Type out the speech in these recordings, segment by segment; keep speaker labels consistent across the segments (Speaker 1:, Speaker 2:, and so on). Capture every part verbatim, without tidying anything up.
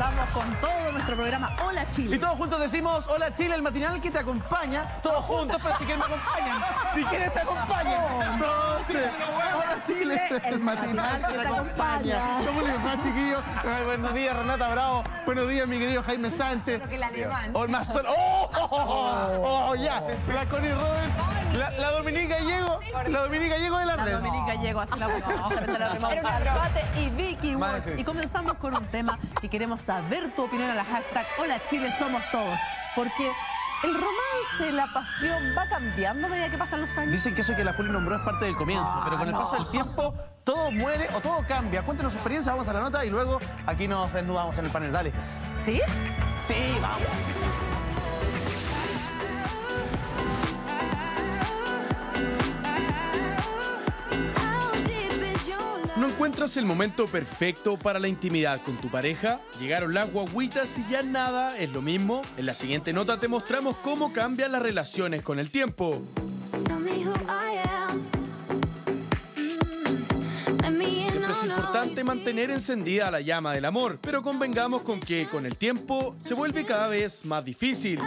Speaker 1: vamos con todo nuestro programa Hola Chile.
Speaker 2: Y todos juntos decimos Hola Chile, el matinal que te acompaña. Todos juntos, pero si quieren me acompañan. Si quieres te acompañan. Entonces, Hola Chile, el matinal que te acompaña. ¿Cómo les va, chiquillos? Ay, buenos días, Renata Bravo. Buenos días, mi querido Jaime Sánchez.
Speaker 3: Que el alemán.
Speaker 2: Oh, más solo. ¡Oh! ¡Oh! ¡Oh! ¡Oh! Ya. La Connie Robert. La, la Dominica Gallego. La Dominica Gallego de la red.
Speaker 1: La Dominica Gallego, así la voz. Debate y Vicky Watch. Y comenzamos con un tema que queremos saber tu opinión a la hashtag Hola Chile Somos Todos. Porque el romance, la pasión va cambiando a medida que pasan los años.
Speaker 2: Dicen que eso que la Juli nombró es parte del comienzo,
Speaker 1: Ah,
Speaker 2: pero con el
Speaker 1: no.
Speaker 2: paso del tiempo todo muere o todo cambia. Cuéntenos su experiencia, vamos a la nota y luego aquí nos desnudamos en el panel. Dale.
Speaker 1: ¿Sí?
Speaker 2: Sí, vamos.
Speaker 4: ¿No encuentras el momento perfecto para la intimidad con tu pareja? ¿Llegaron las guaguitas y ya nada es lo mismo? En la siguiente nota te mostramos cómo cambian las relaciones con el tiempo. Siempre es importante mantener encendida la llama del amor, pero convengamos con que con el tiempo se vuelve cada vez más difícil.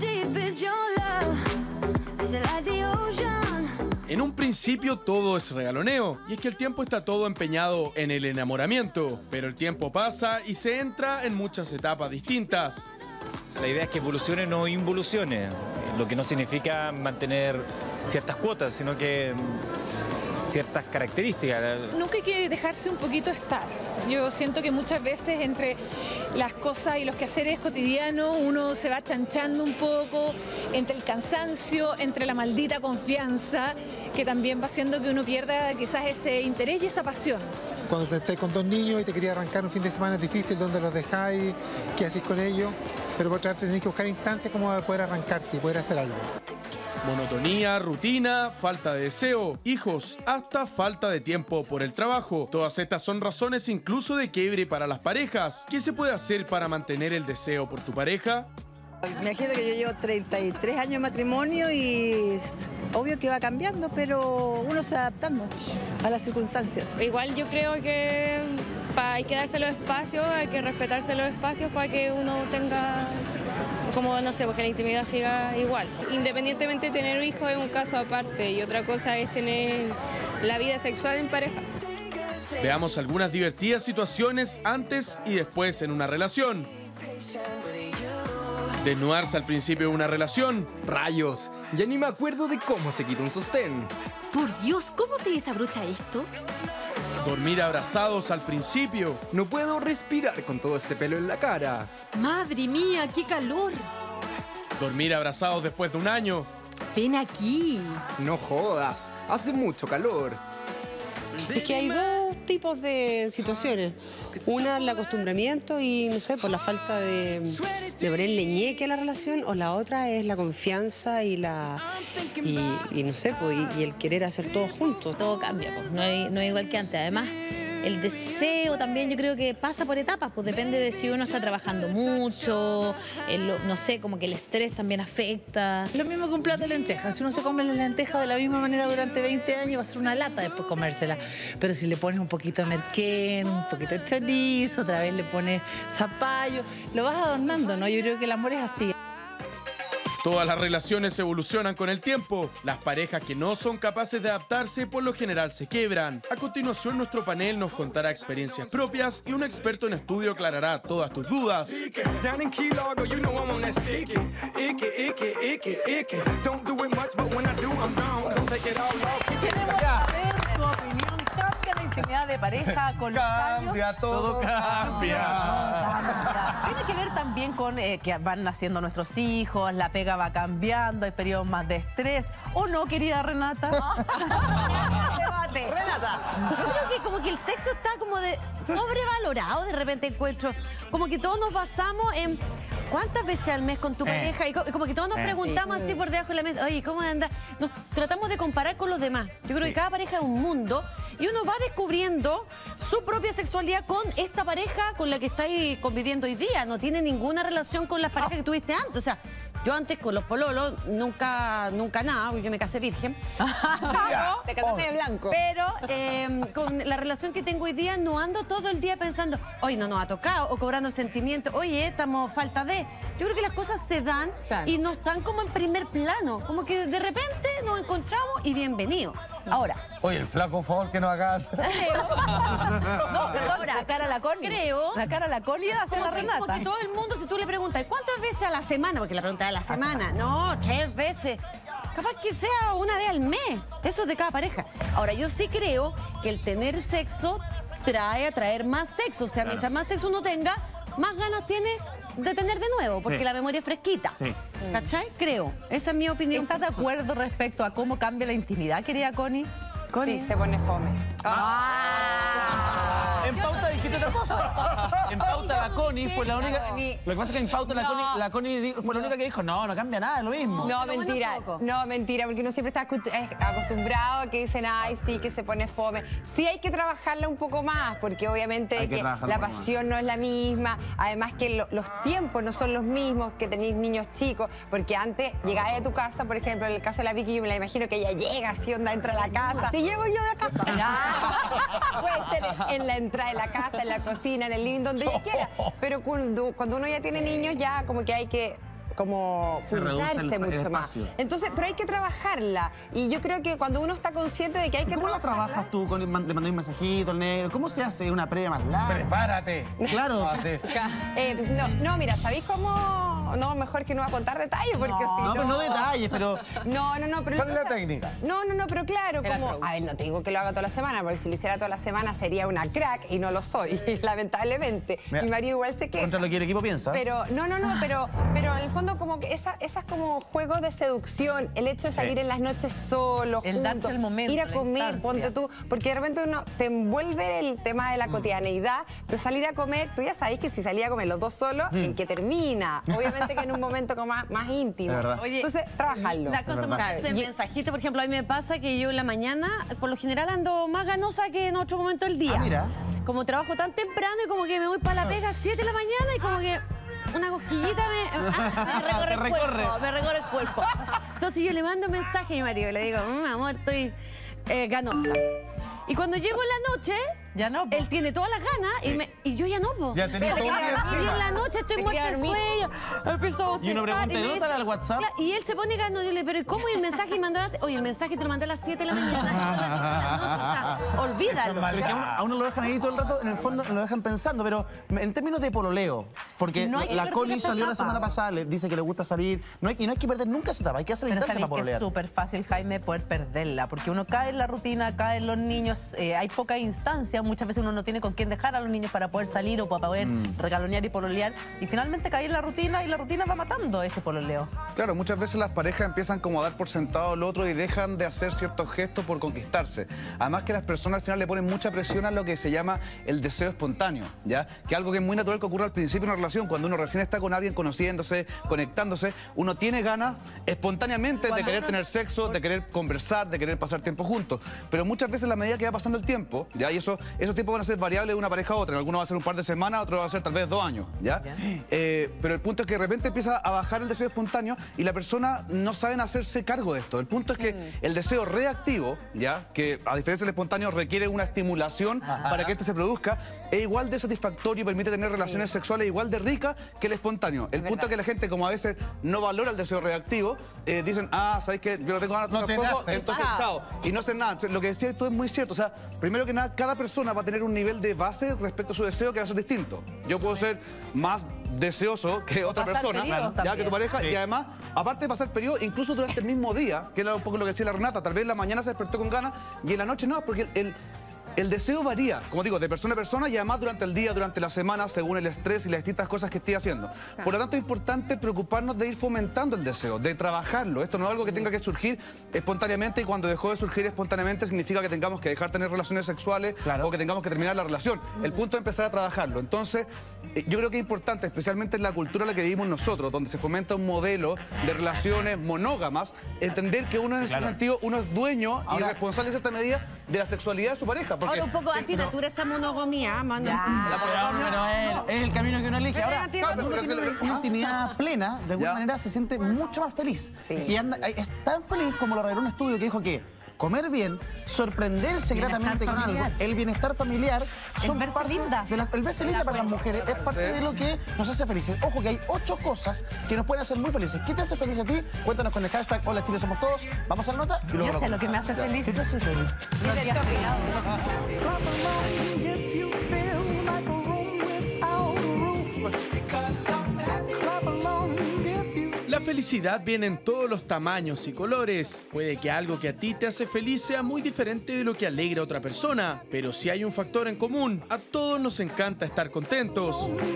Speaker 4: En un principio todo es regaloneo, y es que el tiempo está todo empeñado en el enamoramiento, pero el tiempo pasa y se entra en muchas etapas distintas.
Speaker 5: La idea es que evolucione, no involucione, lo que no significa mantener ciertas cuotas, sino que ciertas características.
Speaker 6: Nunca hay que dejarse un poquito estar. Yo siento que muchas veces entre las cosas y los quehaceres cotidianos uno se va chanchando un poco, entre el cansancio, entre la maldita confianza, que también va haciendo que uno pierda quizás ese interés y esa pasión.
Speaker 7: Cuando te estés con dos niños y te querías arrancar un fin de semana es difícil, ¿dónde los dejáis? ¿Qué hacéis con ellos? Pero por otra parte tenés que buscar instancias como poder arrancarte y poder hacer algo.
Speaker 4: Monotonía, rutina, falta de deseo, hijos, hasta falta de tiempo por el trabajo. Todas estas son razones incluso de quiebre para las parejas. ¿Qué se puede hacer para mantener el deseo por tu pareja?
Speaker 3: Imagínate que yo llevo treinta y tres años de matrimonio y obvio que va cambiando, pero uno se va adaptando a las circunstancias.
Speaker 8: Igual yo creo que pa, hay que darse los espacios, hay que respetarse los espacios para que uno tenga, como no sé, porque la intimidad siga igual. Independientemente de tener hijos es un caso aparte y otra cosa es tener la vida sexual en pareja.
Speaker 4: Veamos algunas divertidas situaciones antes y después en una relación. Desnudarse al principio de una relación.
Speaker 9: ¡Rayos! Ya ni me acuerdo de cómo se quita un sostén.
Speaker 10: Por Dios, ¿cómo se desabrocha esto?
Speaker 4: Dormir abrazados al principio.
Speaker 9: No puedo respirar con todo este pelo en la cara.
Speaker 10: Madre mía, qué calor.
Speaker 4: Dormir abrazados después de un año.
Speaker 10: Ven aquí.
Speaker 9: No jodas, hace mucho calor.
Speaker 3: Es que hay dos tipos de situaciones. Una, el acostumbramiento y, no sé, por la falta de, de ponerle ñeque a la relación, o la otra es la confianza y la y, y no sé, pues, y, y el querer hacer todo juntos.
Speaker 11: Todo cambia, pues. no, es, no es igual que antes. Además, el deseo también yo creo que pasa por etapas, pues depende de si uno está trabajando mucho, el, no sé, como que el estrés también afecta.
Speaker 1: Lo mismo que un plato de lentejas. Si uno se come la lenteja de la misma manera durante veinte años, va a ser una lata después comérsela. Pero si le pones un poquito de merquén, un poquito de chorizo, otra vez le pones zapallo, lo vas adornando, ¿no? Yo creo que el amor es así.
Speaker 4: Todas las relaciones evolucionan con el tiempo. Las parejas que no son capaces de adaptarse por lo general se quiebran. A continuación nuestro panel nos contará experiencias propias y un experto en estudio aclarará todas tus dudas.
Speaker 1: Queremos saber tu opinión. ¿Cambia la intimidad de pareja con los años?
Speaker 2: Cambia, todo cambia.
Speaker 1: Cambia. Tiene que ver también con eh, que van naciendo nuestros hijos, la pega va cambiando, hay periodos más de estrés. ¿O no, querida Renata?
Speaker 3: Debate.
Speaker 10: Renata. Yo creo que como que el sexo está como de sobrevalorado, de repente encuentro. Como que todos nos basamos en cuántas veces al mes con tu pareja. Y co- como que todos nos
Speaker 2: Eh.
Speaker 10: preguntamos así por debajo de la mesa, oye, ¿cómo anda? Nos tratamos de comparar con los demás. Yo creo que cada pareja es un mundo y uno va descubriendo su propia sexualidad con esta pareja con la que estáis conviviendo hoy día. No tiene ninguna relación con las parejas que tuviste antes. O sea, Yo antes con los pololos, nunca, nunca nada, porque yo me casé virgen. Pero,
Speaker 12: te casaste de blanco.
Speaker 10: Pero eh, con la relación que tengo hoy día, no ando todo el día pensando, hoy no nos ha tocado, o cobrando sentimientos, oye, estamos falta de... Yo creo que las cosas se dan claro. y no están como en primer plano, como que de repente nos encontramos y bienvenido. Ahora.
Speaker 13: Oye, el flaco, por favor, que nos hagas.
Speaker 10: Creo. No, pero ahora, la cara a la Connie. Creo.
Speaker 1: La cara a la Connie hace la Renata.
Speaker 10: Como que todo el mundo, si tú le preguntas, ¿cuántas veces a la semana? Porque la pregunta es a la semana. No, tres veces. Capaz que sea una vez al mes. Eso es de cada pareja. Ahora, yo sí creo que el tener sexo trae a traer más sexo. O sea, claro. mientras más sexo uno tenga, más ganas tienes de tener de nuevo, porque sí. la memoria es fresquita. Sí. ¿Cachai? Creo. Esa es mi opinión.
Speaker 1: ¿Estás de acuerdo respecto a cómo cambia la intimidad, querida Connie?
Speaker 12: Connie. Sí, se pone fome.
Speaker 2: Ah. En pauta dijiste otra cosa. En pauta la Connie fue la única... Lo que pasa es que en pauta la Connie, la Connie fue la única que dijo, no, no cambia nada, es lo mismo.
Speaker 12: No, mentira. No, mentira, porque uno siempre está acostumbrado a que dicen, ay, sí, que se pone fome. Sí hay que trabajarla un poco más, porque obviamente que que la pasión no es la misma. Además que lo, los tiempos no son los mismos, que tenéis niños chicos. Porque antes llegabas a tu casa, por ejemplo, en el caso de la Vicky, yo me la imagino que ella llega así, onda, entra a la casa. Si llego yo a la casa. Puede ser en la entrada de la casa, en la cocina, en el living, donde ella quiera. Pero cuando, cuando uno ya tiene niños, ya como que hay que... como cuidarse mucho más. Entonces, pero hay que trabajarla. Y yo creo que cuando uno está consciente de que hay que
Speaker 2: ¿Cómo
Speaker 12: trabajarla...
Speaker 2: la trabajas tú? Con, le mandas un mensajito al negro. ¿Cómo se hace una previa más larga?
Speaker 13: ¡Prepárate!
Speaker 2: Claro.
Speaker 12: eh, no, no, mira, ¿sabéis cómo...? No, mejor que no va a contar detalles, porque
Speaker 2: no,
Speaker 12: si
Speaker 2: no... No, pero no detalles, pero...
Speaker 12: No, no, no, pero...
Speaker 13: ¿Cuál es la técnica?
Speaker 12: No, no, no, pero claro, como... A ver, no te digo que lo haga toda la semana, porque si lo hiciera toda la semana sería una crack, y no lo soy, lamentablemente. Mira, mi marido igual se queja.
Speaker 2: Contra lo que el equipo piensa.
Speaker 12: Pero, no, no, no, pero, pero en el fondo como que esa, esas como juegos de seducción, el hecho de salir sí. en las noches solo,
Speaker 1: el
Speaker 12: juntos,
Speaker 1: darse el momento,
Speaker 12: ir a comer, ponte tú, porque de repente uno te envuelve el tema de la cotidianeidad, pero salir a comer, tú ya sabes que si salía a comer los dos solos, mm. ¿en qué termina? Obviamente que en un momento como más, más íntimo.
Speaker 10: Oye,
Speaker 12: entonces, trabajarlo.
Speaker 10: La cosa más es el mensajito, por ejemplo, a mí me pasa que yo en la mañana, por lo general ando más ganosa que en otro momento del día.
Speaker 2: Ah, mira.
Speaker 10: Como trabajo tan temprano y como que me voy para la pega a siete de la mañana y como que una cosquillita me, ah, me recorre el
Speaker 2: recorre.
Speaker 10: cuerpo, me recorre el cuerpo. Entonces yo le mando un mensaje a mi marido y le digo, mmm, amor, estoy eh, ganosa. Y cuando llego en la noche,
Speaker 1: ya no,
Speaker 10: él tiene todas las ganas sí. y, me, y yo ya no, po.
Speaker 13: Ya tenés todo el día
Speaker 10: Y en la noche estoy muerta de sueño, empiezo a bostezar.
Speaker 2: Y uno pregunta, ¿dónde está el WhatsApp?
Speaker 10: Y él se pone gano, yo le pero ¿cómo? Y el mensaje mandó, oye, el mensaje te lo mandé a las siete de la mañana. O sea, olvídalo.
Speaker 2: Pero es que a, uno, a uno lo dejan ahí todo el rato, en el fondo lo dejan pensando, pero en términos de pololeo, porque no la Connie salió la semana pasada, le dice que le gusta salir, no hay, y no hay que perder nunca esa etapa, hay que hacer la instancia para pololear.
Speaker 1: Es súper fácil, Jaime, poder perderla, porque uno cae en la rutina, cae en los niños, eh, hay poca instancia, muchas veces uno no tiene con quién dejar a los niños para poder salir o para poder mm. regalonear y pololear, y finalmente cae en la rutina y la rutina va matando ese pololeo.
Speaker 14: Claro, muchas veces las parejas empiezan como a dar por sentado al otro y dejan de hacer ciertos gestos por conquistarse. Además que las personas al final le ponen mucha presión a lo que se llama el deseo espontáneo, ¿ya? Que es algo que es muy natural que ocurre al principio de una relación, cuando uno recién está con alguien conociéndose, conectándose, uno tiene ganas espontáneamente cuando de querer uno... tener sexo, de querer conversar, de querer pasar tiempo juntos. Pero muchas veces a la medida que va pasando el tiempo, ¿ya? Y eso, esos tiempos van a ser variables de una pareja a otra. En algunos va a ser un par de semanas, otro va a ser tal vez dos años, ¿ya? Eh, pero el punto es que de repente empieza a bajar el deseo espontáneo y la persona no saben hacerse cargo de esto. El punto es que mm. el deseo reactivo, ¿ya? Que a diferencia del espontáneo requiere una estimulación Ajá. para que este se produzca, es igual de satisfactorio y permite tener relaciones sí. sexuales igual de ricas que el espontáneo. El es punto verdad. es que la gente, como a veces no valora el deseo reactivo, eh, dicen, ah, ¿sabes qué? Yo no tengo ganas de
Speaker 13: no
Speaker 14: tomar poco, entonces ah. chao. Y no hacen nada. Entonces, lo que decías tú es muy cierto. O sea, primero que nada, cada persona va a tener un nivel de base respecto a su deseo que va a ser distinto. Yo puedo ser más deseoso que otra persona, ya que tu pareja, sí. y además, aparte de pasar periodo, incluso durante el mismo día, que era un poco lo que decía la Renata, tal vez en la mañana se despertó con ganas y en la noche no, porque el, el El deseo varía, como digo, de persona a persona y además durante el día, durante la semana, según el estrés y las distintas cosas que esté haciendo. Claro. Por lo tanto, es importante preocuparnos de ir fomentando el deseo, de trabajarlo. Esto no es algo que tenga que surgir espontáneamente y cuando dejó de surgir espontáneamente significa que tengamos que dejar de tener relaciones sexuales claro. o que tengamos que terminar la relación. Mm. El punto es empezar a trabajarlo. Entonces, yo creo que es importante, especialmente en la cultura en la que vivimos nosotros, donde se fomenta un modelo de relaciones monógamas, entender que uno en ese claro. sentido, uno es dueño Ahora, y responsable en cierta medida de la sexualidad de su pareja. Porque,
Speaker 10: ahora un poco antinatura esa monogamía, mano.
Speaker 2: La monogamia no es, es el camino que uno elige. Ahora, cuando uno tiene una intimidad plena, de alguna manera se siente mucho más feliz. Sí. Y anda, es tan feliz como lo reveló un estudio que dijo que comer bien, sorprenderse gratamente con algo, el bienestar familiar, son
Speaker 1: verse
Speaker 2: parte
Speaker 1: linda.
Speaker 2: De la, el verse linda para las mujeres es parte de lo que nos hace felices. Ojo que hay ocho cosas que nos pueden hacer muy felices. ¿Qué te hace feliz a ti? Cuéntanos con el hashtag Hola Chile Somos Todos. Vamos a la nota y luego
Speaker 1: yo sé lo que me hace feliz.
Speaker 2: ¿Qué te hace feliz?
Speaker 4: La felicidad viene en todos los tamaños y colores. Puede que algo que a ti te hace feliz sea muy diferente de lo que alegra a otra persona, pero si hay un factor en común, a todos nos encanta estar contentos.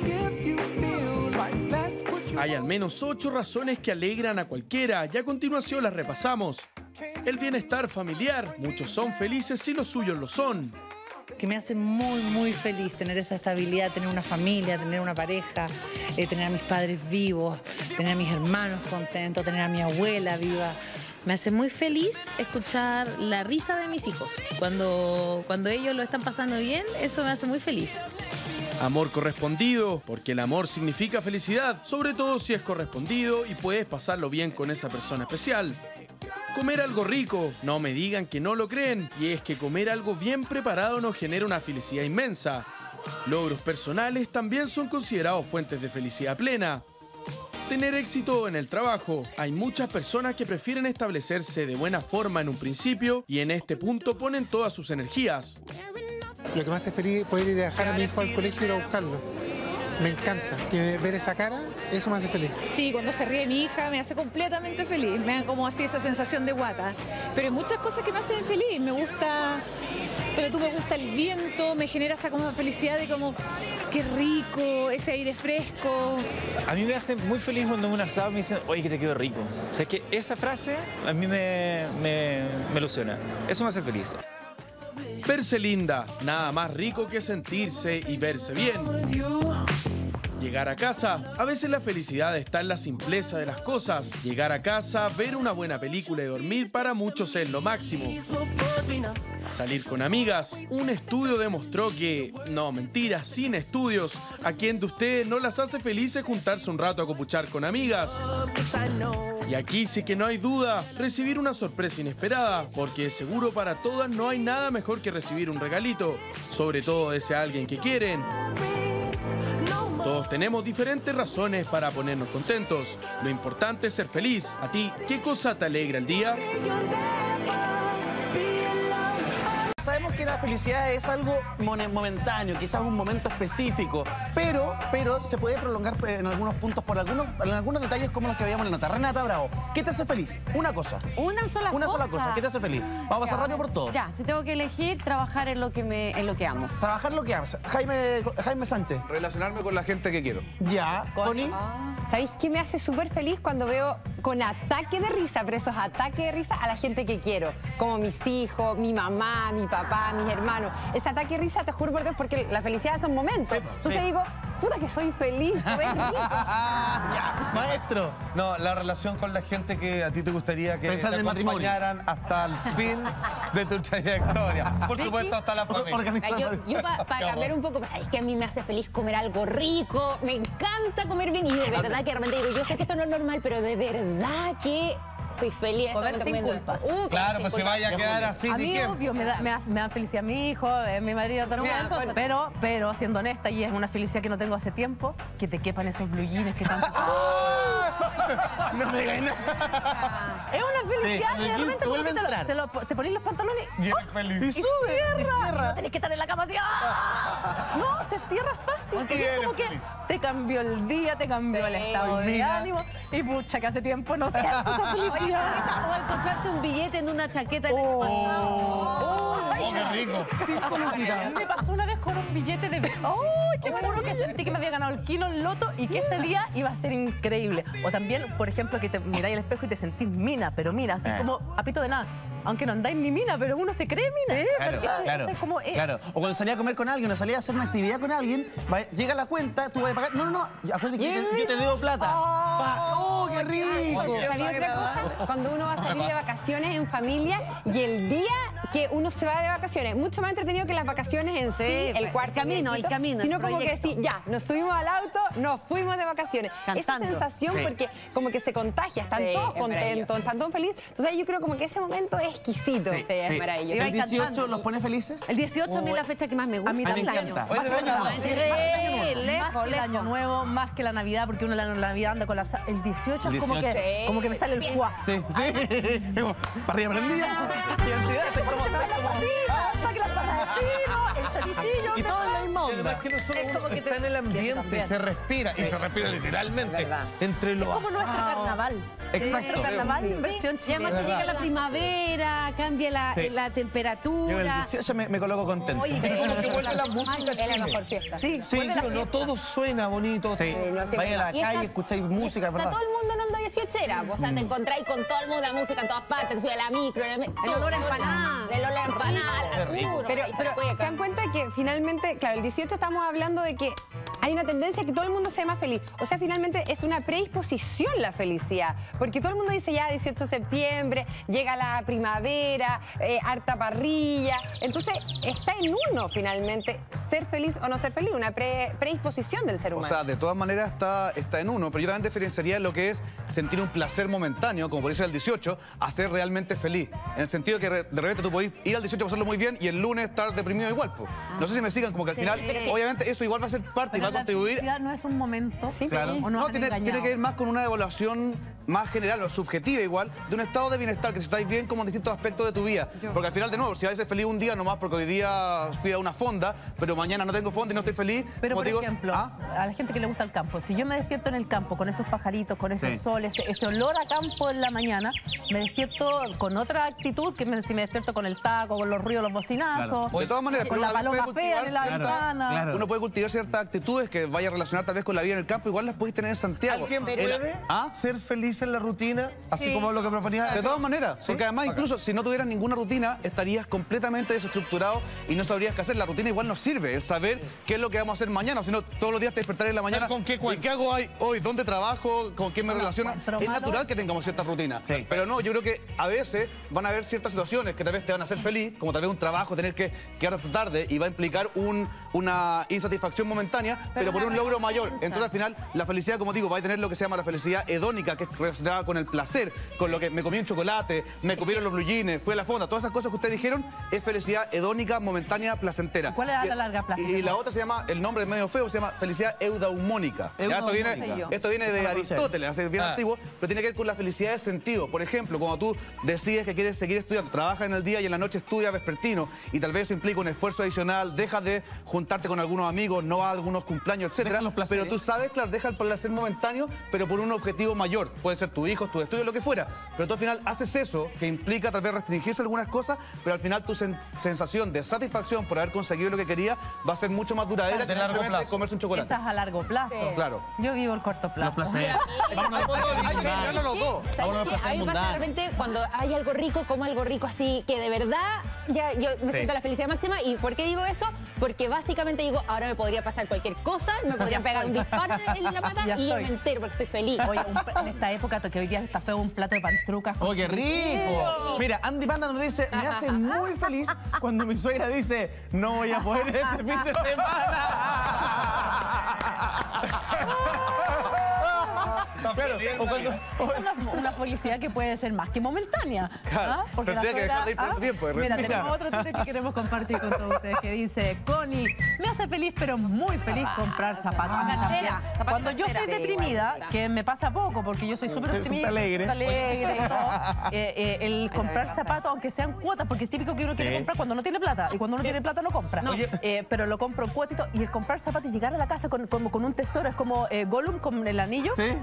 Speaker 4: Hay al menos ocho razones que alegran a cualquiera y a continuación las repasamos. El bienestar familiar. Muchos son felices si los suyos lo son.
Speaker 15: Que me hace muy, muy feliz tener esa estabilidad, tener una familia, tener una pareja, eh, tener a mis padres vivos, tener a mis hermanos contentos, tener a mi abuela viva. Me hace muy feliz escuchar la risa de mis hijos. Cuando, cuando ellos lo están pasando bien, eso me hace muy feliz.
Speaker 4: Amor correspondido, porque el amor significa felicidad, sobre todo si es correspondido y puedes pasarlo bien con esa persona especial. Comer algo rico, no me digan que no lo creen, y es que comer algo bien preparado nos genera una felicidad inmensa. Logros personales también son considerados fuentes de felicidad plena. Tener éxito en el trabajo. Hay muchas personas que prefieren establecerse de buena forma en un principio y en este punto ponen todas sus energías.
Speaker 7: Lo que me hace feliz es poder ir a dejar a mi hijo al colegio y ir a buscarlo. Me encanta, que ver esa cara, eso me hace feliz.
Speaker 6: Sí, cuando se ríe mi hija me hace completamente feliz, me da como así esa sensación de guata. Pero hay muchas cosas que me hacen feliz, me gusta, pero tú me gusta el viento, me genera esa como felicidad de como, qué rico, ese aire fresco.
Speaker 5: A mí me hace muy feliz cuando un asado me dicen, oye, que te quedó rico. O sea, que esa frase a mí me, me, me ilusiona, eso me hace feliz.
Speaker 4: Verse linda, nada más rico que sentirse y verse bien. Llegar a casa, a veces la felicidad está en la simpleza de las cosas. Llegar a casa, ver una buena película y dormir para muchos es lo máximo. Salir con amigas, un estudio demostró que, no, mentira, sin estudios, ¿a quién de ustedes no las hace felices juntarse un rato a copuchar con amigas? Y aquí sí que no hay duda, recibir una sorpresa inesperada, porque seguro para todas no hay nada mejor que recibir un regalito, sobre todo de ese alguien que quieren. Todos tenemos diferentes razones para ponernos contentos. Lo importante es ser feliz. ¿A ti qué cosa te alegra el día?
Speaker 2: Sabemos que la felicidad es algo momentáneo, quizás un momento específico, pero, pero se puede prolongar en algunos puntos por algunos, en algunos detalles como los que veíamos en la nota. Renata Bravo, ¿qué te hace feliz? Una cosa.
Speaker 10: Una sola
Speaker 2: Una
Speaker 10: cosa.
Speaker 2: sola cosa. ¿Qué te hace feliz? Vamos a pasar rápido por todo.
Speaker 10: Ya, si tengo que elegir, trabajar en lo que, me, en lo que amo.
Speaker 2: Trabajar lo que amas. Jaime, Jaime Sánchez.
Speaker 14: Relacionarme con la gente que quiero.
Speaker 2: Ya, Connie.
Speaker 12: ¿Sabéis qué me hace súper feliz cuando veo con ataque de risa, pero esos ataques de risa a la gente que quiero? Como mis hijos, mi mamá, mi papá, mis hermanos. Ese ataque de risa, te juro por Dios, porque la felicidad son momentos. Sí, Entonces sí. digo, puta que soy feliz.
Speaker 2: Ya, maestro.
Speaker 13: No, la relación con la gente que a ti te gustaría que
Speaker 2: Pensar
Speaker 13: te
Speaker 2: en el
Speaker 13: acompañaran hasta el fin de tu trayectoria. Por supuesto, hasta la familia.
Speaker 16: Yo, yo para pa cambiar un poco, pues, ¿sabes que a mí me hace feliz comer algo rico? Me encanta comer bien y de verdad que realmente digo, yo sé que esto no es normal, pero de verdad que estoy feliz.
Speaker 1: Comer sin culpas.
Speaker 16: Uh,
Speaker 13: claro, pues si vaya a quedar así,
Speaker 1: a
Speaker 13: ni
Speaker 1: mí,
Speaker 13: qué.
Speaker 1: obvio, me da, me, da, me da felicidad mi hijo, eh, mi marido, todo
Speaker 16: yeah,
Speaker 1: cosas. Pero, pero, siendo honesta, y es una felicidad que no tengo hace tiempo, que te quepan esos blue jeans que tanto...
Speaker 2: No me digas nada.
Speaker 1: Es una felicidad,
Speaker 2: sí,
Speaker 1: realmente, porque te, lo, te, lo, te pones los pantalones
Speaker 13: y,
Speaker 1: ¡oh!
Speaker 13: feliz.
Speaker 1: y,
Speaker 2: y sube,
Speaker 1: cierra.
Speaker 2: y cierra.
Speaker 1: No tenés que estar en la cama así. ¡Ah! No, te cierras fácil.
Speaker 13: Okay,
Speaker 1: y es como que
Speaker 13: feliz.
Speaker 1: te cambió el día, te cambió
Speaker 16: sí,
Speaker 1: el estado de ánimo. Y pucha, que hace tiempo no siento esa felicidad.
Speaker 10: O al encontrarte un billete en una chaqueta.
Speaker 1: Oh,
Speaker 10: en el...
Speaker 13: oh, oh, qué rico.
Speaker 1: Cinco luquitas. Me pasó una vez con un billete de... ¡Oh! Te juro que sentí que me había ganado el kilo en loto y que ese día iba a ser increíble. O también, por ejemplo, que te miráis al espejo y te sentís mina, pero mira, así
Speaker 5: Eh.
Speaker 1: como a pito de nada. aunque no andáis ni mina, pero uno se cree mina.
Speaker 2: Sí, claro,
Speaker 1: Ese-
Speaker 2: claro,
Speaker 1: ese es como, eh,
Speaker 2: claro. O cuando salía a comer con alguien, o salía a hacer una actividad con alguien, va- llega la cuenta, tú vas a pagar. No, no, no, acuérdate que yo te, yo te debo plata. Pa- ¡Oh, qué rico!
Speaker 12: ¿Sabía otra cosa? Cuando uno va a salir de vacaciones en familia y el día que uno se va de vacaciones, mucho más entretenido que las vacaciones en sí,
Speaker 10: Sí,
Speaker 12: el cuarto,
Speaker 10: el camino,
Speaker 12: directito,
Speaker 10: el camino,
Speaker 12: sino
Speaker 10: el
Speaker 12: como que
Speaker 10: proyecto.
Speaker 12: decir, ya, nos subimos al auto, nos fuimos de vacaciones.
Speaker 10: Cantando.
Speaker 12: Esa sensación,
Speaker 2: Sí.
Speaker 12: porque como que se contagia, están
Speaker 16: Sí,
Speaker 12: todos
Speaker 16: es
Speaker 12: contentos,
Speaker 16: maravilloso.
Speaker 12: están todos felices. Entonces yo creo como que ese momento es exquisito.
Speaker 16: Sí, es maravilloso.
Speaker 2: ¿El
Speaker 10: Iba
Speaker 2: dieciocho
Speaker 10: cantando.
Speaker 2: los pone felices?
Speaker 1: el dieciocho
Speaker 10: A mí es la fecha que más me gusta.
Speaker 1: A mí
Speaker 2: A mí me
Speaker 1: también.
Speaker 2: encanta.
Speaker 1: Más que la-
Speaker 10: Sí,
Speaker 1: más
Speaker 10: lejos,
Speaker 1: que el año
Speaker 10: lejos.
Speaker 1: nuevo, más que la Navidad, porque uno la, la Navidad anda con la... sa- El dieciocho es como que,
Speaker 16: Sí.
Speaker 1: como que me sale el fuá.
Speaker 2: Sí, sí. Para arriba prendida. Y ansiedad, se como-
Speaker 1: Saque las palas de pino, el choricillo.
Speaker 2: Y todo en la misma
Speaker 13: Y además
Speaker 2: onda.
Speaker 13: que no solo
Speaker 1: Es como
Speaker 13: uno
Speaker 1: que te-
Speaker 13: está en el
Speaker 1: Sí,
Speaker 13: ambiente,
Speaker 1: también.
Speaker 13: se respira, y se respira literalmente,
Speaker 10: Verdad.
Speaker 13: entre los
Speaker 1: Es como nuestro
Speaker 13: asados.
Speaker 1: carnaval.
Speaker 2: Exacto.
Speaker 1: Nuestro carnaval en versión
Speaker 10: Y además
Speaker 1: chilena.
Speaker 10: que llega la primavera, cambia la,
Speaker 2: Sí.
Speaker 10: la
Speaker 2: Yo el
Speaker 10: temperatura.
Speaker 2: dieciocho me, me coloco contento.
Speaker 10: Oye,
Speaker 13: Es como que vuelve la música
Speaker 16: Es la
Speaker 13: chile.
Speaker 16: mejor fiesta.
Speaker 1: Sí,
Speaker 2: Sí,
Speaker 1: vuelve
Speaker 2: sí,
Speaker 1: la
Speaker 13: No,
Speaker 1: fiesta.
Speaker 13: todo suena bonito.
Speaker 2: Sí,
Speaker 12: no siempre
Speaker 2: vaya a la
Speaker 16: Y está-
Speaker 2: calle, escucháis música,
Speaker 16: Está
Speaker 2: ¿verdad?
Speaker 16: todo el mundo en onda dieciochera. O sea, te encontráis con todo el mundo, la música en todas partes, te subes a la micro, en el,
Speaker 10: El olor a empanada.
Speaker 16: El olor a empanada,
Speaker 2: Qué rico.
Speaker 16: puro,
Speaker 12: Pero,
Speaker 16: y se
Speaker 12: pero
Speaker 16: puede
Speaker 12: se dan cuenta que finalmente, claro, el dieciocho estamos hablando de que hay una tendencia a que todo el mundo sea más feliz. O sea, finalmente es una predisposición la felicidad. Porque todo el mundo dice ya dieciocho de septiembre, llega la primavera, eh, harta parrilla. Entonces está en uno finalmente ser feliz o no ser feliz, una pre- predisposición del ser
Speaker 14: O
Speaker 12: humano.
Speaker 14: sea, de todas maneras está, está en uno, pero yo también diferenciaría lo que es sentir un placer momentáneo, como por eso el dieciocho, a ser realmente feliz. En el sentido que re- de repente tú podés ir al dieciocho a pasarlo muy bien y el lunes estar deprimido igual. Po. No sé si me sigan, como que al
Speaker 1: Sí,
Speaker 14: final,
Speaker 1: pero-
Speaker 14: obviamente eso igual va a ser parte y va
Speaker 1: Pero
Speaker 14: a
Speaker 1: la
Speaker 14: contribuir.
Speaker 1: felicidad no es un momento.
Speaker 12: Sí,
Speaker 14: Claro.
Speaker 1: ¿O
Speaker 14: No,
Speaker 1: nos han
Speaker 14: tiene,
Speaker 1: engañado?
Speaker 14: tiene que ver más con una evaluación más general o subjetiva igual de un estado de bienestar, que si estáis bien como en distintos aspectos de tu vida. Porque al final, de nuevo, si vais a ser feliz un día nomás porque hoy día fui a una fonda, pero mañana no tengo fonda y no estoy feliz,
Speaker 1: Pero,
Speaker 14: como
Speaker 1: por
Speaker 14: digo,
Speaker 1: ejemplo,
Speaker 14: ¿ah?
Speaker 1: a la gente que le gusta el campo, si yo me despierto en el campo con esos pajaritos, con esos
Speaker 14: Sí.
Speaker 1: soles, ese, ese olor a campo en la mañana, me despierto con otra actitud que me- si me despierto con el taco, con los ruidos, los bocinazos,
Speaker 14: De todas maneras,
Speaker 1: con
Speaker 14: uno
Speaker 1: la
Speaker 14: también
Speaker 1: paloma
Speaker 14: puede
Speaker 1: fea en la
Speaker 14: cultivar
Speaker 1: ventana.
Speaker 2: Claro.
Speaker 14: Uno puede cultivar ciertas actitudes que vaya a relacionar tal vez con la vida en el campo, igual las podéis tener en Santiago.
Speaker 13: ¿Alguien
Speaker 14: En la-
Speaker 13: puede
Speaker 14: ¿Ah?
Speaker 13: ser feliz en la rutina, así
Speaker 10: Sí.
Speaker 13: como lo que proponía?
Speaker 14: De todas maneras,
Speaker 13: ¿Sí?
Speaker 14: porque además
Speaker 13: Bacán.
Speaker 14: incluso si no tuvieras ninguna rutina, estarías completamente desestructurado y no sabrías qué hacer. La rutina igual nos sirve, el saber qué es lo que vamos a hacer mañana, si no todos los días te despertaré en la mañana.
Speaker 13: ¿Con qué
Speaker 14: ¿Y
Speaker 13: cuento?
Speaker 14: qué hago hoy? hoy? ¿Dónde trabajo? ¿Con quién me relaciono?
Speaker 1: encuentro
Speaker 14: Es
Speaker 1: malo.
Speaker 14: natural que tengamos cierta rutina.
Speaker 2: Sí.
Speaker 14: Pero no, yo creo que a veces van a haber ciertas situaciones que tal vez te van a hacer feliz, como tal vez un trabajo, tener que quedarte hasta tarde y va a implicar un, una insatisfacción momentánea, pero, por
Speaker 1: una
Speaker 14: un logro mayor.
Speaker 1: recompensa.
Speaker 14: Entonces al final la felicidad, como digo, va a tener lo que se llama la felicidad hedónica, que es relacionada con el placer, con lo que me comí un chocolate, me comieron los blue jeans, fui a la fonda, todas esas cosas que ustedes dijeron es felicidad hedónica, momentánea, placentera.
Speaker 1: ¿Cuál es la larga plaza?
Speaker 14: Y, y la otra se llama, el nombre es medio feo, se llama felicidad eudaimónica. Ya, Esto viene,
Speaker 2: Eudaimónica.
Speaker 14: esto viene
Speaker 2: Esa
Speaker 14: de
Speaker 2: la conocí.
Speaker 14: Aristóteles, hace bien
Speaker 13: Ah.
Speaker 14: antiguo, pero tiene que ver con la felicidad de sentido. Por ejemplo, cuando tú decides que quieres seguir estudiando, trabajas en el día y en la noche estudias vespertino, y tal vez eso implica un esfuerzo adicional, dejas de juntarte con algunos amigos, no vas a algunos cumpleaños, etcétera.
Speaker 2: Dejas los placeres.
Speaker 14: Pero tú sabes, claro, deja el placer momentáneo, pero por un objetivo mayor. Puede ser tu hijo, tu estudio, lo que fuera. Pero tú al final haces eso, que implica tal vez restringirse algunas cosas, pero al final tu sen- sensación de satisfacción por haber conseguido lo que querías va a ser mucho más duradera
Speaker 13: De
Speaker 14: que
Speaker 13: largo
Speaker 14: simplemente
Speaker 13: plazo.
Speaker 14: comerse un chocolate.
Speaker 1: Esa es a largo plazo.
Speaker 16: Sí.
Speaker 14: Claro.
Speaker 1: Yo vivo el corto plazo.
Speaker 2: Los placeres.
Speaker 13: Vámonos al placer
Speaker 14: Hay que
Speaker 13: mundial.
Speaker 14: mirarlo los dos.
Speaker 16: ¿Sabes
Speaker 2: Vámonos al
Speaker 16: qué?
Speaker 2: placer
Speaker 16: A mí me pasa de
Speaker 2: mundano.
Speaker 16: repente cuando hay algo rico, como algo rico así, que de verdad ya yo me siento la felicidad máxima. ¿Y por qué digo eso? Porque básicamente digo, ahora me podría pasar cualquier cosa, me podrían pegar un disparo en la pata
Speaker 1: Ya
Speaker 16: y yo
Speaker 1: estoy.
Speaker 16: me entero porque estoy feliz.
Speaker 1: Oye, un- en esta época que hoy día está feo un plato de pantrucas. con
Speaker 2: ¡Oh, qué rico! Mira, Andy Panda nos dice, me hace muy feliz cuando mi suegra dice, no voy a poder este fin de semana. Claro, o cuando, o-
Speaker 1: Una, una felicidad que puede ser más que momentánea.
Speaker 14: Claro,
Speaker 1: ¿ah? Porque la
Speaker 14: tendría que dejar
Speaker 1: suegra-
Speaker 14: de ir por
Speaker 1: ¿ah?
Speaker 14: un tiempo, de
Speaker 1: Mira,
Speaker 14: repente.
Speaker 1: tenemos otro Twitter que queremos compartir con todos ustedes que dice, Connie, me hace feliz, pero muy feliz comprar zapatos. A mí también.
Speaker 10: Cartera, zapatos
Speaker 1: Cuando yo
Speaker 10: cartera.
Speaker 1: estoy deprimida, que me pasa poco, porque yo soy súper
Speaker 2: Sí,
Speaker 1: optimista,
Speaker 2: súper alegre.
Speaker 1: súper alegre y todo, eh, eh, el comprar zapatos, aunque sean cuotas, porque es típico que uno
Speaker 2: Sí.
Speaker 1: quiere comprar cuando no tiene plata, y cuando uno tiene plata no compra. Eh, pero lo compro en cuotas y todo, y el comprar zapatos y llegar a la casa con, con, con un tesoro, es como eh, Gollum con el anillo,
Speaker 2: Sí.
Speaker 1: eh, es como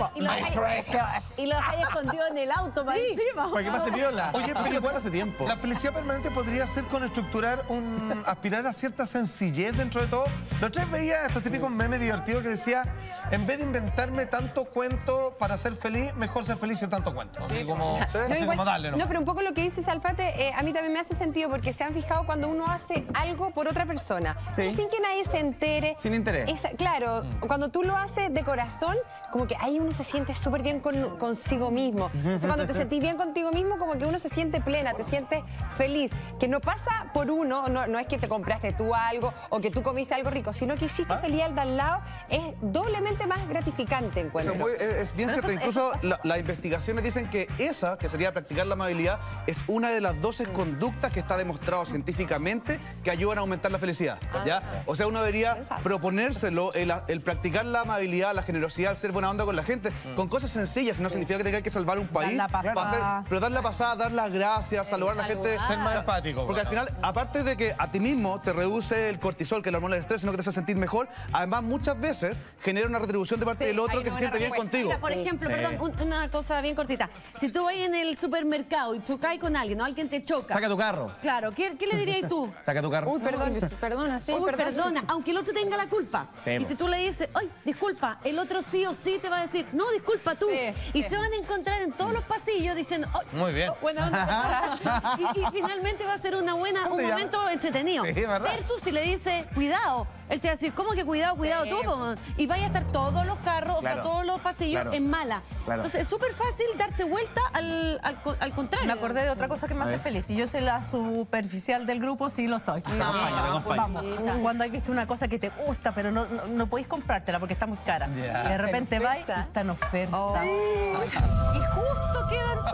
Speaker 1: como,
Speaker 10: y lo
Speaker 1: my precious.
Speaker 10: Y lo dejáis escondido en el auto para encima.
Speaker 2: Para que pase viola.
Speaker 13: Oye, pero
Speaker 2: igual hace tiempo.
Speaker 13: La felicidad permanente podría ser con estructurar un... aspirar a cierta sencillez dentro de todo. La otra vez veía estos típicos memes divertidos que decía, en vez de inventarme tanto cuento para ser feliz, mejor ser feliz sin tanto cuento. Así como,
Speaker 12: No,
Speaker 13: así
Speaker 12: igual-
Speaker 13: como darle, ¿no?
Speaker 12: no, pero un poco lo que dice Salfate, eh, a mí también me hace sentido porque se han fijado cuando uno hace algo por otra persona,
Speaker 2: Sí.
Speaker 12: sin que nadie se entere.
Speaker 2: Sin interés.
Speaker 12: Esa- claro, cuando tú lo haces de corazón, como que ahí uno se siente súper bien con- consigo mismo. Entonces, cuando te sentís bien contigo mismo, como que uno se siente plena, te sientes feliz. Que no pasa por uno, no, no es que te compraste tú algo o que tú comiste algo rico, sino que hiciste feliz al de al lado, es doblemente más gratificante, encuentro.
Speaker 14: Pero muy- es, es bien
Speaker 12: Pero
Speaker 14: cierto,
Speaker 12: eso-
Speaker 14: incluso
Speaker 12: eso
Speaker 14: la- las investigaciones dicen que esa, que sería practicar la amabilidad, es una de las doce conductas que está demostrado científicamente que ayudan a aumentar la felicidad, ¿ya? O sea, uno debería proponérselo, el, el practicar la amabilidad, la generosidad, el ser buena onda con la gente, con cosas sencillas, no significa que tenga que salvar un país,
Speaker 1: Dar la pasada.
Speaker 14: para hacer- pero dar la pasada, dar las gracias, saludar a la gente.
Speaker 13: Ser más empático.
Speaker 14: Porque al final, aparte de que a ti mismo te reduce el cortisol, que es la hormona del estrés, sino que te hace sentir mejor, además muchas veces genera una retribución de parte
Speaker 10: Sí,
Speaker 14: del otro
Speaker 10: hay
Speaker 14: que
Speaker 10: una
Speaker 14: se siente bien
Speaker 10: respuesta.
Speaker 14: contigo.
Speaker 10: Mira, por ejemplo,
Speaker 14: Sí.
Speaker 10: perdón, un- una cosa bien cortita. Si tú vas en el supermercado y chocáis con alguien o alguien te choca.
Speaker 2: Saca tu carro.
Speaker 10: Claro, ¿qué, qué le dirías tú?
Speaker 2: Saca tu carro.
Speaker 12: Uy, perdón, perdona, sí,
Speaker 10: Uy,
Speaker 12: perdón.
Speaker 10: perdona, aunque el otro tenga la culpa.
Speaker 2: Sí,
Speaker 10: y
Speaker 2: po.
Speaker 10: si tú le dices, ay, disculpa, el otro sí o sí te va a decir, no, disculpa tú.
Speaker 12: Sí,
Speaker 10: y
Speaker 12: sí.
Speaker 10: se van a encontrar en todos los pasillos diciendo, ay,
Speaker 13: Muy bien.
Speaker 10: oh, buena onda. y, y finalmente va a ser una buena, un momento entretenido.
Speaker 13: Sí, ¿verdad?
Speaker 10: Versus si le dice, cuidado, él te va a decir, ¿cómo que cuidado, cuidado tú? po?" Y vaya a estar todos los carros, o sea,
Speaker 2: Claro.
Speaker 10: todos los pasillos
Speaker 2: Claro.
Speaker 10: en mala.
Speaker 2: Claro.
Speaker 10: Entonces es súper fácil darse vuelta al, al, co- al contrario.
Speaker 1: Me acordé de otra cosa que me
Speaker 2: A
Speaker 1: hace
Speaker 2: ver.
Speaker 1: feliz. Y yo soy la superficial del grupo, sí lo soy.
Speaker 2: Me acompaña, me acompaña.
Speaker 1: Vamos. Cuando hay visto una cosa que te gusta, pero no, no, no podéis comprártela porque está muy cara.
Speaker 13: Ya.
Speaker 1: Y de repente
Speaker 10: Está en
Speaker 1: vais y
Speaker 10: oferta.
Speaker 1: está en oferta. Y justo queda en tu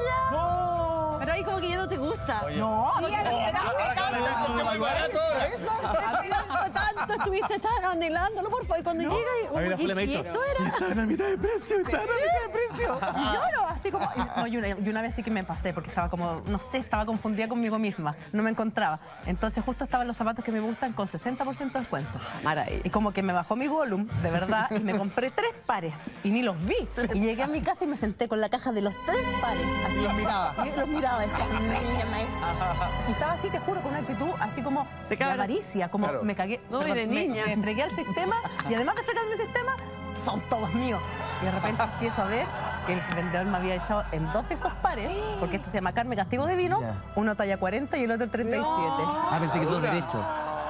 Speaker 1: talla.
Speaker 10: Pero ahí como que ya no te gusta.
Speaker 1: No,
Speaker 10: Sí,
Speaker 1: porque-
Speaker 10: a mí me da-
Speaker 13: Muy barato ahora.
Speaker 10: A mí me gustó tanto, estuviste tan anhelándolo, por favor. Y cuando llega y,
Speaker 2: A mí la
Speaker 10: y-
Speaker 2: Fule me ha
Speaker 10: y
Speaker 2: dicho,
Speaker 10: esto era...
Speaker 2: está a la mitad de precio, está a la mitad de precio.
Speaker 1: Y lloro, así como... No, y una, y una vez sí que me pasé porque estaba como, no sé, estaba confundida conmigo misma. No me encontraba. Entonces justo estaban los zapatos que me gustan con sesenta por ciento de descuento.
Speaker 10: Maravilla.
Speaker 1: Y como que me bajó mi volumen, de verdad, y me compré tres pares. Y ni los vi. Y llegué a mi casa y me senté con la caja de los tres pares. Así los miraba. Y los miraba, decía, "Préstame". Y estaba así, te juro, con una actitud así como de
Speaker 10: cabra.
Speaker 1: avaricia, como
Speaker 2: Claro.
Speaker 1: me cagué.
Speaker 10: No,
Speaker 1: perdón,
Speaker 10: eres
Speaker 1: me,
Speaker 10: niña.
Speaker 1: me fregué al sistema y además de fregarme el sistema, son todos míos. Y de repente empiezo a ver que el vendedor me había echado en dos de esos pares, porque esto se llama Carne Castigo de Vino,
Speaker 2: Ya.
Speaker 1: uno talla cuarenta y el otro el treinta y siete.
Speaker 2: Ah, pensé que todo derecho.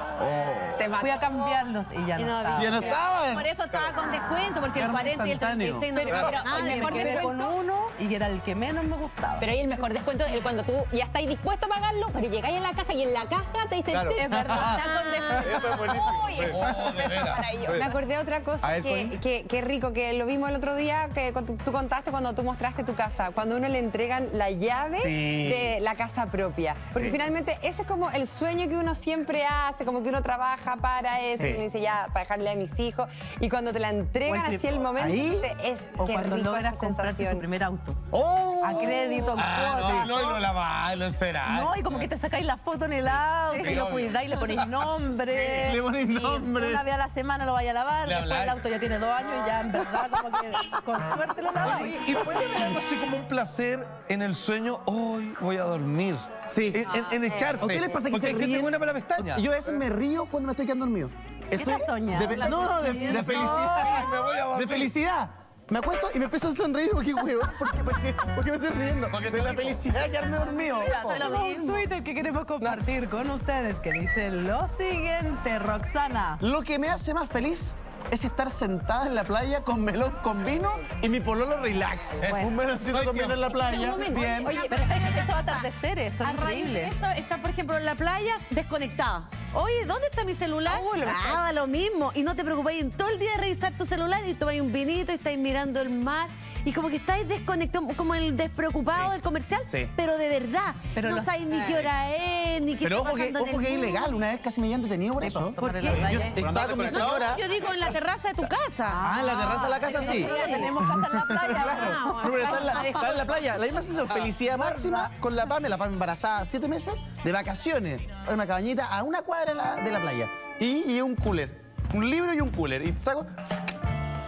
Speaker 12: Te
Speaker 1: Fui a cambiarlos y ya
Speaker 10: Y
Speaker 1: no,
Speaker 10: no
Speaker 1: estaba.
Speaker 2: Ya no estaban.
Speaker 10: Por eso estaba con descuento, porque el
Speaker 2: Carne
Speaker 10: cuarenta y el treinta y seis no
Speaker 12: Pero-
Speaker 10: te
Speaker 12: pero
Speaker 10: nada,
Speaker 12: el
Speaker 10: y me
Speaker 12: mejor
Speaker 1: Me
Speaker 10: quedé
Speaker 1: quedé
Speaker 10: con
Speaker 1: con uno y era el que menos me gustaba.
Speaker 16: Pero ahí el mejor descuento es cuando tú ya estáis dispuesto a pagarlo, pero llegáis en la caja y en la caja te dicen,
Speaker 14: Claro.
Speaker 16: es verdad, está con descuento.
Speaker 14: Eso es buenísimo.
Speaker 16: Uy, eso
Speaker 13: Oh,
Speaker 16: es
Speaker 13: de
Speaker 16: sorpresa
Speaker 13: veras.
Speaker 16: para ellos.
Speaker 12: Me acordé de otra cosa
Speaker 2: A ver,
Speaker 12: que,
Speaker 2: Connie.
Speaker 12: que, que rico, que lo vimos el otro día, que cuando tú contaste cuando tú mostraste tu casa, cuando uno le entregan la llave
Speaker 2: Sí.
Speaker 12: de la casa propia. Porque finalmente ese es como el sueño que uno siempre hace, como que uno trabaja para eso,
Speaker 2: Sí.
Speaker 12: y uno dice ya, para dejarle a mis hijos, y cuando te la entregan
Speaker 1: O el
Speaker 12: así el momento,
Speaker 1: ahí,
Speaker 12: dice, es
Speaker 1: O
Speaker 12: qué
Speaker 1: cuando
Speaker 12: rico
Speaker 1: logras
Speaker 12: esa
Speaker 1: comprarte tu
Speaker 12: sensación.
Speaker 1: primer auto.
Speaker 2: ¡Oh!
Speaker 1: A crédito, en
Speaker 13: Ah,
Speaker 1: cuotas.
Speaker 13: no, no, y lo laváis, lo enceráis.
Speaker 1: No, y como que te sacáis la foto en el auto y lo
Speaker 13: obvio.
Speaker 1: cuidáis, le ponéis nombre.
Speaker 2: Sí, le ponéis
Speaker 1: Y
Speaker 2: nombre.
Speaker 1: Una vez a la semana lo vaya a lavar,
Speaker 13: Le
Speaker 1: después el
Speaker 13: habláis.
Speaker 1: auto ya tiene dos años y ya en verdad como que con suerte lo laváis.
Speaker 13: Y puede haber algo así como un placer en el sueño, hoy voy a dormir.
Speaker 2: Sí.
Speaker 13: En, en- en echarse.
Speaker 2: ¿A qué les pasa que
Speaker 13: Porque
Speaker 2: se
Speaker 13: hay gente
Speaker 2: ríen?
Speaker 13: buena para la pestaña.
Speaker 2: Yo a veces me río cuando me estoy quedando dormido. Estoy
Speaker 1: estás soñando?
Speaker 2: de fe-
Speaker 1: La
Speaker 2: no, de, de felicidad.
Speaker 13: Me voy a dormir.
Speaker 2: De felicidad. Me acuesto y me empiezo a sonreír porque, huevo, porque, porque, porque me estoy riendo.
Speaker 13: Porque
Speaker 2: de
Speaker 13: te
Speaker 2: la
Speaker 13: rico.
Speaker 2: felicidad de quedarme dormido.
Speaker 1: Tenemos un Twitter que queremos compartir con ustedes que dice lo siguiente, Roxana.
Speaker 2: Lo que me hace más feliz es estar sentada en la playa con melón con vino y mi pololo relax.
Speaker 1: Bueno.
Speaker 2: Un meloncito con vino en la playa. Bien.
Speaker 1: Oye, pero ¿sabes qué? Esos atardeceres son
Speaker 10: A raíz de
Speaker 1: increíbles.
Speaker 10: eso, está, por ejemplo, en la playa, desconectada. Oye, ¿dónde está mi celular? Nada, lo mismo. Y no te preocupéis en todo el día de revisar tu celular y tomáis un vinito y estáis mirando el mar. Y como que estáis desconectados, como el despreocupado del comercial,
Speaker 2: Sí.
Speaker 10: pero de verdad.
Speaker 1: Pero
Speaker 10: no
Speaker 1: lo-
Speaker 10: sabéis ni qué hora es, ni qué
Speaker 2: Pero
Speaker 10: está
Speaker 2: ojo que,
Speaker 10: pasando en
Speaker 2: ojo
Speaker 10: el
Speaker 2: que es
Speaker 10: mundo.
Speaker 2: ilegal. Una vez casi me habían detenido por
Speaker 1: Sí,
Speaker 2: eso.
Speaker 1: por tomar en la
Speaker 10: ¿Por qué?
Speaker 1: playa.
Speaker 2: Yo estaba con mi
Speaker 10: No,
Speaker 2: señora.
Speaker 10: yo digo en la terraza de tu casa.
Speaker 2: Ah, en la terraza de la casa sí.
Speaker 1: Nosotros tenemos casa en la playa.
Speaker 10: Ah,
Speaker 2: No, pero está en, la, está en la playa. La misma sensación, felicidad máxima con la Pame, la Pame embarazada, siete meses, de vacaciones, en una cabañita a una cuadra de la, de la playa. Y, y un cooler, un libro y un cooler. Y saco...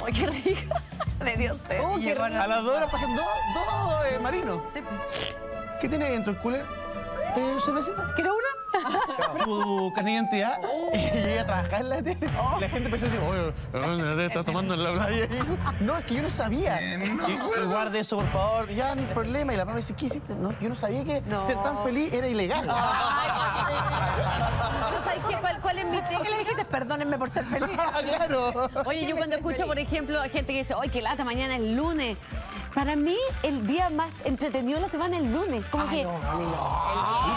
Speaker 10: ¡Ay, qué rico! Me dio sed.
Speaker 2: Oh, qué rico. A las dos horas pasan dos, dos eh, marinos. Sí. ¿Qué tiene dentro el cooler? Eh, ¿Cervecita?
Speaker 1: ¿Quieres una?
Speaker 2: Su carnet de identidad. Y yo iba a trabajar en la tele. Y la gente empezó a decir, oye, ¿la está tomando en la playa? No, es que yo no sabía. No, y, guarde eso, por favor. Ya, no hay problema. Y la mamá me dice, ¿qué hiciste? No, yo no sabía que no. ser tan feliz era ilegal.
Speaker 10: Ay, ¿no sabes qué? ¿Cuál, ¿Cuál es mi técnica?
Speaker 1: ¿Qué le dijiste? Perdónenme por ser feliz.
Speaker 2: Claro.
Speaker 10: Oye, yo cuando escucho, por ejemplo, a gente que dice, ¡ay, qué lata, mañana es lunes! Para mí, el día más entretenido de la semana es el lunes. Como Ay, que... No, a mí no.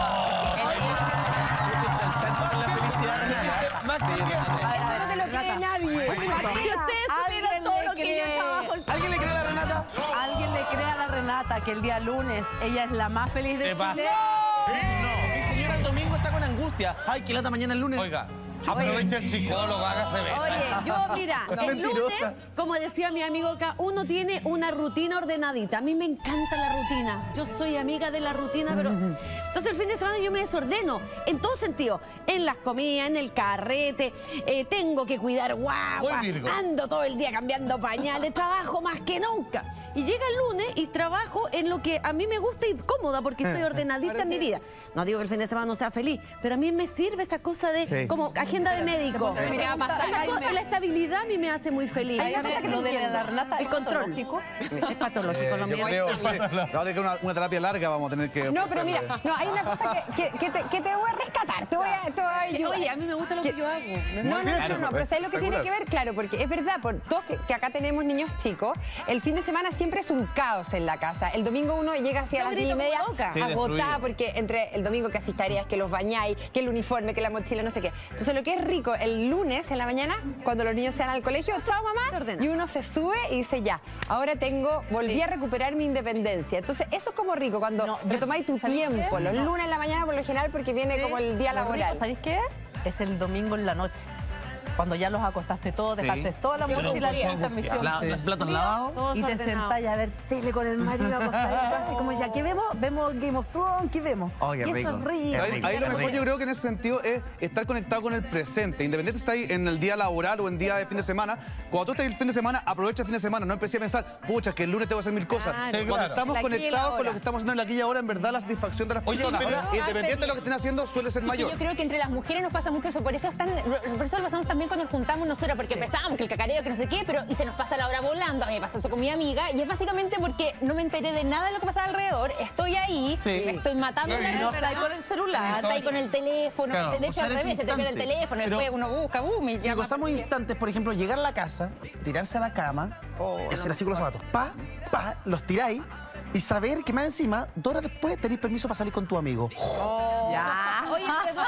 Speaker 10: Eso no te lo cree nadie. Si ustedes supieran todo lo que yo trabajo...
Speaker 2: ¿Alguien le cree a la Renata?
Speaker 1: Alguien le cree a la Renata que el día lunes ella es la más feliz de Chile.
Speaker 2: ¡No! Mi señora el domingo está con angustia. Ay, qué lata mañana el lunes.
Speaker 13: Oiga. Aprovecha el psicólogo, hágase ver.
Speaker 10: Oye, yo, mira, el lunes, como decía mi amigo acá, uno tiene una rutina ordenadita. A mí me encanta la rutina. Yo soy amiga de la rutina, pero... Entonces, el fin de semana yo me desordeno, en todo sentido. En las comidas, en el carrete, eh, tengo que cuidar guagua, ando todo el día cambiando pañales, trabajo más que nunca. Y llega el lunes y trabajo en lo que a mí me gusta y cómoda, porque estoy ordenadita en mi vida. No digo que el fin de semana no sea feliz, pero a mí me sirve esa cosa de... Sí. como agenda de médico.
Speaker 1: Sí.
Speaker 10: Esa cosa, la estabilidad a mí me hace muy feliz.
Speaker 1: Hay una cosa que no de la Renata,
Speaker 10: el control. Es patológico, lo mío.
Speaker 14: Creo, sí. No, de que una, una terapia larga vamos a tener que...
Speaker 12: No, pero mira, no, hay una cosa que, que, que, te, que te voy a rescatar, te voy a, te voy a ayudar.
Speaker 10: Oye, a mí me gusta lo que, que yo hago.
Speaker 12: No, no, no, no, no, pero ¿sabes lo que tiene que ver? Claro, porque es verdad, por todos que, que acá tenemos niños chicos, el fin de semana siempre es un caos en la casa. El domingo uno llega así a las diez y media agotada, porque entre el domingo que haces tareas, que los bañáis, que el uniforme, que la mochila, no sé qué. Entonces lo que es rico, el lunes en la mañana, cuando los niños se van al colegio, chao mamá, y uno se sube y dice ya, ahora tengo, volví sí. a recuperar mi independencia. Entonces eso es como rico, cuando no, te tomáis tu tiempo, los no. lunes en la mañana por lo general, porque viene sí. como el día laboral.
Speaker 1: ¿Sabéis qué? Es el domingo en la noche. Cuando ya los acostaste todos, dejaste sí. toda la mochila en transmisión.
Speaker 2: La, los platos lavados.
Speaker 1: Y te sentás a ver tele con el marido acostadito, así como ya, ¿qué vemos? Vemos Game of Thrones, ¿qué vemos?
Speaker 2: Oh, qué rico.
Speaker 1: Eso es rico.
Speaker 14: Ahí, ahí lo mejor yo creo que en ese sentido es estar conectado con el presente. Independiente si estás en el día laboral o en día de fin de semana, cuando tú estás el fin de semana, aprovecha el fin de semana. No empecé a pensar, pucha, que el lunes tengo que hacer mil cosas.
Speaker 10: Claro.
Speaker 14: Sí, cuando claro. estamos conectados con lo que estamos haciendo en la quilla ahora, en verdad la satisfacción de las personas, Oye, pero, independiente de lo que estén haciendo, suele ser mayor.
Speaker 16: Yo creo que entre las mujeres nos pasa mucho eso. Por eso, están, por eso lo pasamos también cuando nos juntamos nosotros. Porque sí. empezamos, que el cacareo, que no sé qué, pero y se nos pasa la hora volando. A mí me pasó eso con mi amiga y es básicamente porque no me enteré de nada de lo que pasaba alrededor. Estoy ahí, sí. me estoy matando.
Speaker 1: Sí. No, está ahí con el celular.
Speaker 16: Está ahí con el teléfono. Claro, de hecho, al revés, se te pierde el teléfono, pero después uno busca, boom, y
Speaker 2: si
Speaker 16: llama.
Speaker 2: gozamos instantes, por ejemplo, llegar a la casa, tirarse a la cama, oh, y hacer no. así con los zapatos. Pa, pa, los tiráis. Y saber que más encima, dos horas después, tenéis permiso para salir con tu amigo.
Speaker 10: Oh. Ya. Oye,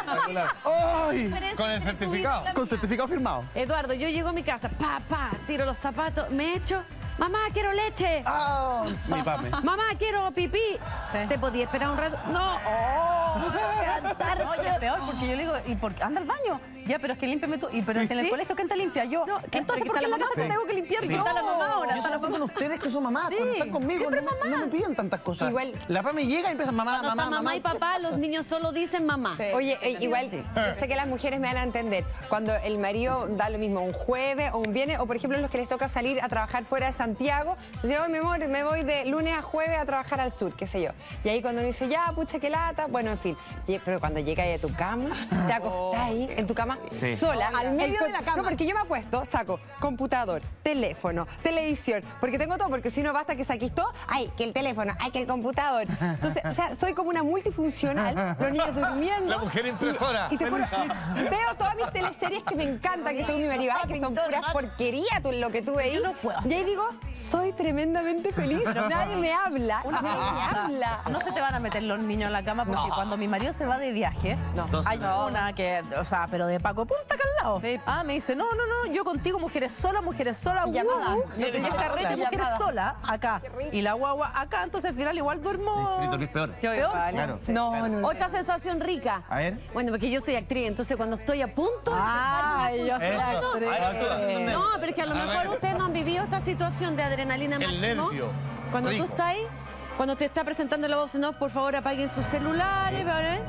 Speaker 13: Eduardo. Con el certificado.
Speaker 2: Con certificado firmado.
Speaker 10: Eduardo, yo llego a mi casa, pa, pa, tiro los zapatos, me echo. Mamá, quiero leche.
Speaker 2: Oh, mi papi.
Speaker 10: Mamá, quiero pipí. Sí. ¿Te podía esperar un rato? No. Oh,
Speaker 1: no se va a levantar. No, ya es peor, porque yo le digo, ¿y por qué? Anda al baño? Ya, pero es que límpiame tú. Y pero sí, si en el sí. colegio, ¿quién te limpia? Yo. No, entonces, ¿por qué en la casa sí. tengo que limpiar? Sí.
Speaker 2: Está
Speaker 1: la mamá ahora.
Speaker 2: Yo está la mamá. Ustedes que son mamás, sí. cuando están conmigo, no, mamá. no me piden tantas cosas. Igual. La papá me llega y empieza, mamá,
Speaker 10: cuando
Speaker 2: mamá,
Speaker 10: mamá. mamá y papá, los niños solo dicen mamá.
Speaker 12: Sí. Oye, eh, igual, sí. yo sé que las mujeres me van a entender. Cuando el marido da lo mismo un jueves o un viernes, o por ejemplo los que les toca salir a trabajar fuera de Santiago, yo me voy, me voy de lunes a jueves a trabajar al sur, qué sé yo. Y ahí cuando uno dice, ya, pucha, qué lata, bueno, en fin. Y, pero cuando llegas a tu cama, te acostás ahí en tu cama sí. sola, al medio de la cama. No, porque yo me acuesto, saco computador, teléfono, televisión, porque tengo todo, porque si no basta que saquís todo, ay, que el teléfono, ay, que el computador. Entonces, o sea, soy como una multifuncional, los niños durmiendo.
Speaker 13: La mujer impresora.
Speaker 12: Y, y te juro, veo todas mis teleseries que me encantan, que según mi marido, ay, que son puras porquerías lo que tú veis.
Speaker 1: No puedo
Speaker 12: y ahí digo, soy tremendamente feliz, pero nadie me habla,
Speaker 1: una
Speaker 12: nadie me habla.
Speaker 1: No se te van a meter los niños en la cama porque no. cuando mi marido se va de viaje, no. hay no. una que, o sea, pero de Paco Punta acá al lado. Sí. Ah, me dice, no, no, no, yo contigo, mujeres solas, mujeres solas, uh, uh, yo te carrete, mujeres solas, acá. Y la guagua acá, entonces al final igual duermo.
Speaker 2: Sí, dormís peor.
Speaker 1: Yo peor. Vale.
Speaker 2: Claro.
Speaker 10: Sí, no, claro. no, no. Otra sensación rica.
Speaker 2: A ver.
Speaker 10: Bueno, porque yo soy actriz, entonces cuando estoy a punto de
Speaker 1: Ay, yo soy actriz.
Speaker 10: No, pero es que a lo mejor ustedes no han vivido esta situación de adrenalina máximo.
Speaker 13: El nervio.
Speaker 10: Cuando
Speaker 13: rico.
Speaker 10: tú estás ahí, cuando te está presentando la voz en off, por favor apaguen sus celulares, ¿vale?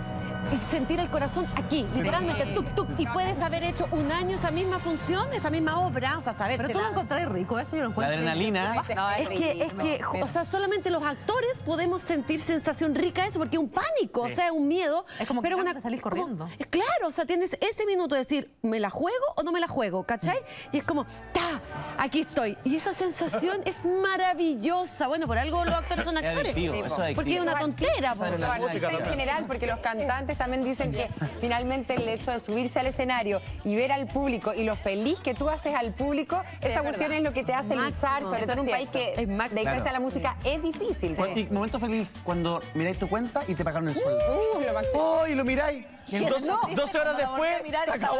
Speaker 10: y sentir el corazón aquí, literalmente, tuk, tuk. Y puedes haber hecho un año esa misma función, esa misma obra, o sea, saber.
Speaker 1: Pero tú lo encontrás rico, eso yo lo encuentro.
Speaker 2: La adrenalina.
Speaker 10: No, es, que, es que, o sea, solamente los actores podemos sentir sensación rica de eso, porque es un pánico, sí. o sea, es un miedo.
Speaker 1: Es como que
Speaker 10: pero una
Speaker 1: salir corriendo.
Speaker 10: Como, claro, o sea, tienes ese minuto de decir, ¿me la juego o no me la juego? ¿Cachai? Y es como, ¡ta! Aquí estoy. Y esa sensación es maravillosa. Bueno, por algo los actores son actores.
Speaker 2: Adictivo,
Speaker 10: sí,
Speaker 2: eso es
Speaker 10: porque es una tontera.
Speaker 12: La música en general, porque los cantantes también dicen que finalmente el hecho de subirse al escenario y ver al público y lo feliz que tú haces al público, sí, esa cuestión es lo que te hace luchar, sobre todo en un país que dedicarse claro. a la música es difícil.
Speaker 2: Sí. Y momento feliz, cuando miráis tu cuenta y te pagaron el sueldo. Uh, lo ¡Oh! Y lo miráis. Y en dos, no, doce horas después se acabó.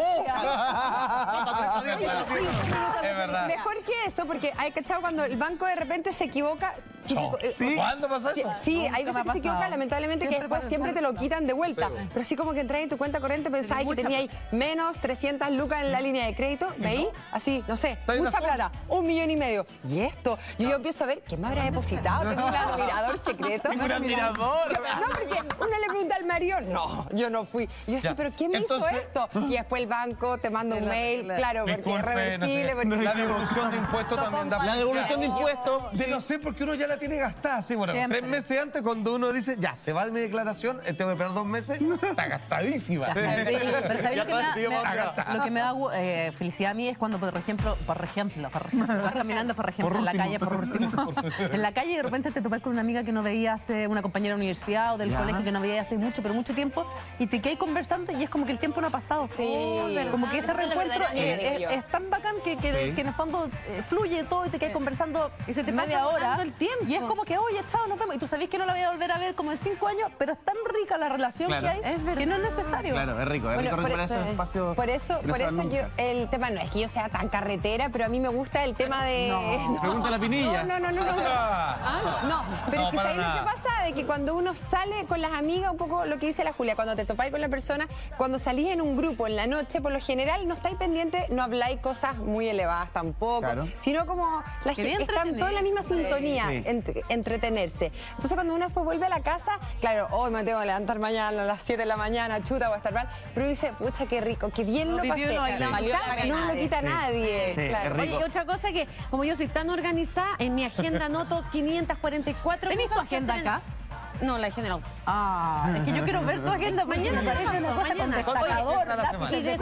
Speaker 12: Es verdad. Mejor que eso, porque hay cachado cuando el banco de repente se equivoca. Típico,
Speaker 13: ¿Sí? ¿Cuándo pasa eso?
Speaker 12: Sí, hay veces que se equivoca, lamentablemente, siempre que después siempre te lo quitan de vuelta. Sí. Pero así como que entras en tu cuenta corriente, pensabas que tenías menos trescientas lucas en la línea de crédito, ¿veis? Así, no sé, mucha plata, un millón y medio. ¿Y esto? Y yo empiezo a ver, ¿quién me habrá depositado? Tengo un admirador secreto.
Speaker 2: Un admirador.
Speaker 12: No, porque uno le pregunta al marido, no, yo no fui. Y yo, sí, pero ¿quién me Entonces, hizo esto? Y después el banco te manda un mail, claro, porque Disculpe, es reversible. No sé. Porque...
Speaker 13: La devolución de impuestos también da.
Speaker 2: La devolución de impuestos.
Speaker 13: De no sé, porque uno ya la tiene gastada. Sí, bueno, Siempre. tres meses antes, cuando uno dice, ya, se va de mi declaración, tengo que esperar dos meses, está gastadísima. Sí.
Speaker 1: Sí. Pero ¿sabes lo que me da, me, lo que me da eh, felicidad a mí es cuando, por ejemplo, por ejemplo, por ejemplo vas caminando, por ejemplo, por en la calle, por último, en la calle y de repente te topas con una amiga que no veías, hace, una compañera de universidad o del ya. colegio que no veías hace mucho, pero mucho tiempo, y te quedas conversando y es como que el tiempo no ha pasado.
Speaker 12: Sí,
Speaker 1: como que ese reencuentro es, es, es tan bacán que, que, sí. que en el fondo eh, fluye todo y te quedas sí. conversando y se te media hora
Speaker 10: el tiempo.
Speaker 1: Y es como que, oye, chao, nos vemos. Y tú sabés que no la voy a volver a ver como en cinco años, pero es tan rica la relación claro. que hay es que no es necesario.
Speaker 2: Claro, es rico, es
Speaker 12: bueno,
Speaker 2: rico recuperar esos espacios.
Speaker 12: Por eso, por eso yo, el tema no es que yo sea tan carretera, pero a mí me gusta el tema de...
Speaker 2: No, no. Pregunta a la Pinilla.
Speaker 12: No, no, no, no. No, ah, no pero no, es que ¿sabes lo que pasa? De que cuando uno sale con las amigas, un poco lo que dice la Julia, cuando te topáis con la persona, cuando salís en un grupo en la noche, por lo general no estáis pendientes, no habláis cosas muy elevadas tampoco, claro. sino como la gente están todos en la misma sintonía, sí. entre, entretenerse. Entonces cuando uno después vuelve a la casa, claro, hoy oh, me tengo que levantar mañana a las siete de la mañana, chuta, voy a estar mal, pero dice, pucha, qué rico, qué bien lo pasé. No, sí. no me lo quita sí. nadie.
Speaker 10: Sí, claro. es rico. Oye, otra cosa que, como yo soy tan organizada, en mi agenda anoto quinientas cuarenta y cuatro
Speaker 1: ¿Tenés tu agenda acá?
Speaker 10: No, la agenda no.
Speaker 1: Ah, es que yo quiero ver tu agenda. Mañana parece una cosa con destacador,
Speaker 10: y de,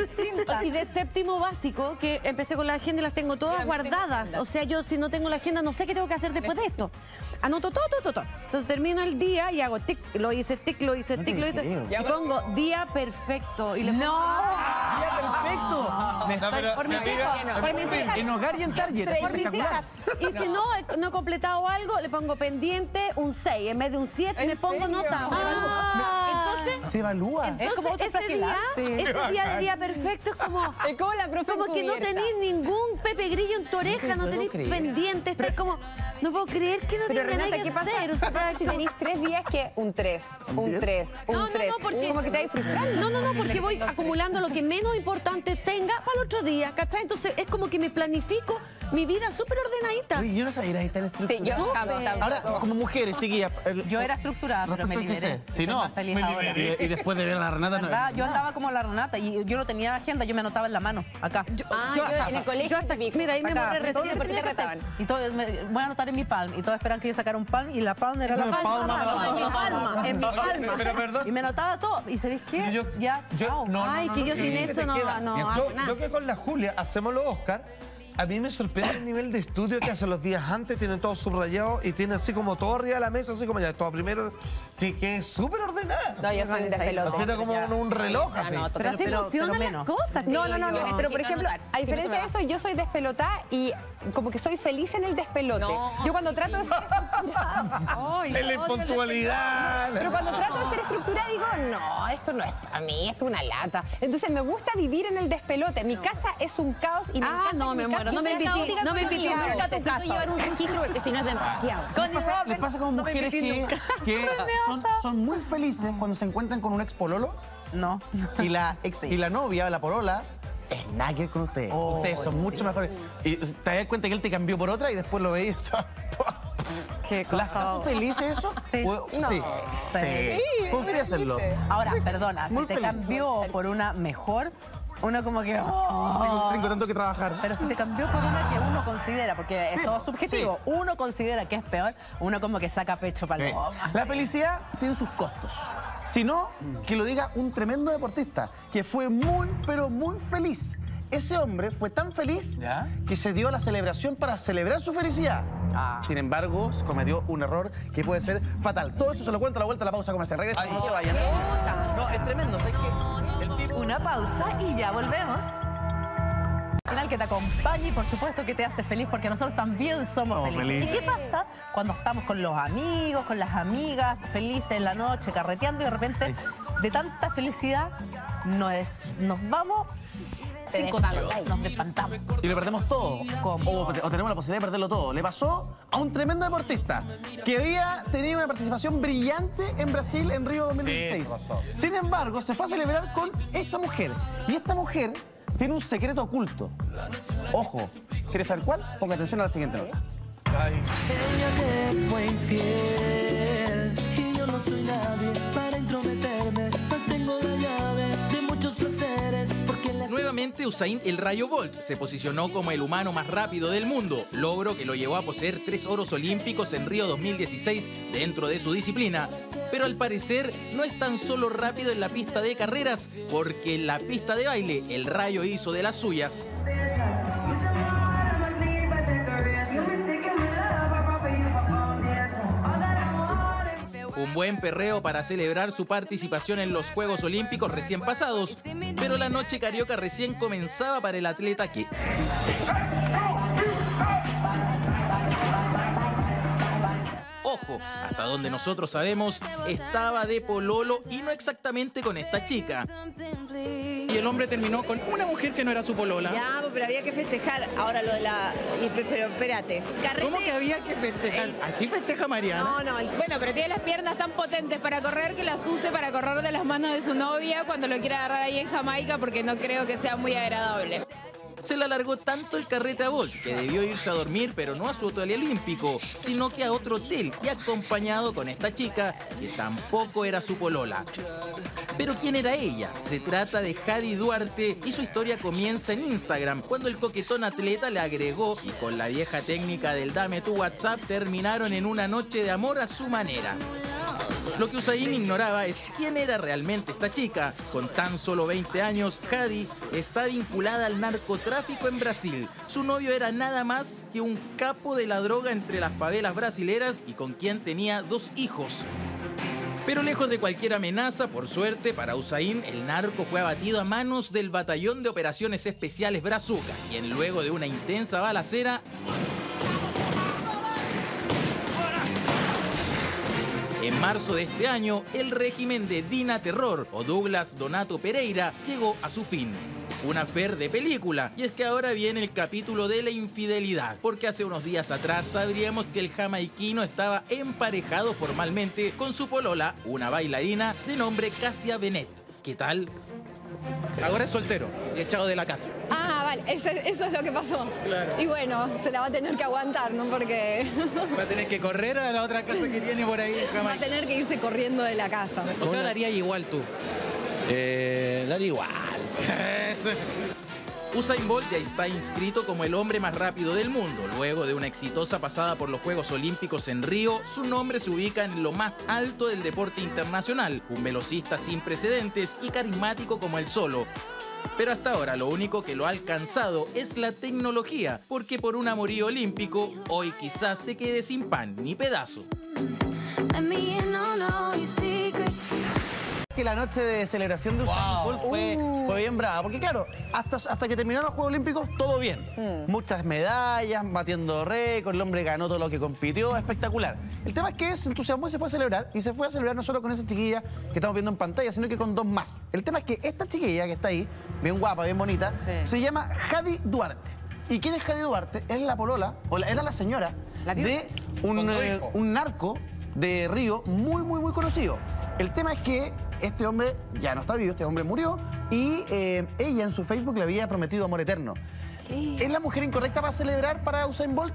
Speaker 10: de, y de séptimo básico, que empecé con la agenda y las tengo todas guardadas. O sea, yo si no tengo la agenda, no sé qué tengo que hacer después de esto. Anoto todo, todo, todo, todo. Entonces termino el día y hago tic, lo hice, tic, lo hice, tic, lo hice. Y pongo día perfecto. Y le pongo,
Speaker 1: ¡no! ¡Día perfecto!
Speaker 10: Me está, no, por mis hijas. Por mis hijas.
Speaker 2: En hogar y en Target.
Speaker 10: Por mis hijas. Y si no, no he completado algo, le pongo pendiente un seis. En vez de un siete, me pongo serio? nota. Ah, entonces,
Speaker 2: se evalúa.
Speaker 10: Entonces, es como ese día, ese día de día perfecto es como,
Speaker 12: es como, la profe
Speaker 10: como que no tenéis ningún Pepe Grillo en tu oreja, no, no tenéis pendiente, estás como, no puedo creer que no
Speaker 12: Pero
Speaker 10: tenés
Speaker 12: Renata,
Speaker 10: nada
Speaker 12: ¿qué pasa?
Speaker 10: hacer, o sea,
Speaker 12: si tenéis tres días, que un tres, un tres, un
Speaker 10: no,
Speaker 12: tres.
Speaker 10: No, no, porque,
Speaker 12: como que te vais frustrando.
Speaker 10: No, no, no, porque voy acumulando lo que menos importante tenga para el otro día, ¿cachai? Entonces es como que me planifico mi vida súper ordenadita.
Speaker 2: Oye, yo no sabía ir tan estructurada.
Speaker 12: Sí, yo también.
Speaker 2: Ahora, como mujeres, chiquillas.
Speaker 1: Yo era estructurada, pero me liberé.
Speaker 2: Si no,
Speaker 1: me liberé.
Speaker 2: Y, y después de ver a la Renata...
Speaker 1: ¿verdad? Yo andaba como la Renata y yo no tenía agenda, yo me anotaba en la mano, acá.
Speaker 12: Yo, ah, yo, yo en el colegio hasta mi...
Speaker 10: Mira, ahí me morré recién
Speaker 12: porque te retaban.
Speaker 1: Y todo, me, voy a anotar en mi palm, y todos esperan que yo sacara un palm, y la palm era la palma.
Speaker 10: En mi palma, en mi palma.
Speaker 13: Pero perdón.
Speaker 1: Y me anotaba todo, y ¿sabéis qué?
Speaker 13: Yo,
Speaker 1: ya, chao.
Speaker 13: Yo, no,
Speaker 10: Ay,
Speaker 13: no,
Speaker 10: que
Speaker 13: no,
Speaker 10: yo
Speaker 13: no,
Speaker 10: sin
Speaker 13: no,
Speaker 10: eso no, no,
Speaker 13: no
Speaker 10: hago
Speaker 13: yo,
Speaker 10: nada.
Speaker 13: yo que con la Julia hacemos los Oscar, a mí me sorprende el nivel de estudio que hace los días antes, tienen todo subrayado y tiene así como todo arriba de la mesa, así como ya todo primero, que, que es súper ordenada.
Speaker 12: No, yo soy un despelote.
Speaker 13: Así era como un, un reloj así.
Speaker 10: No, pero así funcionan las cosas.
Speaker 12: No, no, no, no, pero por ejemplo, a diferencia de eso, yo soy despelotada y como que soy feliz en el despelote. No. Yo cuando trato de ser estructurada...
Speaker 13: En la impuntualidad.
Speaker 12: Pero cuando trato de ser estructurada digo, no, esto no es para mí, esto es una lata. Entonces me gusta vivir en el despelote. Mi casa es un caos y me
Speaker 10: ah,
Speaker 12: encanta
Speaker 10: no, me muero. No me invité, no me invité.
Speaker 16: No necesito llevar un registro porque si no es demasiado.
Speaker 2: Les pasa, les pasa como mujeres que, que son, son muy felices cuando se encuentran con un ex pololo.
Speaker 1: No.
Speaker 2: Y la, ex, y la novia, la polola, es nada que ver con ustedes. Oh, ustedes son sí. mucho mejores. Y te das cuenta que él te cambió por otra y después lo veías.
Speaker 1: qué cosa.
Speaker 2: ¿Las hace felices eso?
Speaker 1: Sí.
Speaker 2: O-
Speaker 1: No.
Speaker 2: sí.
Speaker 1: Sí.
Speaker 2: Sí. Confiésenlo.
Speaker 1: Ahora, perdona, si
Speaker 2: Muy
Speaker 1: te
Speaker 2: feliz.
Speaker 1: cambió por una mejor, uno como que...
Speaker 2: Tengo,
Speaker 1: oh.
Speaker 2: tengo tanto que trabajar.
Speaker 1: Pero si te cambió por una que uno considera, porque es todo subjetivo, uno considera que es peor, uno como que saca pecho para el
Speaker 2: Sí. La felicidad tiene sus costos. Si no, que lo diga un tremendo deportista, que fue muy, pero muy feliz. Ese hombre fue tan feliz que se dio la celebración para celebrar su felicidad. Sin embargo, cometió un error que puede ser fatal. Todo eso se lo cuento a la vuelta de la pausa comercial. Regresa, no se vayan. No, es tremendo. ¿Sabes qué? El tipo...
Speaker 1: Una pausa y ya volvemos. Final que te acompañe y por supuesto que te hace feliz porque nosotros también somos
Speaker 2: Somos
Speaker 1: felices.
Speaker 2: felices.
Speaker 1: ¿Y qué pasa cuando estamos con los amigos, con las amigas, felices en la noche, carreteando y de repente de tanta felicidad nos, nos vamos
Speaker 16: Te
Speaker 1: sin control,
Speaker 16: despantáis.
Speaker 1: nos despantamos?
Speaker 2: Y lo perdemos todo. O, o tenemos la posibilidad de perderlo todo. Le pasó a un tremendo deportista que había tenido una participación brillante en Brasil en Río dos mil dieciséis.
Speaker 13: Sí, eso pasó.
Speaker 2: Sin embargo, se fue a celebrar con esta mujer. Y esta mujer tiene un secreto oculto. Ojo, ¿quieres saber cuál? Ponga atención a la siguiente nota.
Speaker 17: Ella te fue infiel y yo no soy nadie para entrometerme, pues tengo la llave de muchos placeres porque la...
Speaker 18: Nuevamente Usain el Rayo Bolt se posicionó como el humano más rápido del mundo, logro que lo llevó a poseer tres oros olímpicos en Río dos mil dieciséis dentro de su disciplina. Pero al parecer no es tan solo rápido en la pista de carreras, porque en la pista de baile el Rayo hizo de las suyas. Un buen perreo para celebrar su participación en los Juegos Olímpicos recién pasados, pero la noche carioca recién comenzaba para el atleta que... Ojo, hasta donde nosotros sabemos, estaba de pololo y no exactamente con esta chica. Y el hombre terminó con una mujer que no era su polola.
Speaker 19: Ya, pero había que festejar. Ahora lo de la... y pe- pero espérate. Carrete...
Speaker 18: ¿Cómo que había que festejar? ¿Así festeja Mariana?
Speaker 19: No, no. el-
Speaker 6: Bueno, pero tiene las piernas tan potentes para correr que las use para correr de las manos de su novia cuando lo quiera agarrar ahí en Jamaica porque no creo que sea muy agradable.
Speaker 18: Se le alargó tanto el carrete a Bolt que debió irse a dormir, pero no a su hotel olímpico, sino que a otro hotel y acompañado con esta chica que tampoco era su polola. Pero ¿quién era ella? Se trata de Hadi Duarte y su historia comienza en Instagram, cuando el coquetón atleta le agregó y con la vieja técnica del dame tu WhatsApp terminaron en una noche de amor a su manera. Lo que Usain ignoraba es quién era realmente esta chica. Con tan solo veinte años, Hadi está vinculada al narcotráfico en Brasil. Su novio era nada más que un capo de la droga entre las favelas brasileras y con quien tenía dos hijos. Pero lejos de cualquier amenaza, por suerte, para Usain, el narco fue abatido a manos del Batallón de Operaciones Especiales Brazuca, quien luego de una intensa balacera... En marzo de este año, el régimen de Dina Terror, o Douglas Donato Pereira, llegó a su fin. Una fer de película, y es que ahora viene el capítulo de la infidelidad, porque hace unos días atrás sabríamos que el jamaiquino estaba emparejado formalmente con su polola, una bailarina de nombre Cassia Benet. ¿Qué tal? Ahora es soltero y echado de la casa.
Speaker 6: Ah, vale, eso, eso es lo que pasó.
Speaker 18: Claro.
Speaker 6: Y bueno, se la va a tener que aguantar, ¿no? Porque
Speaker 18: Va a tener que correr a la otra casa que tiene por ahí en
Speaker 6: va a
Speaker 18: Jamaica.
Speaker 6: tener que irse corriendo de la casa.
Speaker 18: O sea, la haría igual tú.
Speaker 20: Eh, la haría igual.
Speaker 18: Usain Bolt ya está inscrito como el hombre más rápido del mundo. Luego de una exitosa pasada por los Juegos Olímpicos en Río, su nombre se ubica en lo más alto del deporte internacional. Un velocista sin precedentes y carismático como él solo. Pero hasta ahora lo único que lo ha alcanzado es la tecnología, porque por un amorío olímpico, hoy quizás se quede sin pan ni pedazo.
Speaker 2: Que la noche de celebración de Usain Bolt fue, fue bien brava, porque claro, hasta, hasta que terminaron los Juegos Olímpicos, todo bien. Muchas medallas, batiendo récords, el hombre ganó todo lo que compitió, espectacular. El tema es que se entusiasmó y se fue a celebrar, y se fue a celebrar no solo con esa chiquilla que estamos viendo en pantalla, sino que con dos más. El tema es que esta chiquilla que está ahí, bien guapa, bien bonita, se llama Hadi Duarte. ¿Y quién es Hadi Duarte? Es la polola, o la, era la señora de un, eh, un narco de Río muy, muy, muy conocido. El tema es que este hombre ya no está vivo, este hombre murió y eh, ella en su Facebook le había prometido amor eterno. ¿Es la mujer incorrecta para celebrar para Usain Bolt?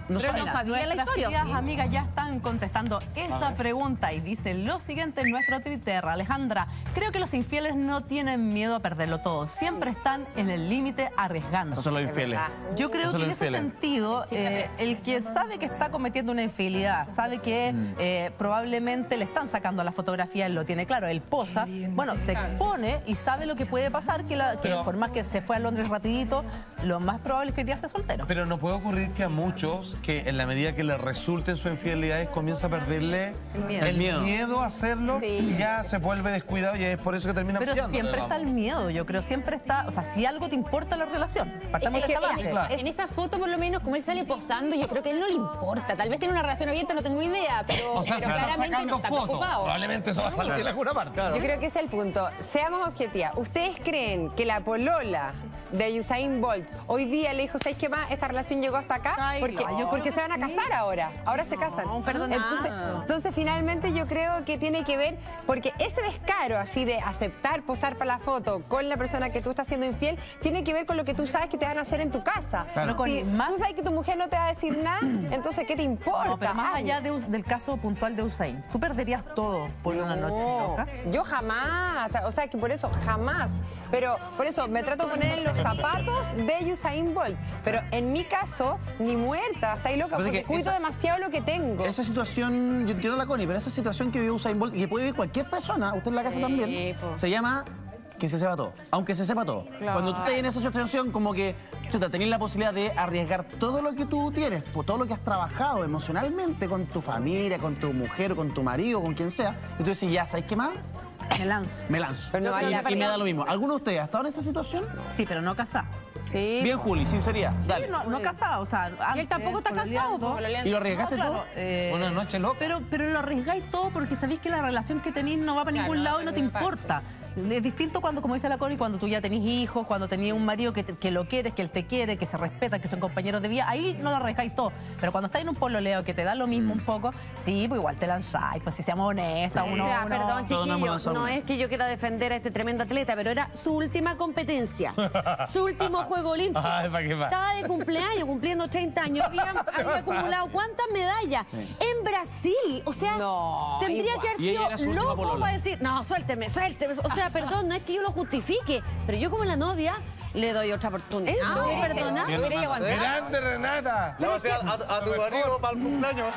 Speaker 2: no
Speaker 1: Pero
Speaker 2: sabe
Speaker 1: no
Speaker 2: nada.
Speaker 1: sabía la
Speaker 10: Nuestras
Speaker 1: historia.
Speaker 10: queridas
Speaker 1: Nuestras amigas ya están contestando esa pregunta y dice lo siguiente en nuestro Twitter. Alejandra, creo que los infieles no tienen miedo a perderlo todo. Siempre están en el límite arriesgándose.
Speaker 2: Eso son los infieles.
Speaker 1: Yo creo
Speaker 2: Eso
Speaker 1: que
Speaker 2: son
Speaker 1: en
Speaker 2: los
Speaker 1: ese
Speaker 2: infieles.
Speaker 1: sentido, eh, el que sabe que está cometiendo una infidelidad, sabe que eh, probablemente le están sacando la fotografía, él lo tiene claro, él posa, bueno, se expone y sabe lo que puede pasar, que, la, que
Speaker 13: Pero-
Speaker 1: por más que se fue a Londres rapidito, lo más probable es que hoy día sea soltero.
Speaker 13: Pero no puede ocurrir que a muchos, que en la medida que les resulten sus infidelidades, comienza a perderle
Speaker 1: El miedo.
Speaker 13: el
Speaker 1: El miedo.
Speaker 13: miedo a hacerlo y ya se vuelve descuidado y es por eso que termina
Speaker 1: Pero
Speaker 13: pillando,
Speaker 1: siempre
Speaker 13: digamos.
Speaker 1: está el miedo, yo creo, siempre está, o sea, si algo te importa la relación, partamos
Speaker 16: Es
Speaker 1: de
Speaker 16: que,
Speaker 1: esa
Speaker 16: mira,
Speaker 1: base.
Speaker 16: en esa foto, por lo menos, como él sale posando, yo creo que a él no le importa. Tal vez tiene una relación abierta, no tengo idea, pero,
Speaker 13: O sea,
Speaker 16: pero
Speaker 13: se está
Speaker 16: claramente
Speaker 13: sacando
Speaker 16: no está
Speaker 13: fotos.
Speaker 16: preocupado.
Speaker 13: Probablemente eso va a salir en alguna parte.
Speaker 12: Yo creo que ese es el punto. Seamos objetivas. ¿Ustedes creen que la polola de Usain Bolt hoy día le dijo, ¿sabes qué más? Esta relación llegó hasta acá
Speaker 1: Ay,
Speaker 12: porque,
Speaker 1: no, yo
Speaker 12: porque
Speaker 1: creo
Speaker 12: se van a
Speaker 1: que sí.
Speaker 12: casar ahora. Ahora se casan.
Speaker 1: un perdonazo.
Speaker 12: Entonces, entonces, finalmente, yo creo que tiene que ver, porque ese descaro así de aceptar posar para la foto con la persona que tú estás siendo infiel, tiene que ver con lo que tú sabes que te van a hacer en tu casa.
Speaker 1: Claro.
Speaker 12: Si
Speaker 1: Con más-
Speaker 12: tú sabes que tu mujer no te va a decir nada, entonces, ¿qué te importa?
Speaker 1: No, pero más
Speaker 12: Hazlo.
Speaker 1: allá de Us- del caso puntual de Usain, ¿tú perderías todo por una noche loca?
Speaker 12: Yo jamás, o sea que por eso jamás, pero por eso me trato de poner en los zapatos de Usain Bolt, pero en mi caso, ni muerta, está ahí loca,
Speaker 2: Pero es
Speaker 12: porque
Speaker 2: que
Speaker 12: cuido
Speaker 2: esa-
Speaker 12: demasiado lo que tengo.
Speaker 2: Esa situación, yo entiendo la Connie, pero esa situación que vive Usain Bolt y que puede vivir cualquier persona, usted en la casa
Speaker 10: Sí,
Speaker 2: también,
Speaker 10: po.
Speaker 2: se llama que se sepa todo, aunque se sepa todo. Cuando tú estás en esa situación, como que chuta, tenés la posibilidad de arriesgar todo lo que tú tienes, por todo lo que has trabajado emocionalmente con tu familia, con tu mujer, con tu marido, con quien sea, y tú dices, ya, ¿sabes qué más?
Speaker 1: Me lanzo.
Speaker 2: Me lanzo.
Speaker 12: Pero no
Speaker 2: y,
Speaker 12: vale la
Speaker 2: y me
Speaker 12: pena.
Speaker 2: da lo mismo. ¿Alguno de ustedes ha estado en esa situación?
Speaker 1: Sí, pero no casada.
Speaker 12: Sí.
Speaker 2: Bien, Juli, sinceridad. Dale.
Speaker 1: Sí, no, no casada, o sea,
Speaker 10: Y él tampoco está casado, po.
Speaker 2: ¿Y lo arriesgaste
Speaker 1: No, claro,
Speaker 2: todo?
Speaker 1: eh,
Speaker 13: Una noche loca.
Speaker 1: Pero, pero lo arriesgáis todo porque sabéis que la relación que tenéis no va para ningún lado y no te importa. Es distinto cuando, como dice la Cori, cuando tú ya tenés hijos, cuando tenés un marido que, te- que lo quieres, que él te quiere, que se respeta, que son compañeros de vida, ahí no lo arriesgáis todo. Pero cuando estás en un pololeo que te da lo mismo un poco, sí, pues igual te lanzáis, pues si seamos honestas,
Speaker 10: O
Speaker 1: uno,
Speaker 10: sea,
Speaker 1: uno-
Speaker 10: perdón,
Speaker 2: Todos nos
Speaker 10: chiquillos,
Speaker 2: hemos
Speaker 10: no es que yo quiera defender a este tremendo atleta, pero era su última competencia, su último juego olímpico.
Speaker 13: Ay, ¿para qué más?
Speaker 10: Estaba de cumpleaños, cumpliendo ochenta años, había, había acumulado cuántas medallas en Brasil. O sea,
Speaker 12: No,
Speaker 10: tendría
Speaker 12: igual.
Speaker 10: que haber
Speaker 2: Y ella era su
Speaker 10: sido
Speaker 2: última
Speaker 10: loco
Speaker 2: polola.
Speaker 10: para decir, no, suélteme, suélteme. O sea, perdón, no es que yo lo justifique, pero yo como la novia le doy otra oportunidad.
Speaker 12: ¿En
Speaker 10: Ah,
Speaker 12: serio?
Speaker 10: ¿Perdona?
Speaker 2: Bien,
Speaker 12: Hubiera
Speaker 2: Renata.
Speaker 12: aguantado.
Speaker 13: ¡Grande, Renata!
Speaker 14: Le vas a decir a, a tu marido para el cumpleaños.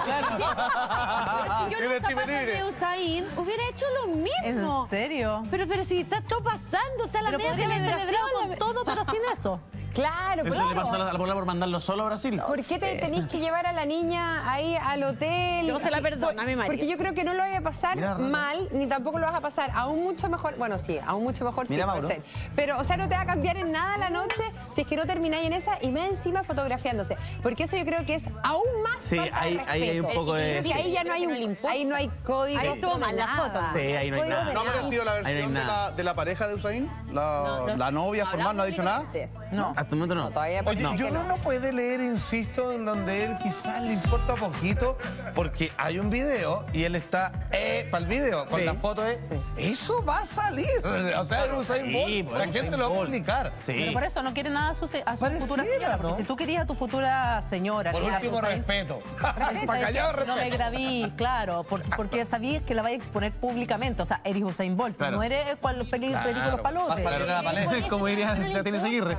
Speaker 10: Perdón. Yo en los zapatos de Usain hubiera hecho lo mismo.
Speaker 1: ¿En serio?
Speaker 10: Pero, pero si está todo pasando, o sea, la
Speaker 1: Pero
Speaker 10: media
Speaker 1: podría haber
Speaker 10: celebración,
Speaker 1: celebrado
Speaker 10: la-
Speaker 1: con todo, pero sin eso.
Speaker 12: Claro,
Speaker 2: Eso
Speaker 12: pero
Speaker 2: le pasó a la, a la polola por mandarlo solo a Brasil.
Speaker 12: ¿por qué te tenéis que llevar a la niña ahí al hotel?
Speaker 10: Yo se la perdono a mi marido.
Speaker 12: Porque yo creo que no lo vaya a pasar
Speaker 2: Mira, Renata.
Speaker 12: mal, ni tampoco lo vas a pasar aún mucho mejor. Bueno, sí, aún mucho mejor sí
Speaker 2: Mira,
Speaker 12: puede
Speaker 2: Mauro.
Speaker 12: ser. Pero, o sea, no te va a cambiar en nada la noche si es que no termináis en esa y más encima fotografiándose. Porque eso yo creo que es aún más
Speaker 2: Sí,
Speaker 12: falta de
Speaker 2: ahí- ahí hay un
Speaker 12: respeto.
Speaker 2: poco de-
Speaker 12: Y ahí ya no hay
Speaker 16: No le
Speaker 12: un,
Speaker 16: importa.
Speaker 12: ahí no hay código.
Speaker 10: Ahí toman la foto.
Speaker 2: Sí, ahí no hay
Speaker 12: código
Speaker 2: nada.
Speaker 12: de
Speaker 14: ¿No ha
Speaker 12: nada.
Speaker 14: aparecido la
Speaker 2: Ahí no hay
Speaker 14: versión de
Speaker 2: nada.
Speaker 14: la, de la pareja de Usain? La,
Speaker 16: No, no,
Speaker 14: la novia formal no ha dicho nada.
Speaker 1: No.
Speaker 2: Hasta el momento no.
Speaker 12: No, todavía
Speaker 13: Oye,
Speaker 12: parece
Speaker 13: yo
Speaker 12: que
Speaker 13: no, no puede leer, insisto, en donde él quizás le importa poquito, porque hay un video y él está eh, para el video, con
Speaker 2: Sí.
Speaker 13: la foto es, eso va a salir. O sea, es Usain
Speaker 2: Sí,
Speaker 13: Bolt,
Speaker 2: pues,
Speaker 13: la
Speaker 2: Usain
Speaker 13: gente lo va a
Speaker 2: Bolt.
Speaker 13: publicar.
Speaker 2: Sí.
Speaker 1: Pero por eso no quiere nada a su, se- a su
Speaker 13: Pareciera,
Speaker 1: futura señora. Porque
Speaker 13: ¿no?
Speaker 1: si tú querías a tu futura señora,
Speaker 13: Por
Speaker 1: que era
Speaker 13: último,
Speaker 1: Usain-
Speaker 13: respeto.
Speaker 1: Para
Speaker 13: Para callado,
Speaker 1: No me
Speaker 13: respeto.
Speaker 1: graví, claro, por- porque sabías que la vais a exponer públicamente. O sea, eres Usain Bolt,
Speaker 2: Claro.
Speaker 1: no eres cual peli,
Speaker 13: Claro,
Speaker 1: perico los palotes.
Speaker 13: vas a salir de la palestra.
Speaker 2: Como diría Sebastián Seguirre.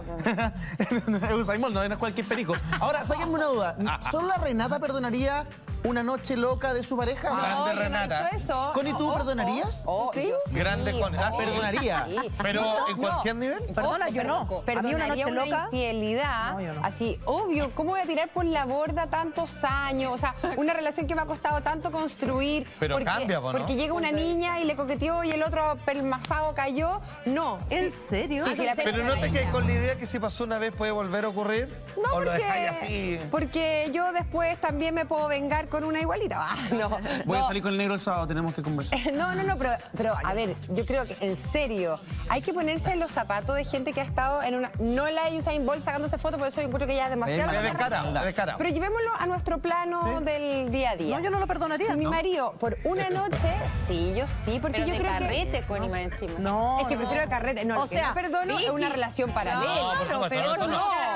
Speaker 2: Es Usain Bolt, no es cualquier perico. Ahora, sáquenme una duda. ¿Solo la Renata perdonaría una noche loca de su pareja?
Speaker 12: No,
Speaker 13: Grande
Speaker 12: yo no he
Speaker 13: Renata.
Speaker 12: dicho eso.
Speaker 2: Connie, ¿tú
Speaker 12: Ojo.
Speaker 2: perdonarías?
Speaker 12: Oh, yo sí.
Speaker 13: Grande con- ah,
Speaker 12: obvio.
Speaker 2: perdonaría.
Speaker 12: Sí.
Speaker 13: Pero
Speaker 12: No,
Speaker 13: en
Speaker 12: no.
Speaker 13: cualquier nivel.
Speaker 1: Perdona, yo no.
Speaker 12: Ojo,
Speaker 1: A mí una
Speaker 12: perdonaría
Speaker 1: noche loca.
Speaker 12: infidelidad,
Speaker 1: No, yo no.
Speaker 12: así, obvio, ¿cómo voy a tirar por la borda tantos años? O sea, una relación que me ha costado tanto construir.
Speaker 13: Pero
Speaker 12: porque,
Speaker 13: cambia, ¿no?
Speaker 12: Porque llega una niña y le coqueteó y el otro pelmazado cayó. No.
Speaker 1: ¿En
Speaker 12: sí.
Speaker 1: serio?
Speaker 12: Sí, sí, la
Speaker 13: Pero no te
Speaker 12: perdonaría.
Speaker 13: quedes con la idea que si pasó una vez puede volver a ocurrir.
Speaker 12: No,
Speaker 13: o lo
Speaker 12: porque,
Speaker 13: dejáis así.
Speaker 12: porque yo después también me puedo vengar con una igualita. Ah, no,
Speaker 2: Voy a
Speaker 12: no.
Speaker 2: salir con el negro el sábado, tenemos que conversar.
Speaker 12: No, no, no, pero, pero a ver, yo creo que en serio, hay que ponerse en los zapatos de gente que ha estado en una. No la de Usain Bolt sacándose fotos, por eso yo encuentro que ya es demasiado.
Speaker 13: Es descarado, es descarado.
Speaker 12: Pero llevémoslo a nuestro plano del día a día.
Speaker 1: No, yo no lo perdonaría.
Speaker 12: Si mi
Speaker 1: ¿no?
Speaker 12: marido, por una noche, sí, yo sí, porque
Speaker 16: Pero
Speaker 12: yo
Speaker 16: de
Speaker 12: creo
Speaker 16: carrete,
Speaker 12: que.
Speaker 16: Connie, más encima.
Speaker 1: No,
Speaker 12: Es que
Speaker 1: no.
Speaker 12: prefiero de carrete. No,
Speaker 10: O
Speaker 12: lo que
Speaker 10: sea,
Speaker 12: no perdono es
Speaker 10: Vicky.
Speaker 12: una relación paralela.
Speaker 13: No, por supuesto,
Speaker 12: pero
Speaker 13: no,
Speaker 12: no.
Speaker 13: no.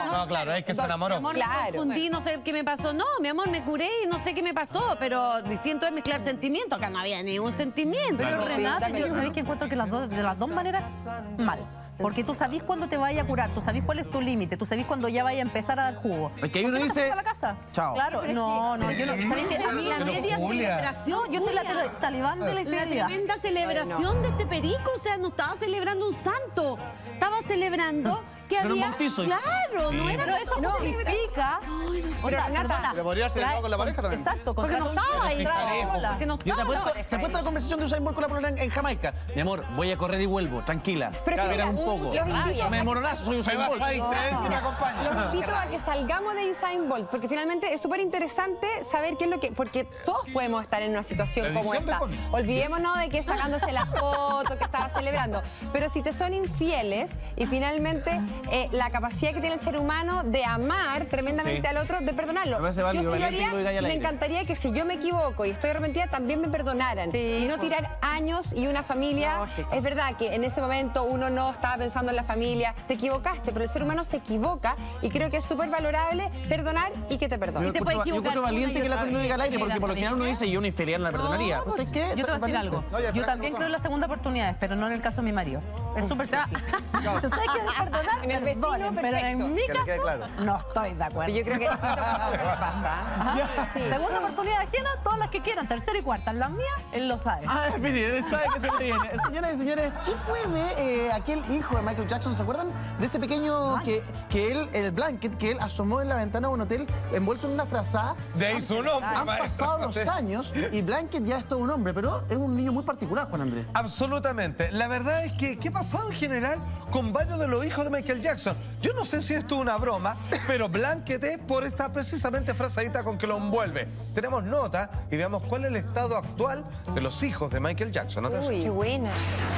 Speaker 13: No, claro, es que se enamoró.
Speaker 10: Mi amor,
Speaker 12: Claro.
Speaker 10: me confundí, no sé qué me pasó. No, mi amor, me curé y no sé qué me pasó, pero distinto es mezclar sentimientos. Acá no había ningún sentimiento.
Speaker 1: Pero
Speaker 10: Sí,
Speaker 1: Renata,
Speaker 10: también.
Speaker 1: yo sabéis que encuentro que las dos, de las dos maneras, mal. Porque tú sabís cuándo te vayas a curar, tú sabís cuál es tu límite, tú sabís cuándo ya vaya a empezar a dar jugo.
Speaker 2: Porque ahí uno
Speaker 1: ¿Por qué no te
Speaker 2: dice,
Speaker 1: vas a la casa?
Speaker 2: chao.
Speaker 1: Claro, no, no, yo no. ¿Sabéis que a mí la
Speaker 10: Pero,
Speaker 1: media
Speaker 10: Julia.
Speaker 1: celebración? Yo soy la tele- talibán de la
Speaker 10: La
Speaker 1: infidelidad.
Speaker 10: tremenda celebración de este perico, o sea, no estaba celebrando un santo, estaba celebrando que
Speaker 2: Pero un
Speaker 10: había...
Speaker 2: bautizo.
Speaker 10: Claro, no era...
Speaker 1: Pero eso
Speaker 10: no,
Speaker 1: significa...
Speaker 10: O sea,
Speaker 1: perdona,
Speaker 14: Pero podría ser
Speaker 1: trae-
Speaker 14: con la pareja también.
Speaker 1: Exacto,
Speaker 10: Porque no
Speaker 1: contrata un-
Speaker 10: estaba ahí.
Speaker 1: trae- hola.
Speaker 10: Porque no
Speaker 2: Yo te
Speaker 10: estaba
Speaker 2: apuesto,
Speaker 10: la
Speaker 2: te
Speaker 10: pareja
Speaker 2: apuesto a la conversación de Usain Bolt con la polona en, en Jamaica. Mi amor, voy a correr y vuelvo, tranquila.
Speaker 12: Pero es que
Speaker 2: Espera
Speaker 12: mira,
Speaker 2: un poco.
Speaker 12: los invito
Speaker 2: No me
Speaker 12: a-
Speaker 2: demoronazo, soy Usain Bolt.
Speaker 13: Vas a distraer si me acompañas.
Speaker 12: Los invito a que salgamos de Usain Bolt, porque finalmente es súper interesante saber qué es lo que... Porque todos podemos estar en una situación
Speaker 13: La
Speaker 12: como
Speaker 13: edición de
Speaker 12: esta.
Speaker 13: Connie.
Speaker 12: Olvidémonos de que sacándose la foto, que estaba celebrando. Pero si te son infieles y finalmente eh, la capacidad que tiene el ser humano de amar tremendamente
Speaker 2: Sí.
Speaker 12: al otro, de perdonarlo.
Speaker 2: Me parece
Speaker 12: Yo
Speaker 2: válido,
Speaker 12: sí lo
Speaker 2: valiente
Speaker 12: haría
Speaker 2: y lo diga ahí
Speaker 12: y
Speaker 2: al
Speaker 12: me
Speaker 2: aire.
Speaker 12: encantaría que si yo me equivoco y estoy arrepentida, también me perdonaran.
Speaker 10: Sí,
Speaker 12: y no
Speaker 10: pues.
Speaker 12: tirar años y una familia.
Speaker 10: Lógico.
Speaker 12: Es verdad que en ese momento uno no estaba pensando en la familia, te equivocaste, pero el ser humano se equivoca y creo que es súper valorable perdonar y que te
Speaker 2: Yo
Speaker 12: perdonen.
Speaker 10: te puedes
Speaker 2: encuentro- yo
Speaker 10: equivocar
Speaker 2: encuentro valiente
Speaker 10: una y
Speaker 2: que la
Speaker 10: otra
Speaker 2: Connie lo
Speaker 10: vez.
Speaker 2: diga al aire,
Speaker 1: Mira,
Speaker 2: porque por lo
Speaker 1: ¿sabes
Speaker 2: general uno
Speaker 1: qué?
Speaker 2: dice, yo una infidelidad no la perdonaría.
Speaker 10: pues,
Speaker 2: ¿Sabes qué?
Speaker 1: Yo te voy a decir algo. Yo también creo en la segunda oportunidad, pero no en el caso de mi marido. Es súper fácil. Si ustedes quieren perdonar,
Speaker 12: En el vecino,
Speaker 1: perdonen, pero en
Speaker 12: perfecto.
Speaker 1: mi
Speaker 2: Que le quede
Speaker 1: caso
Speaker 2: claro.
Speaker 1: no estoy de acuerdo.
Speaker 12: Pero yo creo que esto pasa.
Speaker 1: Ajá. Segunda oportunidad ajena, todas las que quieran, tercera y cuarta. Las mías, él lo sabe.
Speaker 2: Ah, mire, él sabe que se le viene. Señoras y señores, ¿qué fue de eh, aquel hijo de Michael Jackson? ¿Se acuerdan? De este pequeño que, que él, el blanket, que él asomó en la ventana de un hotel envuelto en una frazada.
Speaker 13: De ahí su nombre,
Speaker 2: Han
Speaker 13: maestro.
Speaker 2: pasado los años y Blanket ya es todo un hombre, pero es un niño muy particular, Juan Andrés.
Speaker 13: Absolutamente. La verdad es que, ¿qué ha pasado en general con varios de los hijos de Michael Jackson? Yo no sé si esto es una broma, pero Blanket es por esta precisamente frazadita con que lo envuelve. Tenemos nota y veamos cuál es el estado actual de los hijos de Michael Jackson. Atención.
Speaker 12: Uy, qué buena.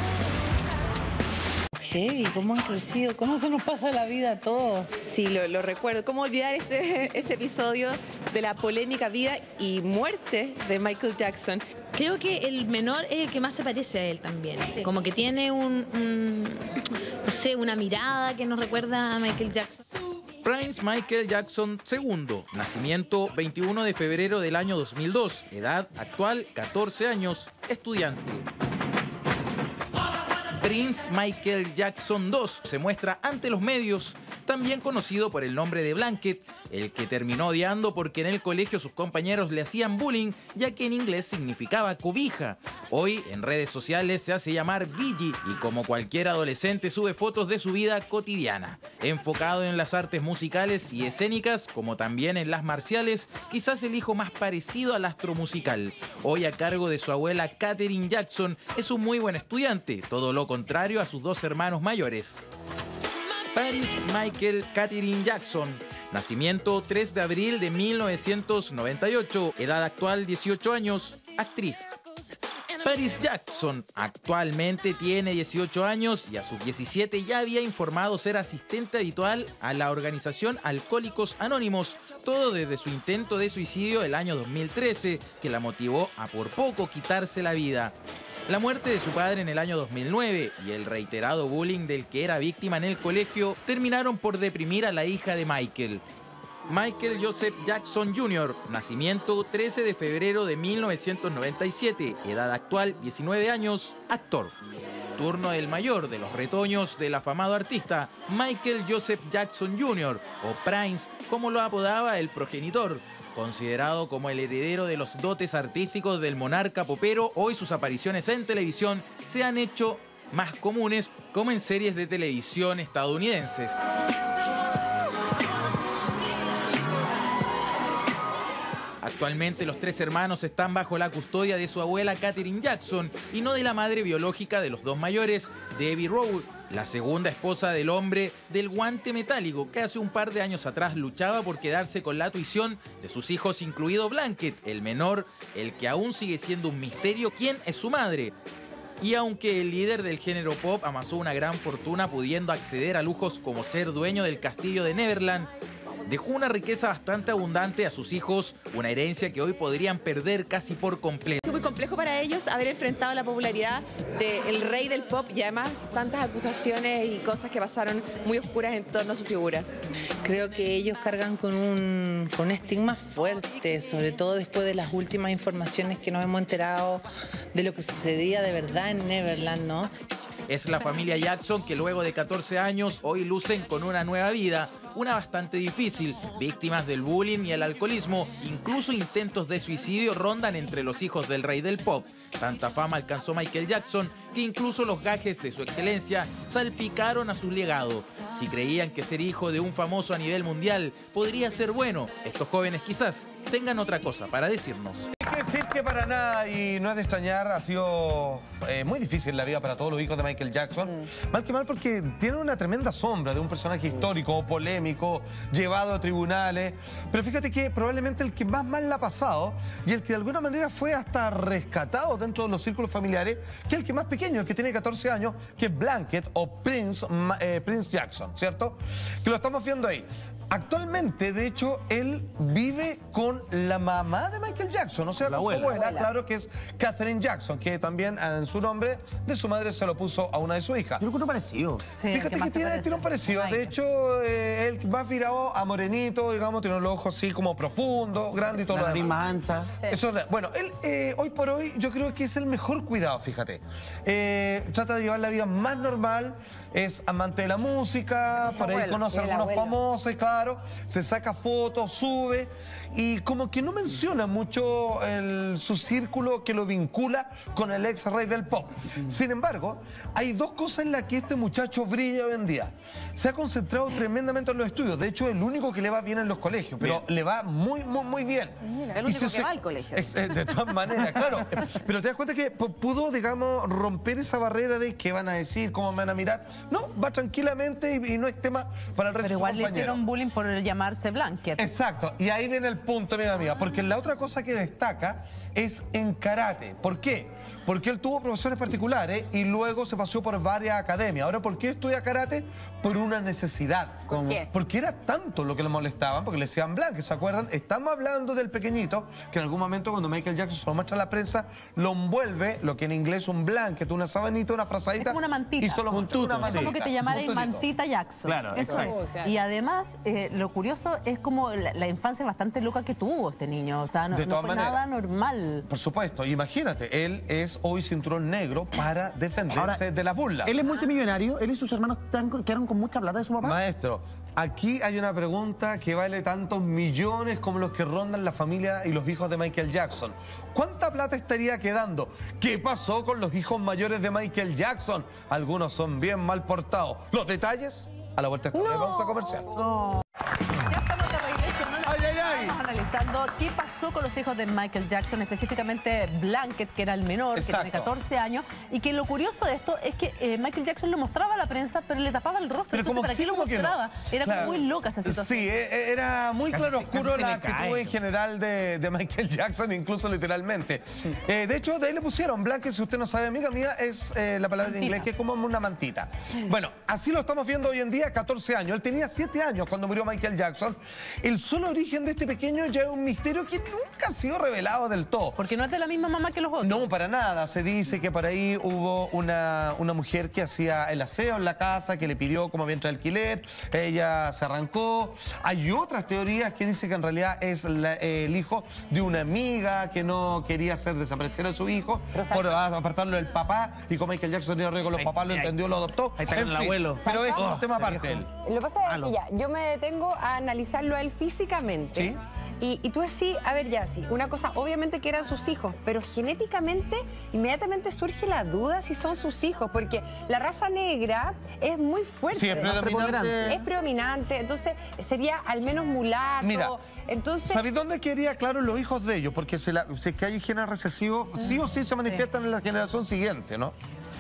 Speaker 15: Heavy, cómo han crecido, cómo se nos pasa la vida a todos.
Speaker 21: Sí, lo, lo recuerdo. ¿Cómo olvidar ese, ese episodio de la polémica vida y muerte de Michael Jackson?
Speaker 11: Creo que el menor es el que más se parece a él también. Como que tiene un, un, no sé, una mirada que nos recuerda a Michael Jackson.
Speaker 18: Prince Michael Jackson segundo, nacimiento veintiuno de febrero del año dos mil dos, edad actual catorce años, estudiante. Prince Michael Jackson segundo se muestra ante los medios, también conocido por el nombre de Blanket, el que terminó odiando porque en el colegio sus compañeros le hacían bullying, ya que en inglés significaba cobija. Hoy en redes sociales se hace llamar Biggie y como cualquier adolescente sube fotos de su vida cotidiana. Enfocado en las artes musicales y escénicas, como también en las marciales, quizás el hijo más parecido al astro musical. Hoy a cargo de su abuela Katherine Jackson, es un muy buen estudiante, todo lo contrario a sus dos hermanos mayores. Paris Michael Katherine Jackson, nacimiento tres de abril de mil novecientos noventa y ocho, edad actual dieciocho años, actriz. Paris Jackson actualmente tiene dieciocho años y a sus diecisiete ya había informado ser asistente habitual a la organización Alcohólicos Anónimos, todo desde su intento de suicidio el año dos mil trece, que la motivó a por poco quitarse la vida. La muerte de su padre en el año dos mil nueve y el reiterado bullying del que era víctima en el colegio terminaron por deprimir a la hija de Michael. Michael Joseph Jackson junior, nacimiento trece de febrero de mil novecientos noventa y siete, edad actual diecinueve años, actor. Turno del mayor de los retoños del afamado artista, Michael Joseph Jackson junior, o Prince, como lo apodaba el progenitor. Considerado como el heredero de los dotes artísticos del monarca popero, hoy sus apariciones en televisión se han hecho más comunes, como en series de televisión estadounidenses. Actualmente los tres hermanos están bajo la custodia de su abuela Katherine Jackson y no de la madre biológica de los dos mayores, Debbie Rowe, la segunda esposa del hombre del guante metálico, que hace un par de años atrás luchaba por quedarse con la tuición de sus hijos, incluido Blanket, el menor, el que aún sigue siendo un misterio quién es su madre. Y aunque el líder del género pop amasó una gran fortuna pudiendo acceder a lujos como ser dueño del castillo de Neverland, Dejó una riqueza bastante abundante a sus hijos, una herencia que hoy podrían perder casi por completo.
Speaker 21: Es muy complejo para ellos haber enfrentado la popularidad del rey del pop y además tantas acusaciones y cosas que pasaron muy oscuras en torno a su figura.
Speaker 15: Creo que ellos cargan con un, con un estigma fuerte, sobre todo después de las últimas informaciones que nos hemos enterado de lo que sucedía de verdad en Neverland, ¿no?
Speaker 18: Es la familia Jackson que luego de catorce años hoy lucen con una nueva vida, una bastante difícil, víctimas del bullying y el alcoholismo, incluso intentos de suicidio rondan entre los hijos del rey del pop. Tanta fama alcanzó Michael Jackson que incluso los gajes de su excelencia salpicaron a su legado. Si creían que ser hijo de un famoso a nivel mundial podría ser bueno, estos jóvenes quizás tengan otra cosa para decirnos.
Speaker 13: Hay que decir que para nada, y no es de extrañar, ha sido eh, muy difícil la vida para todos los hijos de Michael Jackson. Mm. Mal que mal porque tienen una tremenda sombra de un personaje histórico, polémico, llevado a tribunales. Pero fíjate que probablemente el que más mal la ha pasado y el que de alguna manera fue hasta rescatado dentro de los círculos familiares, que es el que más pequeño, el que tiene catorce años, que es Blanket o Prince, eh, Prince Jackson, ¿cierto? Que lo estamos viendo ahí. Actualmente, de hecho, él vive con la mamá de Michael Jackson, o sea, la abuela, abuela, claro, que es Katherine Jackson, que también en su nombre de su madre se lo puso a una de sus hijas.
Speaker 2: Yo creo que parecido.
Speaker 13: Sí, fíjate que, que tiene, tiene un parecido. De hecho, eh, él va virado a morenito, digamos, tiene los ojos así como profundos, grandes y todo
Speaker 2: la
Speaker 13: lo demás.
Speaker 2: más ancha.
Speaker 13: Sí. Eso, bueno, él eh, hoy por hoy yo creo que es el mejor cuidado, fíjate. Eh, trata de llevar la vida más normal, es amante de la música, por ahí conoce a algunos famosos, claro, se saca fotos, sube. Y como que no menciona mucho el, su círculo que lo vincula con el ex rey del pop. Sin embargo, hay dos cosas en las que este muchacho brilla hoy en día. Se ha concentrado tremendamente en los estudios. De hecho, es el único que le va bien en los colegios, pero bien. le va muy, muy, muy bien.
Speaker 10: Mira, el único que se, va al colegio.
Speaker 13: Es, es, de todas maneras, claro. Pero te das cuenta que pudo, digamos, romper esa barrera de qué van a decir, cómo me van a mirar. No, va tranquilamente y, y no es tema para el resto de sus compañeros.
Speaker 1: Pero igual le hicieron bullying por llamarse Blanket.
Speaker 13: Exacto. Y ahí viene el punto, amiga mía, porque la otra cosa que destaca es en karate. ¿Por qué? Porque él tuvo profesores particulares y luego se pasó por varias academias. Ahora, ¿por qué estudia karate? Por una necesidad.
Speaker 10: ¿Por qué?
Speaker 13: Porque era tanto lo que le molestaban, porque le decían Blanket, ¿se acuerdan? Estamos hablando del pequeñito, que en algún momento cuando Michael Jackson se lo muestra a la prensa, lo envuelve, lo que en inglés un blanket, una sabanita, una frazadita.
Speaker 1: Es como una mantita.
Speaker 13: Y solo
Speaker 1: un tuto, una mantita.
Speaker 13: Sí.
Speaker 1: Como que te llamaran mantita Jackson.
Speaker 2: Claro,
Speaker 1: eso es. Y además, eh, lo curioso es como la, la infancia bastante loca que tuvo este niño. O sea, no,
Speaker 13: de
Speaker 1: no fue
Speaker 13: maneras.
Speaker 1: nada normal.
Speaker 13: Por supuesto, imagínate, él es hoy cinturón negro para defenderse Ahora, de la burla.
Speaker 2: Él es multimillonario, él y sus hermanos quedaron con mucha plata de su papá.
Speaker 13: Maestro, aquí hay una pregunta que vale tantos millones como los que rondan la familia y los hijos de Michael Jackson. ¿Cuánta plata estaría quedando? ¿Qué pasó con los hijos mayores de Michael Jackson? Algunos son bien mal portados. ¿Los detalles? A la vuelta de esta no. Vamos a comercial.
Speaker 1: No. Ya estamos de regreso, ¿no?
Speaker 13: Ay, ay, ay.
Speaker 1: Estamos analizando qué pasó con los hijos de Michael Jackson, específicamente Blanket, que era el menor, Exacto. que tiene catorce años, y que lo curioso de esto es que eh, Michael Jackson lo mostraba a la prensa, pero le tapaba el rostro.
Speaker 13: Pero
Speaker 1: Entonces,
Speaker 13: como
Speaker 1: ¿para
Speaker 13: sí,
Speaker 1: qué lo mostraba?
Speaker 13: No.
Speaker 1: Era
Speaker 13: claro.
Speaker 1: como muy loca esa situación.
Speaker 13: Sí, era muy
Speaker 2: casi,
Speaker 13: claro oscuro la actitud
Speaker 2: cae.
Speaker 13: en general de, de Michael Jackson, incluso literalmente. Eh, de hecho, de ahí le pusieron Blanket, si usted no sabe, amiga mía, es eh, la palabra mantita. En inglés que es como una mantita. Bueno, así lo estamos viendo hoy en día, catorce años. Él tenía siete años cuando murió Michael Jackson. El solo origen de este pequeño ya es un misterio que nunca ha sido revelado del todo.
Speaker 1: Porque no es de la misma mamá que los otros.
Speaker 13: No, para nada. Se dice que por ahí hubo una, una mujer que hacía el aseo en la casa, que le pidió como vientre de alquiler, ella se arrancó. Hay otras teorías que dicen que en realidad es la, eh, el hijo de una amiga que no quería hacer desaparecer a su hijo por apartarlo del papá, y como Michael Jackson tenía riesgo con los papás, lo entendió, lo adoptó.
Speaker 2: Ahí está con
Speaker 13: en
Speaker 2: el
Speaker 13: fin,
Speaker 2: abuelo.
Speaker 13: Pero es
Speaker 2: Oh,
Speaker 13: un tema aparte.
Speaker 12: Lo que pasa es que ya, yo me detengo a analizarlo a él físicamente.
Speaker 13: ¿Sí?
Speaker 12: Y, y tú decís, a ver, ya sí, una cosa, obviamente que eran sus hijos, pero genéticamente inmediatamente surge la duda si son sus hijos, porque la raza negra es muy fuerte.
Speaker 13: Sí, es predominante.
Speaker 12: Es predominante, entonces sería al menos mulato.
Speaker 13: Mira,
Speaker 12: entonces...
Speaker 13: ¿sabéis dónde quería, claro, los hijos de ellos? Porque si, la, si es que hay genes recesivos, sí o sí se manifiestan sí. en la generación siguiente, ¿no?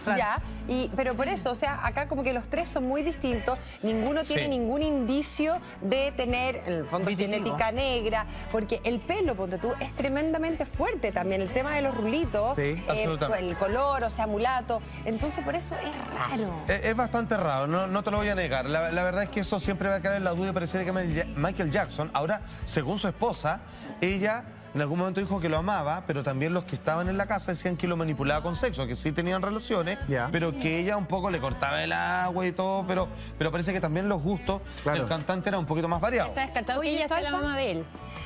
Speaker 1: Claro.
Speaker 12: Ya, y, pero por eso, o sea, acá como que los tres son muy distintos, ninguno tiene
Speaker 13: Sí.
Speaker 12: ningún indicio de tener, en el fondo,
Speaker 1: Vitiligo.
Speaker 12: genética negra, porque el pelo, ponte tú, es tremendamente fuerte también, el tema de los rulitos,
Speaker 13: Sí, absolutamente.
Speaker 12: el color, o sea, mulato, entonces por eso es raro.
Speaker 13: Es, es bastante raro, no, no te lo voy a negar. La, la verdad es que eso siempre va a quedar en la duda y pareciera que Michael Jackson, ahora, según su esposa, ella en algún momento dijo que lo amaba, pero también los que estaban en la casa decían que lo manipulaba con sexo, que sí tenían relaciones,
Speaker 2: Ya.
Speaker 13: pero que ella un poco le cortaba el agua y todo, pero, pero parece que también los gustos
Speaker 2: Claro.
Speaker 13: del cantante eran un poquito más variados.
Speaker 16: Está descartado que
Speaker 10: Oye,
Speaker 16: ella sea la
Speaker 10: Salva.
Speaker 16: mamá de él.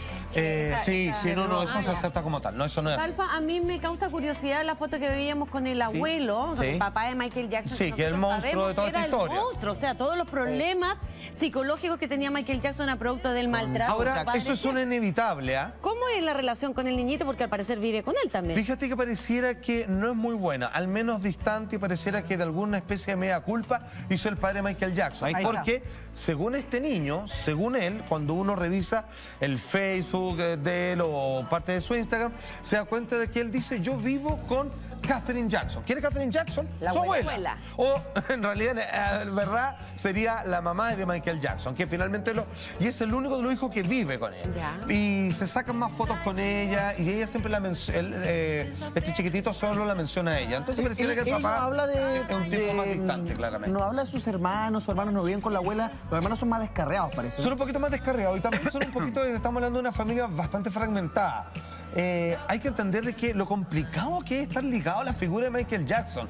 Speaker 13: Eh,
Speaker 16: Esa-
Speaker 13: sí,
Speaker 16: esa-
Speaker 13: sí, no, no, eso
Speaker 10: Ah,
Speaker 13: se
Speaker 10: ya.
Speaker 13: acepta como tal, no, eso no es así.
Speaker 10: Alfa, a mí me causa curiosidad la foto que veíamos con el abuelo, con
Speaker 13: Sí.
Speaker 10: el papá de Michael Jackson.
Speaker 13: Sí, que el
Speaker 10: nosotros
Speaker 13: monstruo
Speaker 10: sabemos
Speaker 13: de toda
Speaker 10: que
Speaker 13: esta
Speaker 10: era
Speaker 13: historia.
Speaker 10: el monstruo, o sea, todos los problemas psicológicos que tenía Michael Jackson a producto del maltrato.
Speaker 13: Ahora,
Speaker 10: de su padre.
Speaker 13: eso es un inevitable, ¿ah?
Speaker 10: ¿Cómo es la relación con el niñito? Porque al parecer vive con él también.
Speaker 13: Fíjate que pareciera que no es muy buena, al menos distante, y pareciera que de alguna especie de mea culpa hizo el padre Michael Jackson.
Speaker 2: Ahí está.
Speaker 13: Porque, según este niño, según él, cuando uno revisa el Facebook eh, de él o parte de su Instagram, se da cuenta de que él dice, yo vivo con Katherine Jackson. ¿Quién es Katherine Jackson?
Speaker 10: La
Speaker 13: Su
Speaker 10: abuela.
Speaker 13: abuela. O, en realidad, eh, en verdad, sería la mamá de Michael Jackson, que finalmente lo... Y es el único de los hijos que vive con él.
Speaker 10: Ya.
Speaker 13: Y se sacan más fotos con ella, y ella siempre la menciona... este chiquitito solo la menciona a ella. Entonces pareciera que el
Speaker 2: Él
Speaker 13: papá
Speaker 2: no habla de,
Speaker 13: es un tipo
Speaker 2: de-
Speaker 13: más distante, claramente.
Speaker 2: No habla de sus hermanos, sus hermanos no viven con la abuela, los hermanos son más descarriados, parece.
Speaker 13: Son un poquito más descarriados y también son un poquito, estamos hablando de una familia bastante fragmentada. Eh, hay que entender de que lo complicado que es estar ligado a la figura de Michael Jackson.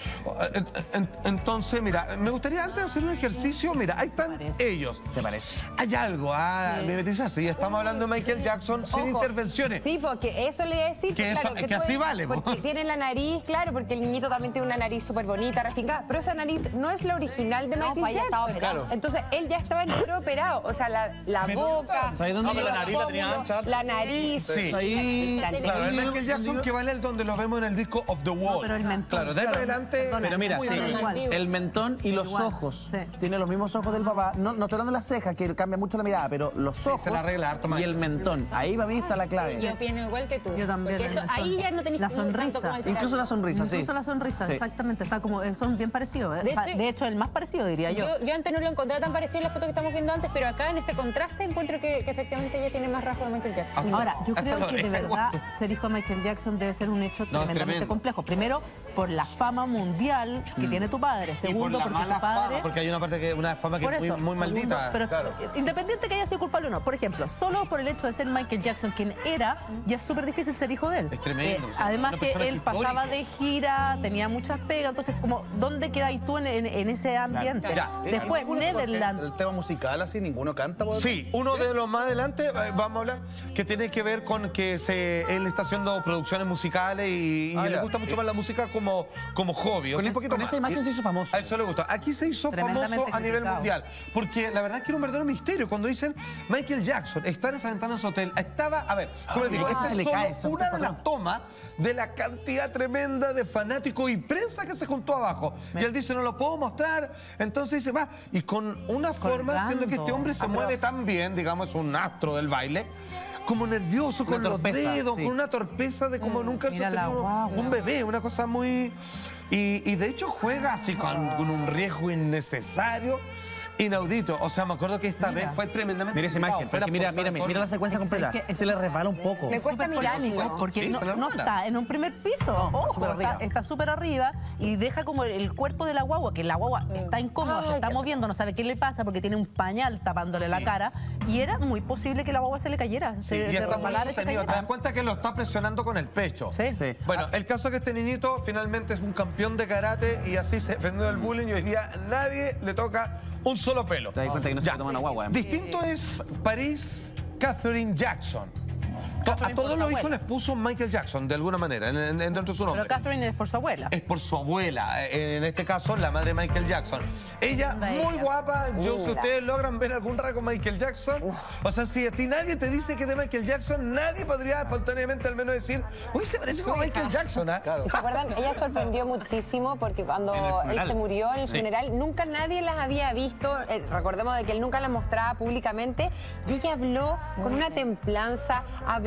Speaker 13: En- en- Entonces, mira, me gustaría antes de hacer un ejercicio, mira, ahí están ellos.
Speaker 2: Se parece.
Speaker 13: Hay algo, ah, me metí así, estamos hablando de Michael Jackson sin
Speaker 12: Ojo.
Speaker 13: intervenciones.
Speaker 12: Sí, porque eso le iba a decir.
Speaker 13: Que eso- que
Speaker 12: tú
Speaker 13: así
Speaker 12: ves-
Speaker 13: vale, po.
Speaker 12: Porque tiene la nariz, claro, porque el niñito también tiene una nariz súper bonita, respingada. Pero esa nariz no es la original de
Speaker 16: No,
Speaker 12: Michael
Speaker 16: pues ya estaba
Speaker 12: Jackson.
Speaker 16: operado.
Speaker 13: Claro.
Speaker 12: Entonces, él ya estaba entero operado. O sea, la, la
Speaker 13: Pero-
Speaker 12: boca,
Speaker 2: ¿sabes dónde
Speaker 12: los
Speaker 2: la
Speaker 13: nariz la tenía
Speaker 12: pómulos,
Speaker 13: ancha?
Speaker 12: la nariz.
Speaker 13: Sí.
Speaker 2: Ahí-
Speaker 12: La-
Speaker 13: Claro, el Michael Jackson que vale el donde lo vemos en el disco Of the Wall.
Speaker 1: pero el mentón.
Speaker 13: Claro, de ahí para adelante.
Speaker 1: Perdona,
Speaker 2: Pero mira,
Speaker 13: muy
Speaker 2: sí,
Speaker 13: diferente.
Speaker 1: igual.
Speaker 2: el mentón y los
Speaker 1: Igual,
Speaker 2: ojos.
Speaker 1: sí.
Speaker 2: Tiene los mismos ojos del papá. No, no estoy hablando de las cejas, que cambia mucho la mirada, pero los ojos
Speaker 13: se la arregla harto más.
Speaker 2: y el mentón. Ahí para mí está la
Speaker 16: Yo
Speaker 2: clave.
Speaker 16: opino igual que tú.
Speaker 1: Yo también,
Speaker 16: Porque eso,
Speaker 1: el
Speaker 16: ahí
Speaker 1: mentón.
Speaker 16: ya no tenéis
Speaker 1: La
Speaker 16: tanto como
Speaker 1: sonrisa.
Speaker 16: alterar.
Speaker 2: Incluso la sonrisa, sí.
Speaker 1: Incluso la sonrisa,
Speaker 2: Sí.
Speaker 1: exactamente. Está como, eh, son bien parecidos. ¿eh?
Speaker 16: De
Speaker 1: O sea,
Speaker 16: hecho-
Speaker 1: de hecho, el más parecido, diría yo.
Speaker 16: Yo, yo antes no lo encontraba tan parecido en la foto que estamos viendo antes, pero acá en este contraste encuentro que, que efectivamente ella tiene más rasgos de Michael Jackson.
Speaker 1: Ahora, yo
Speaker 13: Hasta
Speaker 1: creo
Speaker 13: la
Speaker 1: que de
Speaker 13: oreja,
Speaker 1: verdad
Speaker 13: guau.
Speaker 1: ser hijo de Michael Jackson debe ser un hecho
Speaker 13: No, es
Speaker 1: tremendamente
Speaker 13: tremendo.
Speaker 1: complejo. Primero, por la fama mundial que tiene tu padre.
Speaker 13: Y por
Speaker 1: Segundo,
Speaker 13: la
Speaker 1: porque
Speaker 13: mala
Speaker 1: tu padre...
Speaker 13: fama, porque hay una parte que una fama que
Speaker 1: Por
Speaker 13: es muy,
Speaker 1: eso,
Speaker 13: muy
Speaker 1: segundo,
Speaker 13: maldita.
Speaker 1: pero
Speaker 13: Claro.
Speaker 1: independiente que haya sido culpable o no, por ejemplo, solo por el hecho de ser Michael Jackson quien era, ya es súper difícil ser hijo de él.
Speaker 13: Es tremendo,
Speaker 1: Eh,
Speaker 13: o sea,
Speaker 1: además
Speaker 13: una
Speaker 1: que
Speaker 13: persona
Speaker 1: él pasaba de gira, tenía muchas pegas, entonces como, ¿dónde quedas tú en, en- en ese ambiente?
Speaker 13: Ya.
Speaker 1: Después,
Speaker 14: ¿Alguno se conoce
Speaker 1: Neverland.
Speaker 14: El tema musical así, ninguno canta. ¿vos?
Speaker 13: Sí, uno de los más adelante, eh, vamos a hablar, que tiene que ver con que se, él está haciendo producciones musicales y, y
Speaker 14: Ah,
Speaker 13: le
Speaker 14: ya.
Speaker 13: gusta mucho más la música como, como hobby. o
Speaker 2: Con,
Speaker 13: sea,
Speaker 2: el-
Speaker 13: un poquito
Speaker 2: con
Speaker 13: más.
Speaker 2: esta imagen se hizo famoso.
Speaker 13: A él solo le gusta. Aquí se hizo famoso
Speaker 1: Tremendamente
Speaker 13: a nivel
Speaker 1: criticado.
Speaker 13: mundial. Porque la verdad es que era un verdadero misterio. Cuando dicen Michael Jackson está en esa ventana de su hotel, estaba, a ver, ¿cómo les digo?
Speaker 2: Ay,
Speaker 13: Esa
Speaker 2: se le
Speaker 13: es
Speaker 2: cae,
Speaker 13: solo
Speaker 2: se
Speaker 13: una de
Speaker 2: empieza a
Speaker 13: las tomas de la cantidad tremenda de fanáticos y prensa que se juntó abajo. Y él dice, no lo puedo mostrar. Entonces dice, va. Y con una forma,
Speaker 1: Colgando.
Speaker 13: siendo que este hombre se
Speaker 1: Ah, pero-
Speaker 13: mueve tan bien, digamos, es un astro del baile, como nervioso,
Speaker 2: Una
Speaker 13: con los
Speaker 2: torpeza,
Speaker 13: dedos,
Speaker 2: sí.
Speaker 13: con una torpeza de como nunca
Speaker 1: mira
Speaker 13: se
Speaker 1: la
Speaker 13: tenido
Speaker 1: guagua.
Speaker 13: un bebé, una cosa muy... Y, y de hecho juega así con, con un riesgo innecesario, inaudito. O sea, me acuerdo que esta vez fue tremendamente...
Speaker 2: Mira esa
Speaker 13: criticado.
Speaker 2: imagen,
Speaker 13: Fue
Speaker 2: porque
Speaker 13: la
Speaker 2: mira,
Speaker 13: portada
Speaker 2: mira,
Speaker 13: de
Speaker 2: mira la
Speaker 13: Thor.
Speaker 2: secuencia
Speaker 1: Es que
Speaker 2: completa.
Speaker 1: es que es-
Speaker 2: Se le resbala un poco.
Speaker 12: Me cuesta
Speaker 1: Súper
Speaker 12: mirarlo.
Speaker 1: polémico, porque
Speaker 13: Sí,
Speaker 1: no,
Speaker 13: se le
Speaker 1: no
Speaker 13: resbala.
Speaker 1: está en un primer piso, ojo,
Speaker 2: súper
Speaker 1: está
Speaker 2: arriba.
Speaker 1: está súper arriba y deja como el cuerpo de la guagua, que la guagua está incómoda, se
Speaker 12: Ay,
Speaker 1: está
Speaker 12: qué-
Speaker 1: moviendo, no sabe qué le pasa porque tiene un pañal tapándole la cara y era muy posible que la guagua se le cayera,
Speaker 13: Sí,
Speaker 1: se,
Speaker 13: y
Speaker 1: se
Speaker 13: está muy
Speaker 1: resbalara y se
Speaker 13: sostenido. Te
Speaker 1: cayera.
Speaker 13: das cuenta que lo está presionando con el pecho.
Speaker 1: Sí.
Speaker 2: Sí.
Speaker 13: Bueno, el caso es que este niñito finalmente es un campeón de karate y así se defendió del bullying y hoy día nadie le toca un solo pelo.
Speaker 2: Te das cuenta que no se
Speaker 13: Ya.
Speaker 2: puede tomar una guagua. además.
Speaker 13: Distinto es Paris Katherine Jackson. To- A
Speaker 1: Catherine por
Speaker 13: todos
Speaker 1: su
Speaker 13: los hijos
Speaker 1: abuela.
Speaker 13: les puso Michael Jackson, de alguna manera, en, en- dentro de su nombre.
Speaker 1: Pero Catherine es por su abuela.
Speaker 13: Es por su abuela, eh, en este caso la madre de Michael Jackson. Ella,
Speaker 1: Linda
Speaker 13: muy
Speaker 1: ella.
Speaker 13: guapa, yo si
Speaker 12: Linda.
Speaker 13: ustedes logran ver algún rasgo de Michael Jackson, o sea, si a ti nadie te dice que es de Michael Jackson, nadie podría espontáneamente al menos decir, uy, se parece como a Michael Jackson, ¿ah?
Speaker 12: ¿Y se acuerdan? Ella sorprendió muchísimo porque cuando
Speaker 13: En el
Speaker 12: él
Speaker 13: funeral.
Speaker 12: se murió en el
Speaker 13: Sí.
Speaker 12: funeral, nunca nadie las había visto. Eh, recordemos de que él nunca las mostraba públicamente. Y ella habló con una templanza, habló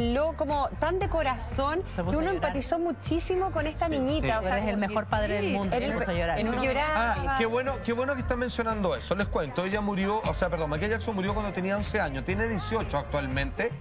Speaker 12: habló como tan de corazón que uno empatizó muchísimo con esta niñita.
Speaker 1: Sí, o sea, eres el mejor padre del mundo.
Speaker 12: Él
Speaker 1: puso a llorar.
Speaker 12: En un llorar.
Speaker 13: Ah, qué bueno, qué bueno que están mencionando eso. Les cuento, ella murió, o sea, perdón, Michael Jackson murió cuando tenía once años, tiene dieciocho actualmente,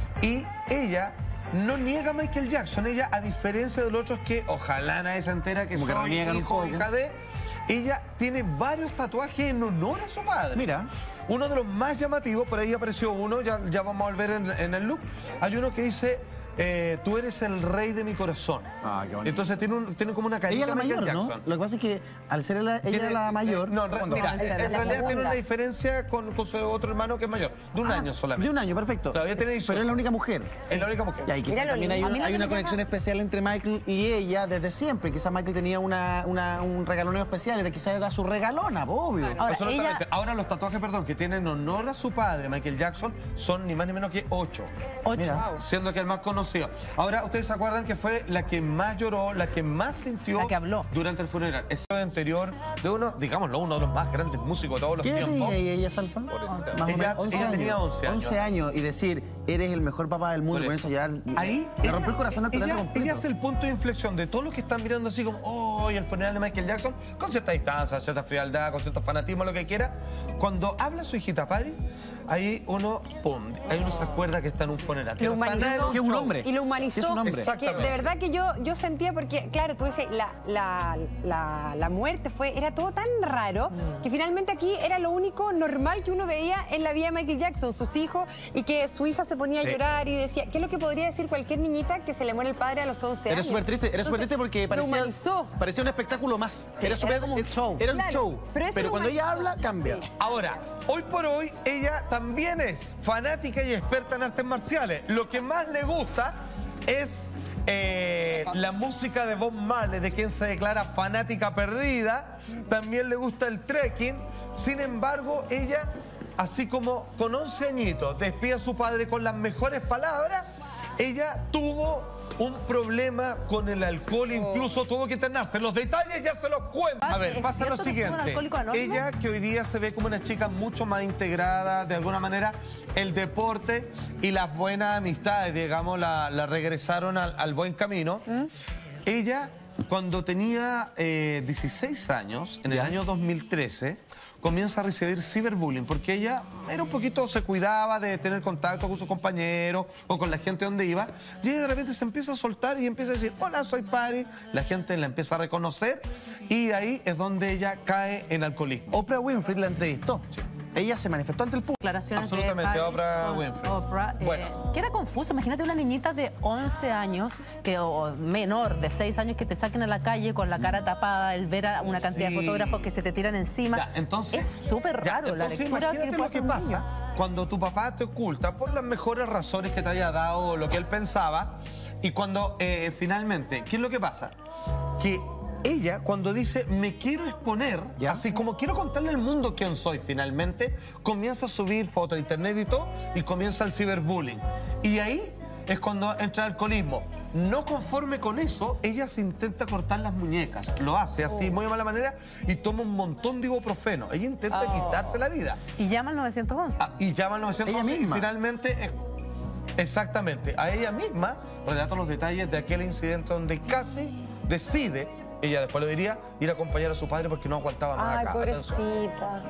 Speaker 13: y ella no niega a Michael Jackson. Ella, a diferencia de los otros que ojalá nadie se entera que
Speaker 2: Como que
Speaker 13: soy
Speaker 2: reniegan un
Speaker 13: hijo o
Speaker 2: poco.
Speaker 13: hija de, ella tiene varios tatuajes en honor a su padre.
Speaker 2: Mira.
Speaker 13: Uno de los más llamativos, por ahí apareció uno, ya, ya vamos a volver en, en el look. Hay uno que dice, eh, tú eres el rey de mi corazón.
Speaker 2: Ah, qué bonito.
Speaker 13: Entonces tiene, un, tiene como una carita
Speaker 2: Ella es la
Speaker 13: de Michael
Speaker 2: mayor, ¿no?
Speaker 13: Jackson.
Speaker 2: Lo que pasa es que al ser la, ella
Speaker 13: Tiene-
Speaker 2: la mayor...
Speaker 13: eh, no, en re-
Speaker 2: ¿cuándo?
Speaker 13: mira,
Speaker 2: Ah,
Speaker 13: en,
Speaker 2: la
Speaker 13: en realidad
Speaker 2: segunda.
Speaker 13: tiene una diferencia con, con su otro hermano que es mayor. De un
Speaker 2: Ah,
Speaker 13: año solamente.
Speaker 2: De un año, perfecto.
Speaker 13: Todavía tiene dieciocho.
Speaker 2: Pero es la única mujer.
Speaker 13: Es la única mujer.
Speaker 2: Y ahí quizás
Speaker 12: Mira lo
Speaker 2: también hay,
Speaker 12: lindo.
Speaker 2: una-
Speaker 12: A mí lo
Speaker 2: hay
Speaker 12: que
Speaker 2: una
Speaker 12: me
Speaker 2: conexión
Speaker 12: llama-
Speaker 2: especial entre Michael y ella desde siempre. Quizás Michael tenía una, una- un regaloneo especial, era- quizás era su regalona, obvio.
Speaker 1: Ahora,
Speaker 13: Absolutamente.
Speaker 1: ella-
Speaker 13: Ahora los tatuajes, perdón, que tienen honor a su padre, Michael Jackson, son ni más ni menos que ocho.
Speaker 1: Ocho.
Speaker 2: Mira.
Speaker 13: Siendo que el más conocido. Ahora, ¿ustedes se acuerdan que fue la que más lloró, la que más sintió
Speaker 1: La que habló.
Speaker 13: durante el funeral? Ese fue anterior de uno, digámoslo, uno de los más grandes músicos de todos los
Speaker 2: ¿Qué edad
Speaker 13: tiempos.
Speaker 2: tenía ella, Salfa? Más o
Speaker 13: Ella-
Speaker 2: menos, once
Speaker 13: ella
Speaker 2: años.
Speaker 13: tenía once años.
Speaker 2: once años y decir, eres el mejor papá del mundo,
Speaker 13: Por
Speaker 2: con
Speaker 13: eso.
Speaker 2: eso ya...
Speaker 13: Ahí
Speaker 2: me
Speaker 13: ella-
Speaker 2: rompió el corazón al
Speaker 13: ella,
Speaker 2: total completo.
Speaker 13: ella hace el punto de inflexión de todos los que están mirando así como, oh, el funeral de Michael Jackson, con cierta distancia, cierta frialdad, con cierto fanatismo, lo que quiera. Cuando habla su hijita Patty, ahí uno, pum, ahí uno se acuerda que está en un funeral. que
Speaker 12: Lo
Speaker 13: no está nada en
Speaker 12: humanizó.
Speaker 2: Que es un
Speaker 13: show.
Speaker 2: hombre.
Speaker 12: Y lo
Speaker 2: Es
Speaker 12: humanizó.
Speaker 2: un hombre.
Speaker 12: Que de
Speaker 13: Exactamente.
Speaker 12: verdad que yo, yo sentía, porque claro, tú dices, la, la, la, la muerte fue, era todo tan raro que finalmente aquí era lo único normal que uno veía en la vida de Michael Jackson, sus hijos, y que su hija se ponía a
Speaker 2: Sí.
Speaker 12: llorar y decía, ¿qué es lo que podría decir cualquier niñita que se le muere el padre a los once
Speaker 2: Era
Speaker 12: años?
Speaker 2: súper triste, era súper
Speaker 12: Entonces,
Speaker 2: triste porque
Speaker 12: lo
Speaker 2: parecía,
Speaker 12: humanizó.
Speaker 2: parecía un espectáculo más. era súper-
Speaker 1: era como un show.
Speaker 2: Era un
Speaker 12: Claro,
Speaker 2: show.
Speaker 12: pero
Speaker 2: Pero,
Speaker 12: eso lo
Speaker 2: cuando ella
Speaker 12: humanizó.
Speaker 2: habla, cambia.
Speaker 12: Sí.
Speaker 13: Ahora, hoy por hoy, ella también es fanática y experta en artes marciales. Lo que más le gusta es eh, la música de Bob Marley, de quien se declara fanática perdida. También le gusta el trekking. Sin embargo, ella, así como con once añitos, despide a su padre con las mejores palabras, ella tuvo un problema con el alcohol, incluso tuvo que internarse. Los detalles ya se los cuento. A ver,
Speaker 1: ¿Es
Speaker 13: pasa lo
Speaker 1: cierto que estuvo en
Speaker 13: siguiente.
Speaker 1: Alcohólicos Anónimos?
Speaker 13: Ella, que hoy día se ve como una chica mucho más integrada, de alguna manera, el deporte y las buenas amistades, digamos, la, la regresaron al, al buen camino. Ella, cuando tenía eh, dieciséis años, en el año dos mil trece, comienza a recibir ciberbullying, porque ella era un poquito, se cuidaba de tener contacto con sus compañeros o con la gente donde iba, y ella de repente se empieza a soltar y empieza a decir, hola, soy Patty, la gente la empieza a reconocer, y ahí es donde ella cae en alcoholismo.
Speaker 2: Oprah Winfrey la entrevistó. Ella se manifestó ante el público.
Speaker 1: Declaraciones
Speaker 13: Absolutamente,
Speaker 1: de Paris
Speaker 13: Oprah
Speaker 1: con
Speaker 13: Winfrey.
Speaker 1: Oprah, eh,
Speaker 13: Bueno.
Speaker 1: que era confuso. Imagínate una niñita de once años, que, o menor, de seis años, que te saquen a la calle con la cara tapada, el ver a una cantidad
Speaker 13: Sí.
Speaker 1: de fotógrafos que se te tiran encima.
Speaker 13: Ya, entonces,
Speaker 1: es súper
Speaker 13: ya,
Speaker 1: raro la
Speaker 13: entonces
Speaker 1: lectura que
Speaker 13: imagínate
Speaker 1: puede
Speaker 13: lo
Speaker 1: hacer
Speaker 13: que
Speaker 1: un
Speaker 13: pasa
Speaker 1: niño.
Speaker 13: cuando tu papá te oculta por las mejores razones que te haya dado lo que él pensaba, y cuando eh, finalmente, ¿qué es lo que pasa? Que ella, cuando dice, me quiero exponer, así como quiero contarle al mundo quién soy finalmente, comienza a subir fotos de internet y todo, y comienza el ciberbullying. Y ahí es cuando entra el alcoholismo. No conforme con eso, ella se intenta cortar las muñecas. Lo hace así, muy de mala manera, y toma un montón de ibuprofeno. Ella intenta
Speaker 1: Oh.
Speaker 13: quitarse la vida.
Speaker 1: Y llama al nueve once.
Speaker 13: Ah, y llama al nueve once
Speaker 2: Ella
Speaker 13: y
Speaker 2: misma.
Speaker 13: finalmente, eh, exactamente, a ella misma relata los detalles de aquel incidente donde casi decide, ella después lo diría, ir a acompañar a su padre porque no aguantaba más
Speaker 12: Ay,
Speaker 13: acá. Atención.
Speaker 12: pobrecita.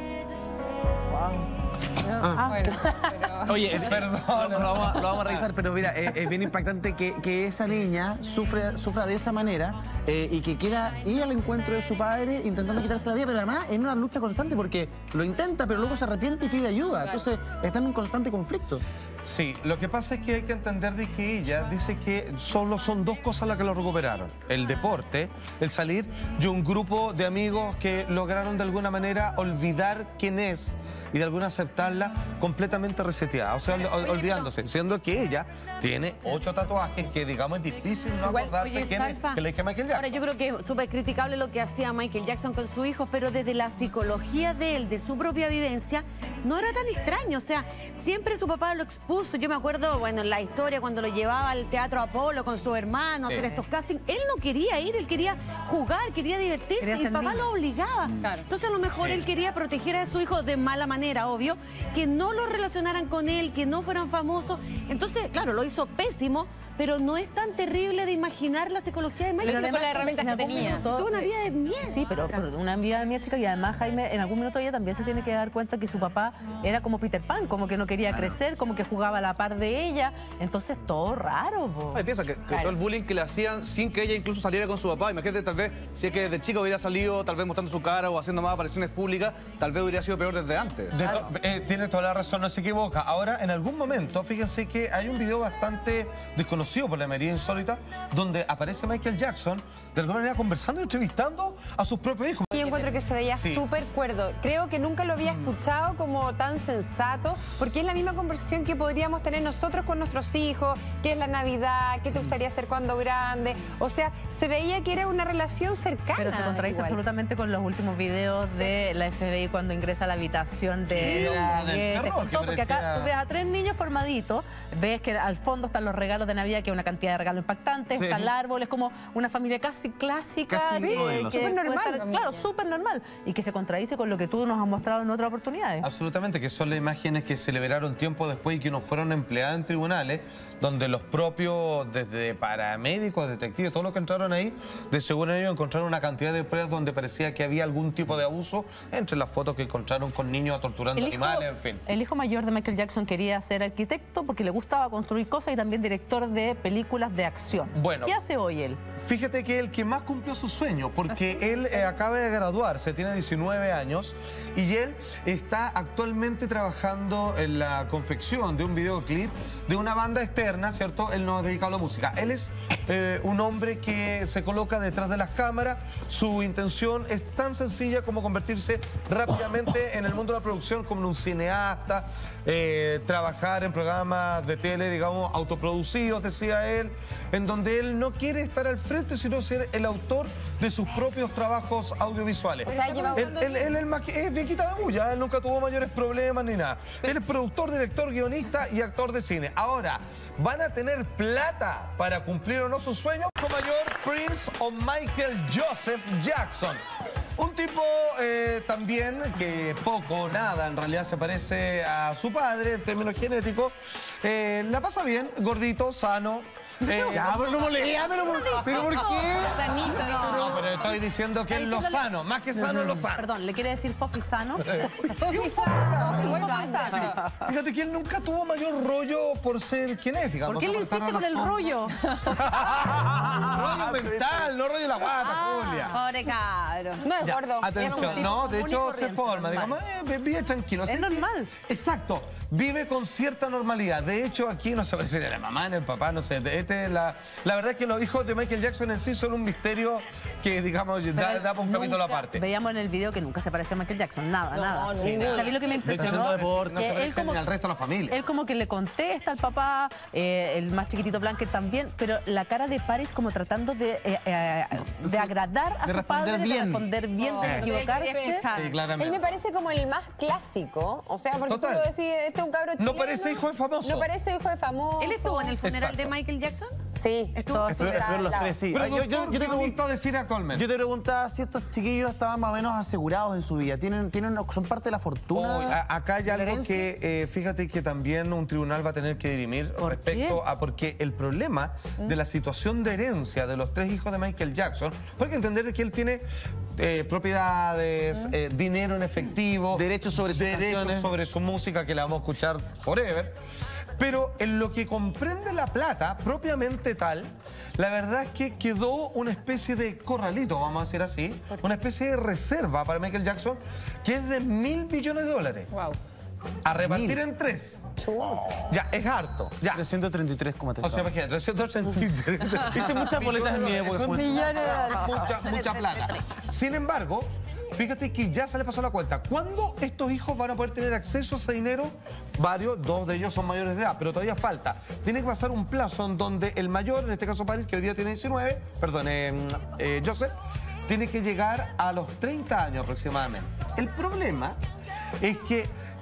Speaker 1: Ah,
Speaker 12: Bueno, pero...
Speaker 2: Oye, eh,
Speaker 13: Perdón.
Speaker 2: Lo, lo vamos, a- lo vamos a revisar, pero mira, eh, es bien impactante que, que esa niña sufre, sufra de esa manera eh, y que quiera ir al encuentro de su padre intentando quitarse la vida, pero además en una lucha constante porque lo intenta, pero luego se arrepiente y pide ayuda. Entonces está en un constante conflicto.
Speaker 13: Sí, lo que pasa es que hay que entender de que ella dice que solo son dos cosas las que lo recuperaron. El deporte, el salir, y un grupo de amigos que lograron de alguna manera olvidar quién es y de alguna aceptarla completamente reseteada, o sea, ol- olvidándose, siendo que ella tiene ocho tatuajes que digamos es difícil no
Speaker 10: Igual,
Speaker 13: acordarse
Speaker 10: oye,
Speaker 13: quién es,
Speaker 10: Salfa,
Speaker 13: que le dije Michael Jackson.
Speaker 10: ahora yo creo que es súper criticable lo que hacía Michael Jackson con su hijo, pero desde la psicología de él, de su propia vivencia, no era tan extraño. O sea, siempre su papá lo expuso. Yo me acuerdo, bueno, en la historia cuando lo llevaba al Teatro Apolo con su hermano a hacer
Speaker 1: Sí.
Speaker 10: estos castings. Él no quería ir, él quería jugar, quería divertirse.
Speaker 1: Quería
Speaker 10: y
Speaker 1: ser
Speaker 10: el papá
Speaker 1: niño.
Speaker 10: lo obligaba.
Speaker 1: Claro.
Speaker 10: Entonces a lo mejor
Speaker 1: Sí.
Speaker 10: él quería proteger a su hijo de mala manera, obvio, que no lo relacionaran con él, que no fueran famosos. Entonces, claro, lo hizo pésimo, pero no es tan terrible de imaginar la psicología de Michael.
Speaker 16: Lo hizo con las herramientas que tenía.
Speaker 10: Tuvo una vida de miedo.
Speaker 1: Sí, pero, pero una vida de miedo, chica, y además Jaime, en algún minuto ella también se tiene que dar cuenta que su papá era como Peter Pan, como que no quería crecer, como que jugaba a la par de ella, entonces todo raro. Po.
Speaker 14: Ay, piensa que, que todo el bullying que le hacían sin que ella incluso saliera con su papá. Imagínate, tal vez, si es que de chica hubiera salido, tal vez mostrando su cara o haciendo más apariciones públicas, tal vez hubiera sido peor desde antes.
Speaker 13: De to- eh, tiene toda la razón, no se equivoca. Ahora, en algún momento, fíjense que hay un video bastante desconocido por la mayoría insólita, donde aparece Michael Jackson, de alguna manera conversando y entrevistando a sus propios hijos.
Speaker 12: Yo encuentro que se veía
Speaker 13: Sí.
Speaker 12: súper cuerdo. Creo que nunca lo había escuchado como tan sensato, porque es la misma conversación que podríamos tener nosotros con nuestros hijos, qué es la Navidad, qué te gustaría hacer cuando grande. O sea, se veía que era una relación cercana.
Speaker 1: Pero se contradice
Speaker 12: igual.
Speaker 1: absolutamente con los últimos videos de la F B I cuando ingresa a la habitación de
Speaker 13: Sí, era del
Speaker 1: juguetes,
Speaker 13: terror,
Speaker 1: con
Speaker 13: que
Speaker 1: todo, porque acá
Speaker 13: parecía-
Speaker 1: tú ves a tres niños formaditos, ves que al fondo están los regalos de Navidad, que es una cantidad de regalos impactantes,
Speaker 13: Sí.
Speaker 1: está el árbol, es como una familia casi clásica.
Speaker 13: Casi
Speaker 1: que,
Speaker 13: modelo.
Speaker 1: que
Speaker 13: Súper
Speaker 1: puede
Speaker 12: normal,
Speaker 1: estar-
Speaker 12: familia.
Speaker 1: claro, súper normal. Y que se contradice con lo que tú nos has mostrado en otras oportunidades.
Speaker 13: Absolutamente, que son las imágenes que se liberaron tiempo después y que no fueron empleadas en tribunales, donde los propios, desde paramédicos, detectives, todos los que entraron ahí, de seguro ellos encontraron una cantidad de pruebas donde parecía que había algún tipo de abuso, entre las fotos que encontraron con niños torturando
Speaker 1: El hijo,
Speaker 13: animales, en fin.
Speaker 1: el hijo mayor de Michael Jackson quería ser arquitecto porque le gustaba construir cosas y también director de películas de acción.
Speaker 13: Bueno.
Speaker 1: ¿Qué hace hoy él?
Speaker 13: Fíjate que el que más cumplió su sueño, porque él eh, acaba de graduarse, tiene diecinueve años, y él está actualmente trabajando en la confección de un videoclip de una banda externa, ¿cierto? Él no es dedicado a la música. Él es eh, un hombre que se coloca detrás de las cámaras. Su intención es tan sencilla como convertirse rápidamente en el mundo de la producción como un cineasta, eh, trabajar en programas de tele, digamos, autoproducidos, decía él, en donde él no quiere estar al frente, sino ser el autor de sus propios trabajos audiovisuales.
Speaker 12: O sea, lleva-
Speaker 13: él, él- él es, maqui- es bien quita de bulla, él nunca tuvo mayores problemas ni nada. Él es productor, director, guionista y actor de cine. Ahora, ¿van a tener plata para cumplir o no sus sueños? Hijo mayor, Prince o Michael Joseph Jackson. Un tipo eh, también que poco o nada en realidad se parece a su padre en términos genéticos. Eh, la pasa bien, gordito, sano. Eh,
Speaker 2: Ya, pero no molesta, pero por- pero ¿por qué?
Speaker 10: Sanito, no.
Speaker 13: No, pero estoy diciendo que es lo sano, más que sano es lo sano.
Speaker 1: Perdón, ¿le quiere decir fofisano?
Speaker 13: Fíjate que él nunca tuvo mayor rollo por ser quien es, digamos.
Speaker 1: ¿Por qué le
Speaker 13: por estar
Speaker 1: insiste
Speaker 13: a
Speaker 1: con
Speaker 13: la
Speaker 1: el
Speaker 13: sombra.
Speaker 1: rollo?
Speaker 13: Rollo mental, no rollo de la guata, Julia.
Speaker 10: Pobre cabro.
Speaker 12: No es
Speaker 13: Ya,
Speaker 12: gordo.
Speaker 13: atención, no, de hecho se forma, digamos, eh, vive tranquilo.
Speaker 1: Es
Speaker 13: Así que-
Speaker 1: normal.
Speaker 13: Exacto, vive con cierta normalidad. De hecho, aquí no se parece ni a la mamá ni al papá, no sé. Este, la, la verdad es que los hijos de Michael Jackson en sí son un misterio que, digamos, da,
Speaker 1: Pero
Speaker 13: da para un capítulo
Speaker 1: nunca-
Speaker 13: aparte.
Speaker 1: Veíamos en el video que nunca se pareció a Michael Jackson, nada,
Speaker 16: No,
Speaker 1: nada.
Speaker 16: Sí,
Speaker 13: nada.
Speaker 1: ¿Sabéis lo que me
Speaker 13: De hecho,
Speaker 1: impresionó?
Speaker 13: no, no se
Speaker 1: Que
Speaker 13: parece
Speaker 1: como-
Speaker 13: ni al resto de la familia.
Speaker 1: Él como que le contesta al papá, eh, el más chiquitito Blanket también, pero la cara de Paris como tratando de, eh, eh, de agradar a
Speaker 2: de
Speaker 1: su
Speaker 2: responder
Speaker 1: padre, de
Speaker 2: bien.
Speaker 1: responder bien, de no
Speaker 12: Oh.
Speaker 1: equivocarse.
Speaker 13: Sí, claramente.
Speaker 12: Él me parece como el más clásico. O sea, porque
Speaker 13: Total.
Speaker 12: tú lo decís, este es un cabro chileno.
Speaker 13: No parece hijo de famoso.
Speaker 12: No parece hijo de famoso.
Speaker 10: ¿Él estuvo en el funeral
Speaker 13: Exacto.
Speaker 10: de Michael Jackson?
Speaker 12: Sí.
Speaker 10: Estuvo.
Speaker 2: Estuvieron estuvieron los tres, sí.
Speaker 13: Pero
Speaker 2: Ah, yo- yo-
Speaker 13: doctor,
Speaker 2: yo te
Speaker 13: ¿qué
Speaker 2: pregun-
Speaker 13: bonito decir a Colmen?
Speaker 2: Yo te preguntaba si estos chiquillos estaban más o menos asegurados en su vida. ¿Tienen, tienen, ¿Son parte de la fortuna?
Speaker 13: Oh, a- acá hay
Speaker 2: de la
Speaker 13: algo
Speaker 2: herencia?
Speaker 13: que, eh, fíjate que también un tribunal va a tener que dirimir respecto a porque el problema de la situación de herencia de los tres hijos de Michael Jackson, porque hay que entender que él tiene eh, propiedades, eh, dinero en efectivo,
Speaker 2: Derechos sobre sus
Speaker 13: derechos
Speaker 2: canciones.
Speaker 13: sobre su música que la vamos a escuchar forever. Pero en lo que comprende la plata, propiamente tal, la verdad es que quedó una especie de corralito, vamos a decir así, una especie de reserva para Michael Jackson, que es de mil millones de dólares.
Speaker 16: Wow.
Speaker 13: A repartir en tres. Ya, es harto. Ya.
Speaker 2: trescientos treinta y tres coma tres.
Speaker 13: O sea, imagínate, trescientos treinta y tres.
Speaker 2: Hice muchas boletas en mi época.
Speaker 13: Son
Speaker 2: Juan.
Speaker 13: millones de dólares. Mucha, mucha plata. Sin embargo, fíjate que ya se le pasó la cuenta. ¿Cuándo estos hijos van a poder tener acceso a ese dinero? Varios, dos de ellos son mayores de edad, pero todavía falta. Tiene que pasar un plazo en donde el mayor, en este caso Paris, que hoy día tiene diecinueve, perdón, eh, eh, Joseph, tiene que llegar a los treinta años aproximadamente. El problema es que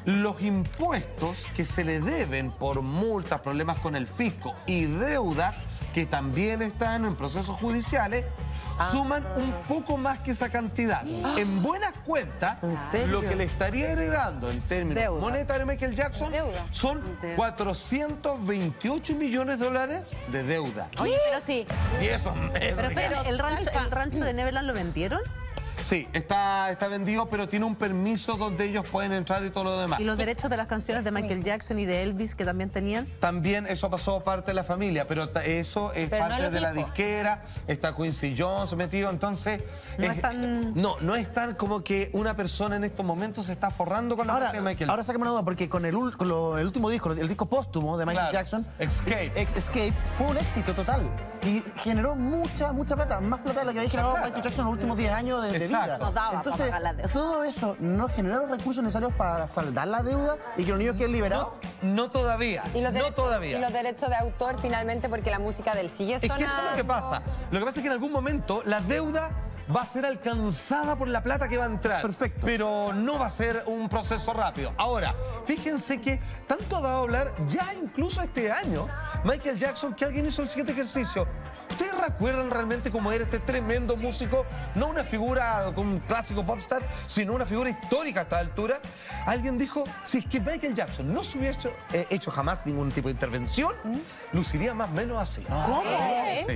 Speaker 13: los impuestos que se le deben por multas, problemas con el fisco y deudas que también están en procesos judiciales, suman un poco más que esa cantidad.
Speaker 10: Ah.
Speaker 13: En buenas cuentas, lo que le estaría heredando en términos
Speaker 10: Deudas.
Speaker 13: monetarios Michael Jackson
Speaker 10: Deuda.
Speaker 13: son
Speaker 10: Entiendo.
Speaker 13: cuatrocientos veintiocho millones de dólares de deuda.
Speaker 1: Oye, pero sí.
Speaker 13: Y eso, eso
Speaker 1: Pero espera, ¿el rancho, ¿el rancho de Neverland lo vendieron?
Speaker 13: Sí, está, está vendido, pero tiene un permiso donde ellos pueden entrar y todo lo demás.
Speaker 1: ¿Y los derechos de las canciones de Michael Jackson y de Elvis que también tenían?
Speaker 13: También eso pasó parte de la familia, pero ta- eso es
Speaker 1: Pero no
Speaker 13: parte
Speaker 1: lo
Speaker 13: de la
Speaker 1: dijo.
Speaker 13: disquera, está Quincy Jones metido, entonces...
Speaker 1: No
Speaker 13: es-
Speaker 1: es tan-
Speaker 13: No, no es tan como que una persona en estos momentos se está forrando con la
Speaker 2: Ahora,
Speaker 13: parte de Michael.
Speaker 2: ahora sácame una duda, porque con el, ul- con lo- el último disco, el disco póstumo de Michael
Speaker 13: Claro.
Speaker 2: Jackson,
Speaker 13: Escape.
Speaker 2: Ex- Escape, fue un éxito total. Y generó mucha, mucha plata, más plata de la que había generado
Speaker 13: plata.
Speaker 2: Michael Jackson en los últimos diez años de, de
Speaker 13: Exacto.
Speaker 2: vida.
Speaker 1: Nos daba para
Speaker 2: Entonces,
Speaker 1: pagar la deuda.
Speaker 2: todo eso no generó los recursos necesarios para saldar la deuda y que los niños queden liberados.
Speaker 13: No todavía,
Speaker 12: Y los
Speaker 13: no
Speaker 12: derechos-
Speaker 13: todavía.
Speaker 12: Y los derechos de autor finalmente porque la música del sigue
Speaker 13: Es que
Speaker 12: sonando.
Speaker 13: eso es lo que pasa. Lo que pasa es que en algún momento la deuda va a ser alcanzada por la plata que va a entrar.
Speaker 2: Perfecto.
Speaker 13: Pero no va a ser un proceso rápido. Ahora, fíjense que tanto ha dado a hablar ya incluso este año Michael Jackson que alguien hizo el siguiente ejercicio. ¿Ustedes recuerdan realmente cómo era este tremendo músico? No una figura como un clásico popstar, sino una figura histórica a esta altura. Alguien dijo, si es que Michael Jackson no se hubiese hecho, eh, hecho jamás ningún tipo de intervención, luciría más o menos así.
Speaker 1: ¿Cómo?
Speaker 13: Sí.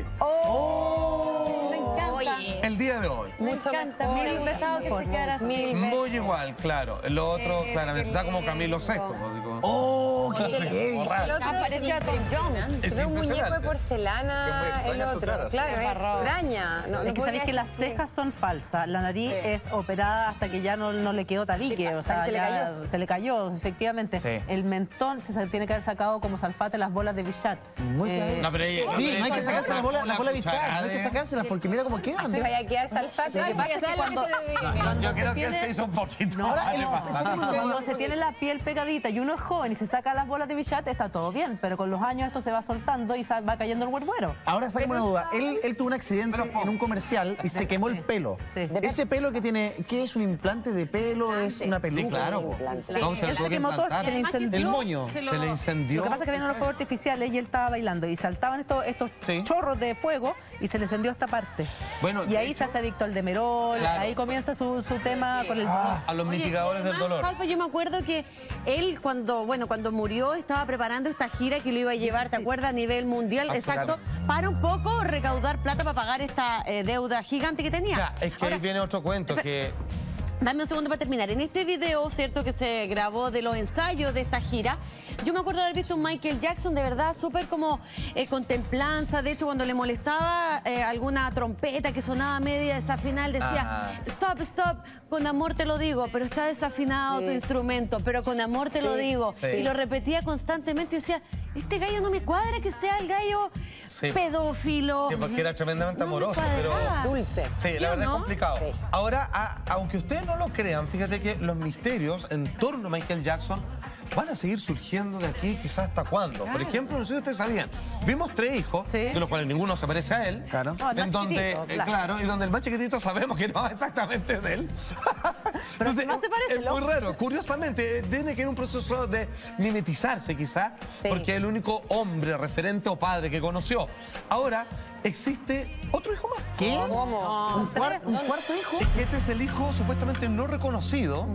Speaker 16: Oh, me encanta.
Speaker 13: El día de hoy.
Speaker 16: Me
Speaker 12: Mucho
Speaker 16: encanta.
Speaker 12: mejor.
Speaker 16: Me hubiera gustado que se quedara así.
Speaker 12: Mil veces.
Speaker 13: Muy igual, claro. El otro,
Speaker 16: Eh,
Speaker 13: claramente, está como
Speaker 16: qué
Speaker 13: Camilo
Speaker 16: lindo.
Speaker 13: sexto. pues, digo.
Speaker 2: ¡Oh, qué
Speaker 12: El,
Speaker 2: gay!
Speaker 12: el otro parecía a Tom Jones.
Speaker 13: Es
Speaker 12: Se ve un muñeco de
Speaker 13: impresionante.
Speaker 12: porcelana,
Speaker 13: Que muy
Speaker 12: el
Speaker 13: extraña su
Speaker 12: otro.
Speaker 13: cara, sí.
Speaker 12: Claro,
Speaker 16: Es
Speaker 12: es
Speaker 16: barroco.
Speaker 12: extraña. No,
Speaker 1: Es
Speaker 12: no
Speaker 1: que sabéis que las
Speaker 12: podría-
Speaker 1: cejas son falsas, la nariz
Speaker 12: Sí.
Speaker 1: es operada hasta que ya no, no le quedó tabique,
Speaker 12: Sí,
Speaker 1: o sea,
Speaker 12: se le
Speaker 1: ya
Speaker 12: cayó.
Speaker 1: se le cayó, efectivamente.
Speaker 5: Sí.
Speaker 1: El mentón se sa- tiene que haber sacado como salfate las bolas de Bichat.
Speaker 2: Muy
Speaker 1: Eh,
Speaker 2: bien.
Speaker 13: No, pero ella-
Speaker 2: Sí,
Speaker 13: pero
Speaker 2: no hay que
Speaker 13: ella
Speaker 2: sacarse la
Speaker 13: sacó
Speaker 2: bola, la
Speaker 13: la
Speaker 2: bola de bichar,
Speaker 13: cuchara
Speaker 2: no hay que
Speaker 13: de-
Speaker 2: sacárselas porque mira cómo quedan.
Speaker 12: Se vaya a quedar salfate.
Speaker 1: Lo que pasa es que cuando, cuando
Speaker 13: Yo
Speaker 1: se
Speaker 13: creo que él
Speaker 1: tiene-
Speaker 13: se hizo un poquito.
Speaker 1: No,
Speaker 13: más de
Speaker 1: no,
Speaker 13: pasar.
Speaker 1: cuando se tiene la piel pegadita y uno es joven y se saca las bolas de Bichat, está todo bien, pero con los años esto se va soltando y sa- va cayendo el huerguero.
Speaker 2: Ahora sáqueme una duda. Él, él tuvo un accidente en un comercial y se quemó el pelo.
Speaker 1: Sí.
Speaker 2: Ese pelo que tiene, ¿qué es? ¿Un implante de pelo? ¿Es una peluca?
Speaker 13: Sí, claro.
Speaker 12: Implante.
Speaker 13: No, se
Speaker 1: Él
Speaker 13: lo tuvo
Speaker 1: se
Speaker 13: que
Speaker 1: quemó todo,
Speaker 13: implantar.
Speaker 1: se le incendió.
Speaker 2: El moño.
Speaker 1: se lo-
Speaker 13: Se le incendió.
Speaker 1: Lo que pasa es que habían unos fuegos artificiales y él estaba bailando y saltaban estos, estos
Speaker 2: Sí.
Speaker 1: chorros de fuego y se le encendió esta parte.
Speaker 13: Bueno,
Speaker 1: y
Speaker 13: de
Speaker 1: ahí
Speaker 13: hecho-
Speaker 1: se hace adicto al demerol,
Speaker 13: Claro.
Speaker 1: ahí comienza su, su tema con el...
Speaker 13: A los
Speaker 10: Oye,
Speaker 13: mitigadores del
Speaker 10: además,
Speaker 13: dolor.
Speaker 10: Salvo, yo me acuerdo que él cuando, bueno, cuando murió estaba preparando esta gira que lo iba a llevar, ¿te acuerdas? A nivel mundial,
Speaker 13: Ah,
Speaker 10: exacto,
Speaker 13: claro.
Speaker 10: para un poco recaudar plata para pagar esta eh, deuda gigante que tenía.
Speaker 13: Ya, es que
Speaker 10: Ahora,
Speaker 13: ahí viene otro cuento que...
Speaker 10: Dame un segundo para terminar. En este video, ¿cierto? Que se grabó de los ensayos de esta gira, yo me acuerdo de haber visto un Michael Jackson de verdad súper como eh, con templanza. De hecho, cuando le molestaba eh, alguna trompeta que sonaba media desafinada, él decía,
Speaker 13: Ah.
Speaker 10: stop, stop, con amor te lo digo, pero está desafinado
Speaker 12: Sí.
Speaker 10: tu instrumento, pero con amor te lo
Speaker 12: Sí,
Speaker 10: digo.
Speaker 13: sí.
Speaker 10: Y lo repetía constantemente y decía, este gallo no me cuadra que sea el gallo
Speaker 13: Sí.
Speaker 10: pedófilo.
Speaker 13: Sí, porque era tremendamente
Speaker 10: No me
Speaker 13: amoroso, pero...
Speaker 10: cuadraba.
Speaker 12: Dulce.
Speaker 13: Sí,
Speaker 10: ¿Sí
Speaker 13: la
Speaker 10: o
Speaker 13: verdad
Speaker 10: no?
Speaker 13: es complicado.
Speaker 12: Sí.
Speaker 13: Ahora, a- aunque ustedes no lo crean, fíjate que los misterios en torno a Michael Jackson van a seguir surgiendo de aquí quizás hasta cuándo. Por ejemplo, no sé si ustedes sabían, vimos tres hijos,
Speaker 1: Sí.
Speaker 13: de los cuales ninguno se parece a él.
Speaker 2: Claro.
Speaker 1: No, el más
Speaker 13: en donde,
Speaker 1: chiquitito,
Speaker 13: eh,
Speaker 1: claro.
Speaker 13: claro, y donde el más chiquitito sabemos que no es exactamente de él.
Speaker 1: Pero el que más se parece,
Speaker 13: es muy
Speaker 1: loco.
Speaker 13: raro. Curiosamente, eh, tiene que ir un proceso de mimetizarse quizás,
Speaker 12: Sí.
Speaker 13: porque es el único hombre, referente o padre que conoció. Ahora, existe otro hijo más.
Speaker 2: ¿Qué?
Speaker 12: ¿Cómo?
Speaker 2: ¿Un, cuar- un cuarto hijo?
Speaker 13: Es que este es el hijo supuestamente no reconocido,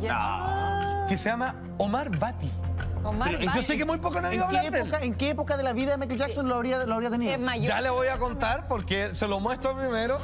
Speaker 13: que se llama Omar Bati.
Speaker 12: Omar
Speaker 13: Pero yo
Speaker 12: Bati.
Speaker 13: sé que muy poco han
Speaker 2: ¿En
Speaker 13: oído
Speaker 2: qué,
Speaker 13: hablar de él.
Speaker 2: época, ¿En qué época de la vida de Michael Jackson lo habría, lo habría tenido?
Speaker 12: Es mayor.
Speaker 13: Ya le voy a contar porque se lo muestro primero.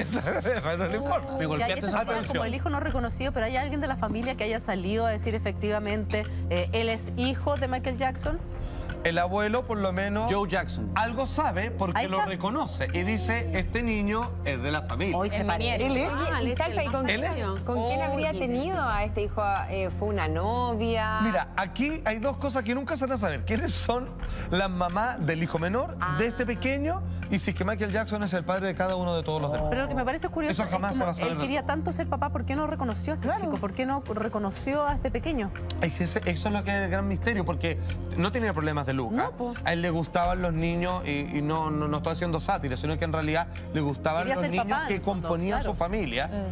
Speaker 13: No le importa. Me
Speaker 1: Y ahí
Speaker 13: golpeaste
Speaker 1: está
Speaker 13: esa
Speaker 1: como
Speaker 13: atención.
Speaker 1: el hijo no reconocido, pero hay alguien de la familia que haya salido a decir efectivamente, eh, él es hijo de Michael Jackson.
Speaker 13: El abuelo, por lo menos,
Speaker 14: Joe Jackson.
Speaker 13: algo sabe porque
Speaker 1: Ahí
Speaker 13: lo
Speaker 1: está.
Speaker 13: reconoce y dice, este niño es de la familia.
Speaker 1: Hoy se
Speaker 12: Es mi
Speaker 1: parece.
Speaker 12: nieto.
Speaker 2: Él es.
Speaker 12: Oye, ¿y Salfa, ¿y con,
Speaker 13: Él
Speaker 12: quién,
Speaker 13: es.
Speaker 12: con quién habría
Speaker 16: Oye.
Speaker 12: tenido a este hijo? Eh, ¿Fue una novia?
Speaker 13: Mira, aquí hay dos cosas que nunca se van a saber. ¿Quiénes son las mamás del hijo menor, de este pequeño? Y si es que Michael Jackson es el padre de cada uno de todos los demás.
Speaker 1: Pero lo que me parece curioso
Speaker 13: Eso jamás
Speaker 1: es
Speaker 13: se
Speaker 1: como
Speaker 13: va a saber
Speaker 1: él
Speaker 13: de
Speaker 1: quería
Speaker 13: todo.
Speaker 1: tanto ser papá, ¿por qué no reconoció a este chico? ¿Por qué no reconoció a este pequeño?
Speaker 13: Es que ese- Eso es lo que es el gran misterio, porque no tenía problemas de Luca.
Speaker 1: No, po.
Speaker 13: A él le gustaban los niños, y, y no, no, no estoy haciendo sátira, sino que en realidad le gustaban
Speaker 1: Quería
Speaker 13: los
Speaker 1: ser
Speaker 13: niños
Speaker 1: papá, en
Speaker 13: que
Speaker 1: el fondo,
Speaker 13: componían
Speaker 1: claro.
Speaker 13: su familia.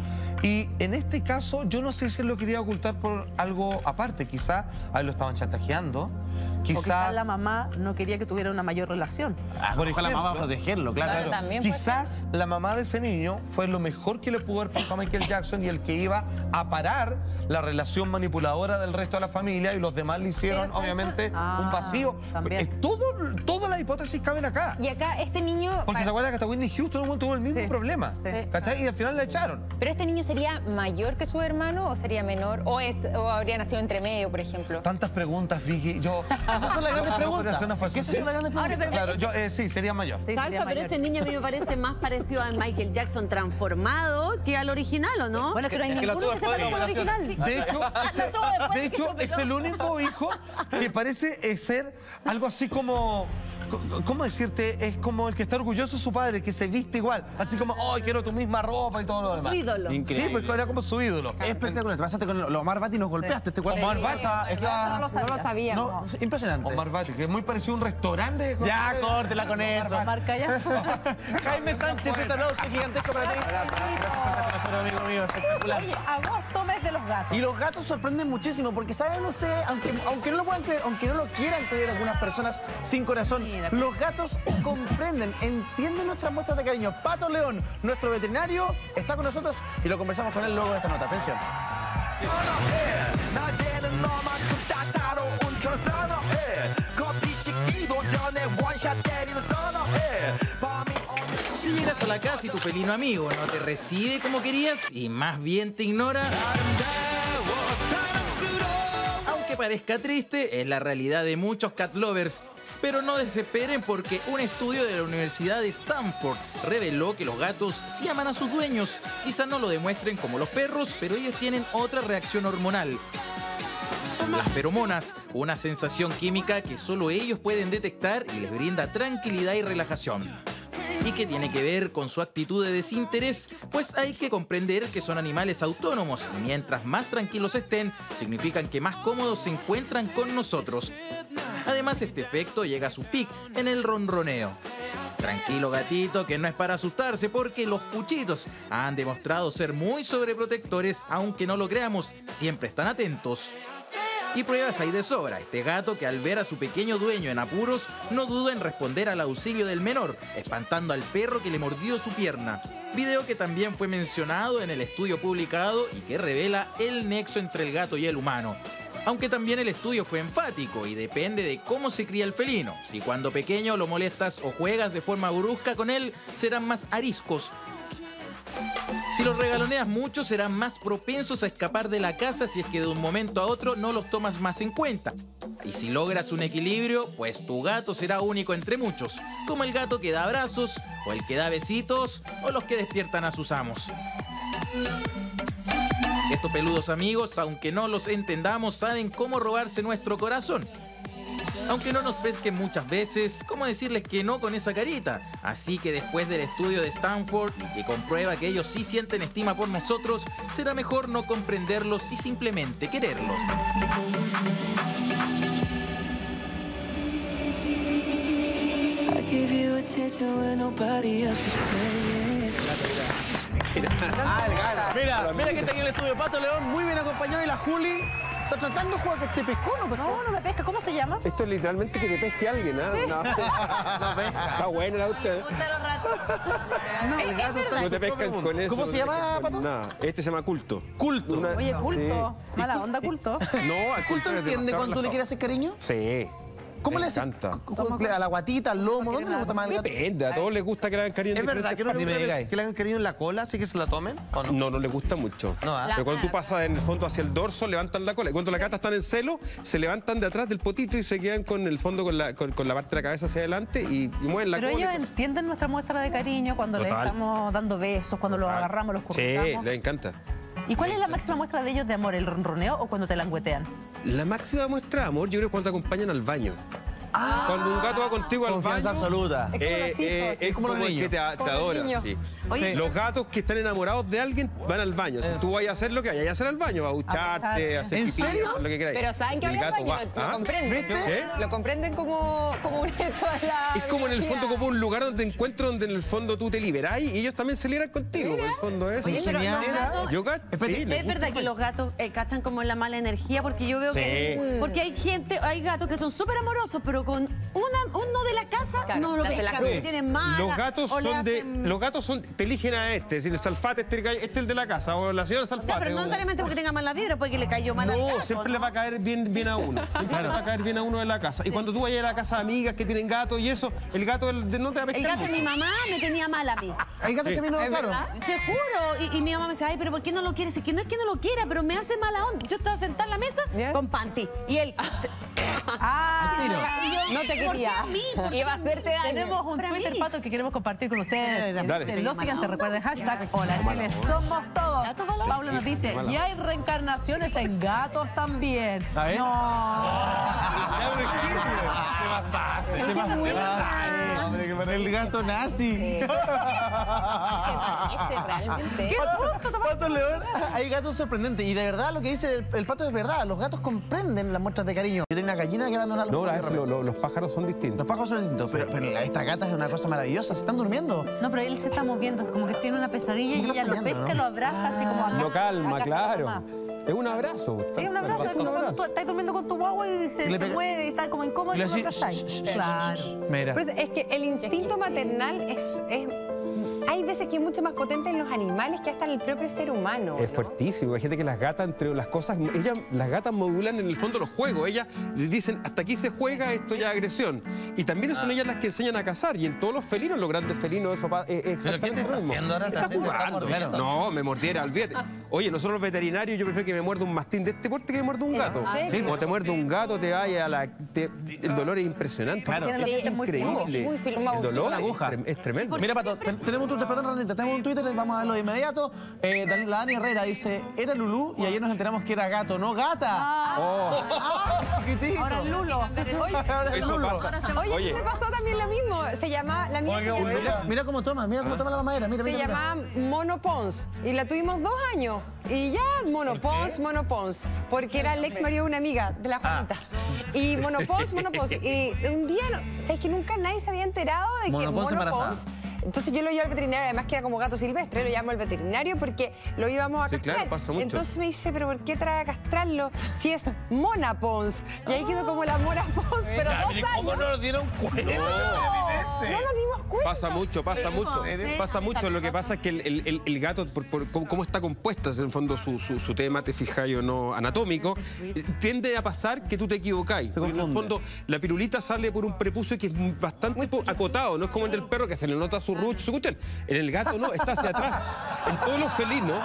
Speaker 13: Y en este caso, yo no sé si él lo quería ocultar por algo aparte. Quizás a él lo estaban chantajeando. Quizás...
Speaker 1: O quizás la mamá no quería que tuviera una mayor relación.
Speaker 2: Ah, por ejemplo, la mamá va a protegerlo, claro.
Speaker 13: Claro,
Speaker 1: también
Speaker 13: quizás la mamá de ese niño fue lo mejor que le pudo haber pasado a Michael Jackson y el que iba a parar la relación manipuladora del resto de la familia, y los demás le hicieron, obviamente,
Speaker 1: Ah,
Speaker 13: un vacío. Es todo, todas las hipótesis caben acá.
Speaker 16: Y acá este niño...
Speaker 13: Porque se acuerdan que hasta Whitney Houston tuvo el mismo
Speaker 16: Sí,
Speaker 13: problema.
Speaker 16: sí.
Speaker 13: ¿Cachai? Y al final la echaron.
Speaker 16: ¿Pero este niño sería mayor que su hermano o sería menor? ¿O, es- o habría nacido entre medio, por ejemplo?
Speaker 13: Tantas preguntas, Vicky. Yo...
Speaker 16: Esas son las grandes
Speaker 13: No,
Speaker 16: preguntas.
Speaker 13: podría ser una
Speaker 16: Es que esas son las grandes
Speaker 10: Ahora,
Speaker 16: preguntas.
Speaker 10: pero-
Speaker 13: Claro, yo, eh, sí, sería mayor.
Speaker 10: Salva, pero ese niño a mí me parece más parecido al Michael Jackson transformado que al original, ¿o no?
Speaker 1: Bueno, pero hay
Speaker 13: Es que lo
Speaker 1: ninguno
Speaker 13: tuvo
Speaker 1: que se
Speaker 13: después
Speaker 1: parezca
Speaker 13: de
Speaker 1: al
Speaker 13: la
Speaker 1: original.
Speaker 13: De hecho, ese-
Speaker 10: Lo tuvo después
Speaker 13: de
Speaker 10: de que
Speaker 13: hecho
Speaker 10: se
Speaker 13: es
Speaker 10: operó.
Speaker 13: el único hijo que parece eh, ser algo así como... ¿Cómo decirte? Es como el que está orgulloso de su padre, que se viste igual. Así como, ¡ay, quiero tu misma ropa! Y todo lo demás.
Speaker 10: Su ídolo.
Speaker 13: Sí, pues era como su ídolo.
Speaker 2: Es espectacular. Te pasaste con los Omar Batty y nos golpeaste. Este cuerpo.
Speaker 13: Omar Batty está... está-
Speaker 16: No lo sabíamos.
Speaker 13: No,
Speaker 2: impresionante.
Speaker 13: Omar Batty, que es muy parecido a un restaurante. de-
Speaker 2: Ya, córtela con eso.
Speaker 1: Marca ya.
Speaker 2: Jaime Sánchez, este aplauso gigantesco para ti. Gracias por estar con nosotros, amigo mío. Espectacular.
Speaker 1: Oye, agosto, mes de los gatos.
Speaker 2: Y los gatos sorprenden muchísimo, porque saben ustedes, aunque, aunque no lo puedan creer, aunque no lo quieran creer algunas personas sin corazón, los gatos comprenden, entienden nuestras muestras de cariño. Pato León, nuestro veterinario, está con nosotros y lo conversamos con él luego de esta nota. Atención.
Speaker 18: Si llegas a la casa y tu felino amigo no te recibe como querías y más bien te ignora, aunque parezca triste, es la realidad de muchos cat lovers. Pero no desesperen porque un estudio de la Universidad de Stanford reveló que los gatos sí aman a sus dueños. Quizás no lo demuestren como los perros, pero ellos tienen otra reacción hormonal. Las feromonas, una sensación química que solo ellos pueden detectar y les brinda tranquilidad y relajación. Y que tiene que ver con su actitud de desinterés, pues hay que comprender que son animales autónomos y mientras más tranquilos estén, significan que más cómodos se encuentran con nosotros. Además, este efecto llega a su pic en el ronroneo. Tranquilo gatito, que no es para asustarse porque los puchitos han demostrado ser muy sobreprotectores, aunque no lo creamos, siempre están atentos. Y pruebas hay de sobra. Este gato que al ver a su pequeño dueño en apuros no duda en responder al auxilio del menor, espantando al perro que le mordió su pierna. Video que también fue mencionado en el estudio publicado y que revela el nexo entre el gato y el humano. Aunque también el estudio fue enfático y depende de cómo se cría el felino. Si cuando pequeño lo molestas o juegas de forma brusca con él, serán más ariscos. Si los regaloneas mucho, serán más propensos a escapar de la casa si es que de un momento a otro no los tomas más en cuenta. Y si logras un equilibrio, pues tu gato será único entre muchos, como el gato que da abrazos, o el que da besitos, o los que despiertan a sus amos. Estos peludos amigos, aunque no los entendamos, saben cómo robarse nuestro corazón. Aunque no nos pesquen muchas veces, ¿cómo decirles que no con esa carita? Así que después del estudio de Stanford, que comprueba que ellos sí sienten estima por nosotros, será mejor no comprenderlos y simplemente quererlos.
Speaker 2: Mira, mira que está aquí en el estudio Pato León, muy bien acompañado, y la Juli está tratando de jugar que te pescó, ¿no?
Speaker 1: No, no me pesca. ¿Cómo se llama?
Speaker 8: Esto es literalmente que te pesque alguien, ¿ah? No. Está bueno la usted.
Speaker 1: No,
Speaker 8: El gato no te pescan con eso.
Speaker 2: ¿Cómo se
Speaker 8: no te
Speaker 2: llama,
Speaker 8: pescan con
Speaker 2: Pato?
Speaker 8: nada. Este se llama culto.
Speaker 2: Culto.
Speaker 8: Una-
Speaker 1: Oye, culto.
Speaker 8: Sí.
Speaker 1: Mala onda, culto.
Speaker 8: No, al
Speaker 2: ¿Culto
Speaker 8: es
Speaker 2: entiende
Speaker 8: demasiado
Speaker 2: cuando tú le
Speaker 8: relajado.
Speaker 2: quieres hacer cariño?
Speaker 8: Sí.
Speaker 2: ¿Cómo
Speaker 8: Me
Speaker 2: le haces?
Speaker 8: encanta.
Speaker 2: ¿A la guatita, al lomo? ¿Dónde le gusta más el gato?
Speaker 8: Depende, a todos les gusta que le hagan cariño en
Speaker 13: ¿Es verdad
Speaker 8: diferentes
Speaker 13: que no le
Speaker 8: partes.
Speaker 13: gusta que le hagan cariño en la cola, así que se la tomen? ¿O no?
Speaker 8: No, no les gusta mucho.
Speaker 13: No, ¿ah?
Speaker 8: Pero cuando tú pasas en el fondo hacia el dorso, levantan la cola. Y cuando la gata están en celo, se levantan de atrás del potito y se quedan con el fondo, con la, con, con la parte de la cabeza hacia adelante y, y mueven la
Speaker 1: Pero
Speaker 8: cola.
Speaker 1: ellos entienden nuestra muestra de cariño cuando les
Speaker 8: Total.
Speaker 1: estamos dando besos, cuando los agarramos, los
Speaker 8: Sí,
Speaker 1: curricamos.
Speaker 8: les encanta.
Speaker 1: ¿Y cuál es la máxima muestra de ellos de amor? ¿El ronroneo o cuando te languetean?
Speaker 8: La máxima muestra de amor, yo creo, es cuando te acompañan al baño. Ah, cuando un gato va contigo al
Speaker 2: confianza
Speaker 8: baño,
Speaker 2: absoluta.
Speaker 8: Eh, eh, es como, el que te, te adora. Sí.
Speaker 10: Oye,
Speaker 8: los gatos que están enamorados de alguien van al baño. Si tú vayas a hacer lo que vayas a hacer al baño, a ducharte, a hacer
Speaker 2: ¿En
Speaker 8: pipí,
Speaker 2: serio?
Speaker 8: hacer lo que queráis.
Speaker 12: Pero saben que
Speaker 8: El
Speaker 12: habla al
Speaker 8: gato
Speaker 12: baño,
Speaker 8: va-
Speaker 12: lo
Speaker 8: ¿Ah?
Speaker 12: comprenden.
Speaker 8: ¿Eh?
Speaker 12: Lo comprenden como, como un hecho de la
Speaker 8: Es como en el
Speaker 12: biología.
Speaker 8: fondo como un lugar donde encuentro donde en el fondo tú te liberás y ellos también se liberan contigo. En el fondo es.
Speaker 10: Oye, pero los gatos-
Speaker 8: Yo gato, sí, les
Speaker 10: es
Speaker 8: gusta.
Speaker 10: verdad que los gatos eh, cachan como la mala energía, porque yo veo
Speaker 8: Sí.
Speaker 10: que... Porque hay gente, hay gatos que son súper amorosos, pero con una, uno de la casa
Speaker 12: Claro,
Speaker 10: no lo
Speaker 12: la
Speaker 10: pescan,
Speaker 12: relación.
Speaker 10: que tienen mala.
Speaker 8: Los gatos
Speaker 10: o le
Speaker 8: son de.
Speaker 10: hacen-
Speaker 8: Los gatos son. Te eligen a este. Si el Salfate, este, este es el de la casa. O la señora
Speaker 10: Ya,
Speaker 8: Salfate.
Speaker 10: pero no
Speaker 8: o-
Speaker 10: necesariamente porque tenga mala vibra, porque le cayó mal al
Speaker 8: No,
Speaker 10: gato.
Speaker 8: siempre
Speaker 10: ¿no?
Speaker 8: le va a caer bien, bien a uno. Siempre le va a caer bien a uno de la casa. Y cuando tú vayas a la casa de amigas que tienen gatos y eso, el gato el- de- no te va a pescar
Speaker 10: El gato de
Speaker 8: mucho.
Speaker 10: mi mamá me tenía mal a mí.
Speaker 2: Hay gatos
Speaker 8: Sí.
Speaker 2: que a mí no,
Speaker 10: ¿Es
Speaker 2: claro.
Speaker 10: verdad? Te juro. Y, y mi mamá me decía, ay, pero ¿por qué no lo quieres? Es que no es que no lo quiera, pero me hace mala onda. Yo estaba sentada en la mesa con panty. Y él... se-
Speaker 1: Ah,
Speaker 10: Y yo,
Speaker 12: No te
Speaker 10: ¿por qué
Speaker 12: quería.
Speaker 10: a mí? ¿Por qué
Speaker 12: Iba a hacerte daño.
Speaker 1: Tenemos un
Speaker 10: Para
Speaker 1: Twitter,
Speaker 10: mí.
Speaker 1: Pato, que queremos compartir con ustedes.
Speaker 8: Dale.
Speaker 1: Dice lo siguiente, recuerden hashtag Hola Chile, somos todos. Pablo nos dice, y hay reencarnaciones en gatos también.
Speaker 2: ¿Sabes?
Speaker 8: Te pasaste.
Speaker 2: ¿Qué pasa? Hombre, que para el gato nazi.
Speaker 12: Se parece realmente.
Speaker 2: ¿Qué Pato, Pato León? Hay gatos sorprendentes. Y de verdad lo que dice el, el pato es verdad. Los gatos comprenden las muestras de cariño. Yo tengo una gallina que abandona los
Speaker 8: No,
Speaker 2: pollos
Speaker 8: la-
Speaker 2: de repente.
Speaker 8: lo- lo- los pájaros son distintos.
Speaker 2: Los pájaros son distintos, pero, pero la- esta gata es una cosa maravillosa. Se están durmiendo.
Speaker 1: No, pero él se está moviendo, como que tiene una pesadilla y
Speaker 2: Está
Speaker 1: ella lo
Speaker 2: soñando,
Speaker 1: pesca,
Speaker 2: ¿no?
Speaker 1: lo abraza así como acá.
Speaker 8: Lo calma,
Speaker 1: acá,
Speaker 8: claro.
Speaker 1: acá.
Speaker 8: Es un abrazo.
Speaker 1: Sí, un abrazo. Es como cuando tú estás durmiendo con tu guagua y se,
Speaker 2: Y le
Speaker 1: se
Speaker 2: pega-
Speaker 1: mueve y está como incómodo
Speaker 2: y
Speaker 1: y
Speaker 2: le
Speaker 1: tú lo
Speaker 2: decís,
Speaker 1: abrazáis.
Speaker 2: "Shh, shh, shh,
Speaker 1: Claro.
Speaker 2: shh". Mira.
Speaker 12: Pero es es que el instinto maternal es, es- hay veces que es mucho más potente en los animales que hasta en el propio ser humano.
Speaker 8: Es
Speaker 12: ¿no?
Speaker 8: fuertísimo. Imagínate que las gatas, entre las cosas, ellas, las gatas modulan en el fondo los juegos. Ellas dicen, hasta aquí se juega, esto ya es agresión. Y también son ellas las que enseñan a cazar. Y en todos los felinos, los grandes felinos, eso pa- es, es exactamente lo mismo.
Speaker 2: ahora?
Speaker 8: Está
Speaker 2: ¿Te está
Speaker 8: jugando.
Speaker 2: mordiendo?
Speaker 8: No, me mordiera, olvídate. Oye, nosotros los veterinarios, yo prefiero que me muerda un mastín de este porte que me muerda un gato.
Speaker 12: serio?
Speaker 8: Sí, cuando te muerde un gato, te vaya a la... te- el dolor es impresionante.
Speaker 2: Claro.
Speaker 1: Tiene los dientes muy
Speaker 8: Increíble.
Speaker 12: Muy filo, una
Speaker 8: El dolor
Speaker 2: Una aguja.
Speaker 8: es, trem- es tremendo.
Speaker 2: Mira, Pato, te- tenemos un Twitter, perdón, Ranita, tenemos un Twitter, vamos a verlo de inmediato. Eh, Dan- la Dani Herrera dice, era Lulú y ayer nos enteramos que era gato, no gata.
Speaker 8: Oh.
Speaker 2: Ah, chiquitito.
Speaker 1: Ahora el Lulo.
Speaker 2: Ahora es
Speaker 8: Eso
Speaker 2: Lulo.
Speaker 8: pasa.
Speaker 12: Oye,
Speaker 8: Oye.
Speaker 12: me pasó también lo mismo. Se llama, la mía se llama,
Speaker 2: Mira, mira cómo toma, mira cómo toma la mamadera, mira,
Speaker 12: se
Speaker 2: mira. mira.
Speaker 12: llama Mono Pons y la tuvimos dos años. Y ya, Mono Pons, Mono Pons. Porque era el ex marido de una amiga, de la Juanita. Y Mono Pons, Mono Pons. Y un día, no- ¿sabes que nunca nadie se había enterado de que
Speaker 2: Mono Pons
Speaker 12: Mono
Speaker 2: embarazada.
Speaker 12: Pons? Entonces yo lo llevo al veterinario, además que era como gato silvestre, lo llamo al veterinario porque lo íbamos a
Speaker 8: Sí,
Speaker 12: castrar.
Speaker 8: claro, pasa mucho.
Speaker 12: Entonces me dice, pero ¿por qué trae a castrarlo si es Mona Pons? Y ahí quedó como la Mona Pons, pero dos años.
Speaker 2: ¿Cómo no nos dieron cuenta?
Speaker 12: No, no nos dimos cuenta.
Speaker 8: Pasa mucho, pasa mucho.
Speaker 10: Sí,
Speaker 8: Pasa
Speaker 10: a mí
Speaker 8: mucho.
Speaker 10: también
Speaker 8: Lo que
Speaker 10: pasa.
Speaker 8: pasa es que el, el- el- el gato, por, por cómo, cómo está compuesta, es en el fondo su, su, su tema, te fijáis o no, anatómico, eh, tiende a pasar que tú te equivocáis.
Speaker 2: Se
Speaker 8: Porque en el
Speaker 2: confunde.
Speaker 8: fondo, la pirulita sale por un prepucio que es bastante po- acotado. No es como el del perro que se le nota su ruch, su cuestión. En el gato no, está hacia atrás. En todos los felinos,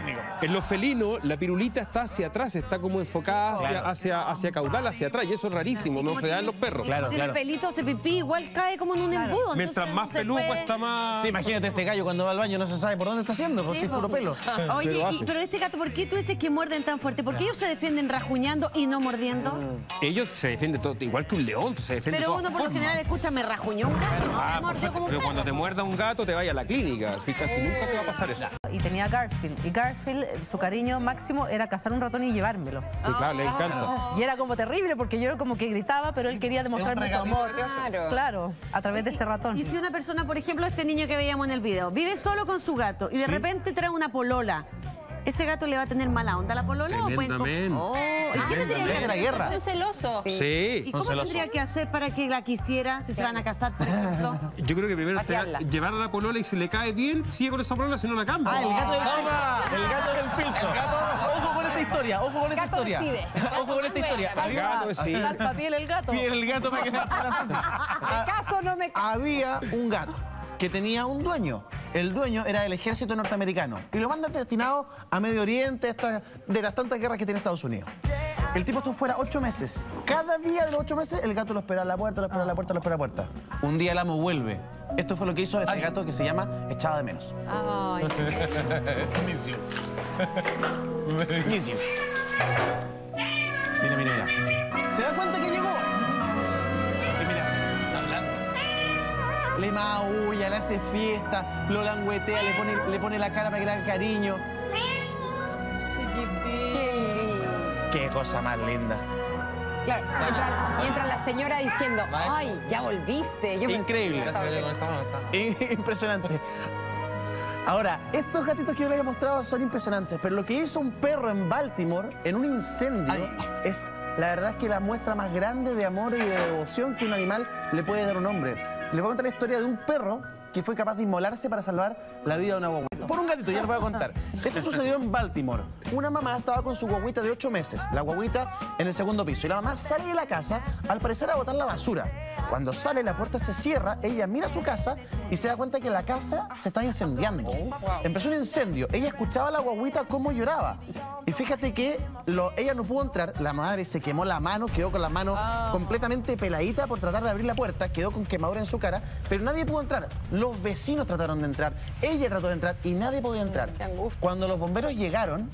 Speaker 8: en los felinos, la pirulita está hacia atrás, está como enfocada hacia,
Speaker 2: Claro.
Speaker 8: hacia, hacia caudal, hacia atrás. Y eso es rarísimo, no se da en los perros.
Speaker 2: Claro,
Speaker 10: Tiene
Speaker 2: claro.
Speaker 10: pelito, hace pipí, igual cae como en un embudo.
Speaker 8: Mientras
Speaker 10: entonces
Speaker 8: más
Speaker 10: no se
Speaker 8: peludo
Speaker 10: puede-
Speaker 8: está más...
Speaker 2: Sí, imagínate este gallo cuando va al baño no se sabe por dónde está haciendo, pues
Speaker 10: Sí,
Speaker 2: si es puro
Speaker 10: po.
Speaker 2: pelo.
Speaker 10: Oye,
Speaker 8: Pero
Speaker 10: y-
Speaker 8: hace.
Speaker 10: pero este gato, ¿por qué tú dices que muerden tan fuerte? ¿Por qué ellos se defienden rajuñando y no mordiendo?
Speaker 8: Ellos se defienden todo, igual que un león, se defiende
Speaker 10: Pero
Speaker 8: de
Speaker 10: uno
Speaker 8: todas
Speaker 10: por lo
Speaker 8: formas.
Speaker 10: general escucha, me rajuñó un gato, no
Speaker 8: Ah,
Speaker 10: me mordió como un
Speaker 8: pero
Speaker 10: perro.
Speaker 8: cuando te muerda un gato te vaya a la clínica, así casi nunca te va a pasar eso.
Speaker 1: Y tenía Garfield. Y Garfield, eh, su cariño máximo era cazar un ratón y llevármelo.
Speaker 8: Sí, claro, le encanta.
Speaker 1: Y era como terrible porque yo como que gritaba, pero él quería demostrarme su amor.
Speaker 12: Claro.
Speaker 1: Claro, a través de ese ratón.
Speaker 10: Y si una persona, por ejemplo, este niño que veíamos en el video, vive solo con su gato y de repente trae una polola, ¿ese gato le va a tener mala onda a la polola? ¿O pueden com-
Speaker 8: Tremendamente.
Speaker 10: Oh, ¿y qué tendría que
Speaker 2: de la
Speaker 10: hacer?
Speaker 2: guerra.
Speaker 16: Soy celoso.
Speaker 8: Sí.
Speaker 10: ¿Y cómo
Speaker 2: celoso.
Speaker 10: tendría que hacer para que la quisiera si se van a casar, por ejemplo?
Speaker 8: Yo creo que primero te
Speaker 12: Patearla.
Speaker 8: llevar a la polola y si le cae bien, sigue con esa polola, si no la cambia.
Speaker 2: Ah, el gato del filtro. El gato del filtro. Ojo con esta historia, ojo con esta
Speaker 12: Gato
Speaker 2: historia.
Speaker 12: decide.
Speaker 2: Ojo con esta historia.
Speaker 8: El gato, sí.
Speaker 1: Salpa piel el gato.
Speaker 2: Bien, el gato me queda
Speaker 12: ¿Me caso o no me caso?
Speaker 2: Había un gato que tenía un dueño. El dueño era del ejército norteamericano y lo mandan destinado a Medio Oriente, esta, de las tantas guerras que tiene Estados Unidos. El tipo estuvo fuera ocho meses. Cada día de los ocho meses el gato lo espera a la puerta, lo espera a la puerta, lo espera a la puerta. Un día el amo vuelve. Esto fue lo que hizo este gato que se llama Echaba de Menos.
Speaker 12: Ay.
Speaker 2: Inicio. Inicio. Mira, mira, mira. ¿Se da cuenta que llegó? Y le maulla, le hace fiesta, lo languetea, le pone, le pone la cara para que le haga cariño.
Speaker 12: Qué lindo.
Speaker 2: Qué cosa más linda.
Speaker 12: Claro, y entra, y entra la señora diciendo, ay, ya volviste. Yo
Speaker 2: Increíble. Impresionante. Ahora, estos gatitos que yo les he mostrado son impresionantes, pero lo que hizo un perro en Baltimore, en un incendio, Ay. es, la verdad es que la muestra más grande de amor y de devoción que un animal le puede dar a un hombre. Les voy a contar la historia de un perro que fue capaz de inmolarse para salvar la vida de una guaguita. Por un gatito, ya les voy a contar. Esto sucedió en Baltimore. Una mamá estaba con su guaguita de ocho meses, la guaguita en el segundo piso, y la mamá sale de la casa, al parecer a botar la basura. Cuando sale, la puerta se cierra, ella mira su casa y se da cuenta que la casa se está incendiando. Empezó un incendio, ella escuchaba a la guaguita cómo lloraba. Y fíjate que lo, ella no pudo entrar, la madre se quemó la mano, quedó con la mano oh. completamente peladita por tratar de abrir la puerta, quedó con quemadura en su cara, pero nadie pudo entrar. Los vecinos trataron de entrar, ella trató de entrar y nadie podía entrar. Cuando los bomberos llegaron,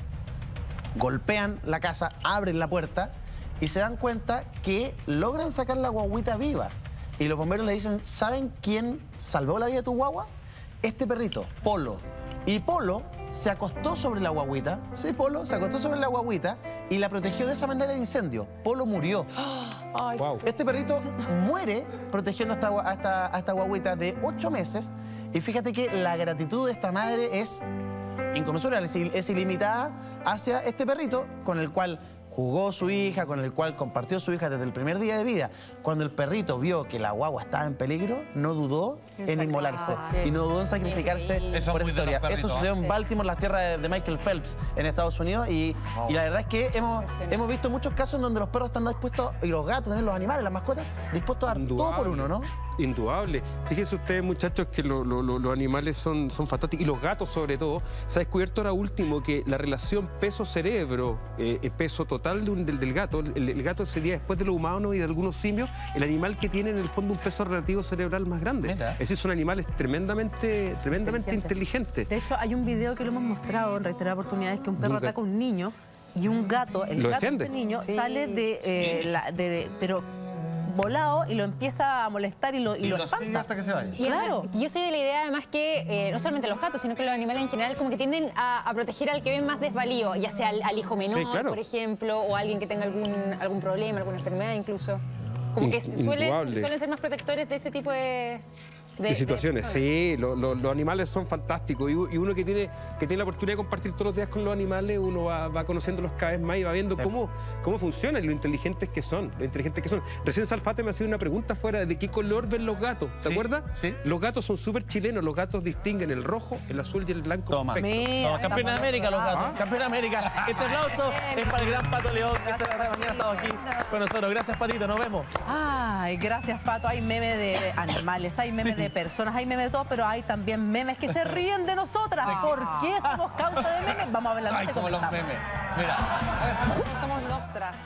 Speaker 2: golpean la casa, abren la puerta y se dan cuenta que logran sacar la guaguita viva. Y los bomberos le dicen, ¿saben quién salvó la vida de tu guagua? Este perrito, Polo. Y Polo se acostó sobre la guaguita, sí, Polo, se acostó sobre la guaguita y la protegió de esa manera del incendio. Polo murió. Ay. Wow. Este perrito muere protegiendo a esta, a, esta, a esta guaguita de ocho meses. Y fíjate que la gratitud de esta madre es inconmensurable, es ilimitada hacia este perrito con el cual jugó su hija, con el cual compartió su hija desde el primer día de vida. Cuando el perrito vio que la guagua estaba en peligro, no dudó en inmolarse ah, y no dudó en sacrificarse Eso por esta historia. Esto sucedió en Baltimore, la tierra de, de Michael Phelps, en Estados Unidos, y, oh. y la verdad es que hemos, hemos visto muchos casos en donde los perros están dispuestos, y los gatos, también los animales, las mascotas, dispuestos a dar Indudable. todo por uno, ¿no?
Speaker 8: Indudable. Fíjense ustedes, muchachos, que lo, lo, lo, los animales son, son fantásticos, y los gatos sobre todo. Se ha descubierto ahora último que la relación peso-cerebro, eh, peso total de un, del, del gato, el, el gato sería, después de los humanos y de algunos simios, el animal que tiene en el fondo un peso relativo cerebral más grande. Mira. Es decir, son animales tremendamente, tremendamente inteligentes.
Speaker 1: Inteligente. De hecho, hay un video que lo hemos mostrado en reiteradas oportunidades, que un perro ataca a un niño y un gato, el
Speaker 8: ¿Lo
Speaker 1: gato
Speaker 8: defiende?
Speaker 1: de ese niño
Speaker 12: Sí.
Speaker 1: sale de, eh, la, de, de pero volado y lo empieza a molestar y lo, y
Speaker 13: Y
Speaker 1: lo
Speaker 13: lo
Speaker 1: espanta.
Speaker 13: sigue hasta que se vaya.
Speaker 16: Y
Speaker 1: Claro.
Speaker 16: además, yo soy de la idea además que eh, no solamente los gatos, sino que los animales en general como que tienden a, a proteger al que ven más desvalido, ya sea al, al hijo menor,
Speaker 8: Sí, claro.
Speaker 16: por ejemplo, o alguien que tenga algún, algún problema, alguna enfermedad incluso. Como que suelen,
Speaker 8: Indudable.
Speaker 16: suelen ser más protectores de ese tipo de...
Speaker 8: De, de situaciones, de sí, lo, lo, los animales son fantásticos, y, y uno que tiene, que tiene la oportunidad de compartir todos los días con los animales, uno va, va conociéndolos cada vez más y va viendo sí. cómo, cómo funcionan y lo inteligentes que son, lo inteligentes que son. Recién Salfate me hacía una pregunta fuera de qué color ven los gatos, ¿te
Speaker 13: sí,
Speaker 8: acuerdas?
Speaker 13: Sí.
Speaker 8: Los gatos son súper chilenos, los gatos distinguen el rojo, el azul y el blanco.
Speaker 2: Toma, Toma campeón de América los gatos, ¿Ah? campeón de América. Este aplauso es para el gran Pato León, que esta mañana ha estado aquí con nosotros. Gracias, Patito, nos vemos.
Speaker 1: Ay, gracias, Pato. Hay memes de, de animales, hay memes sí. de personas, hay memes de todo, pero hay también memes que se ríen de nosotras. ¿Por qué somos causa de memes? Vamos a ver la
Speaker 13: Ay, como los memes. Mira,
Speaker 12: No somos nostras.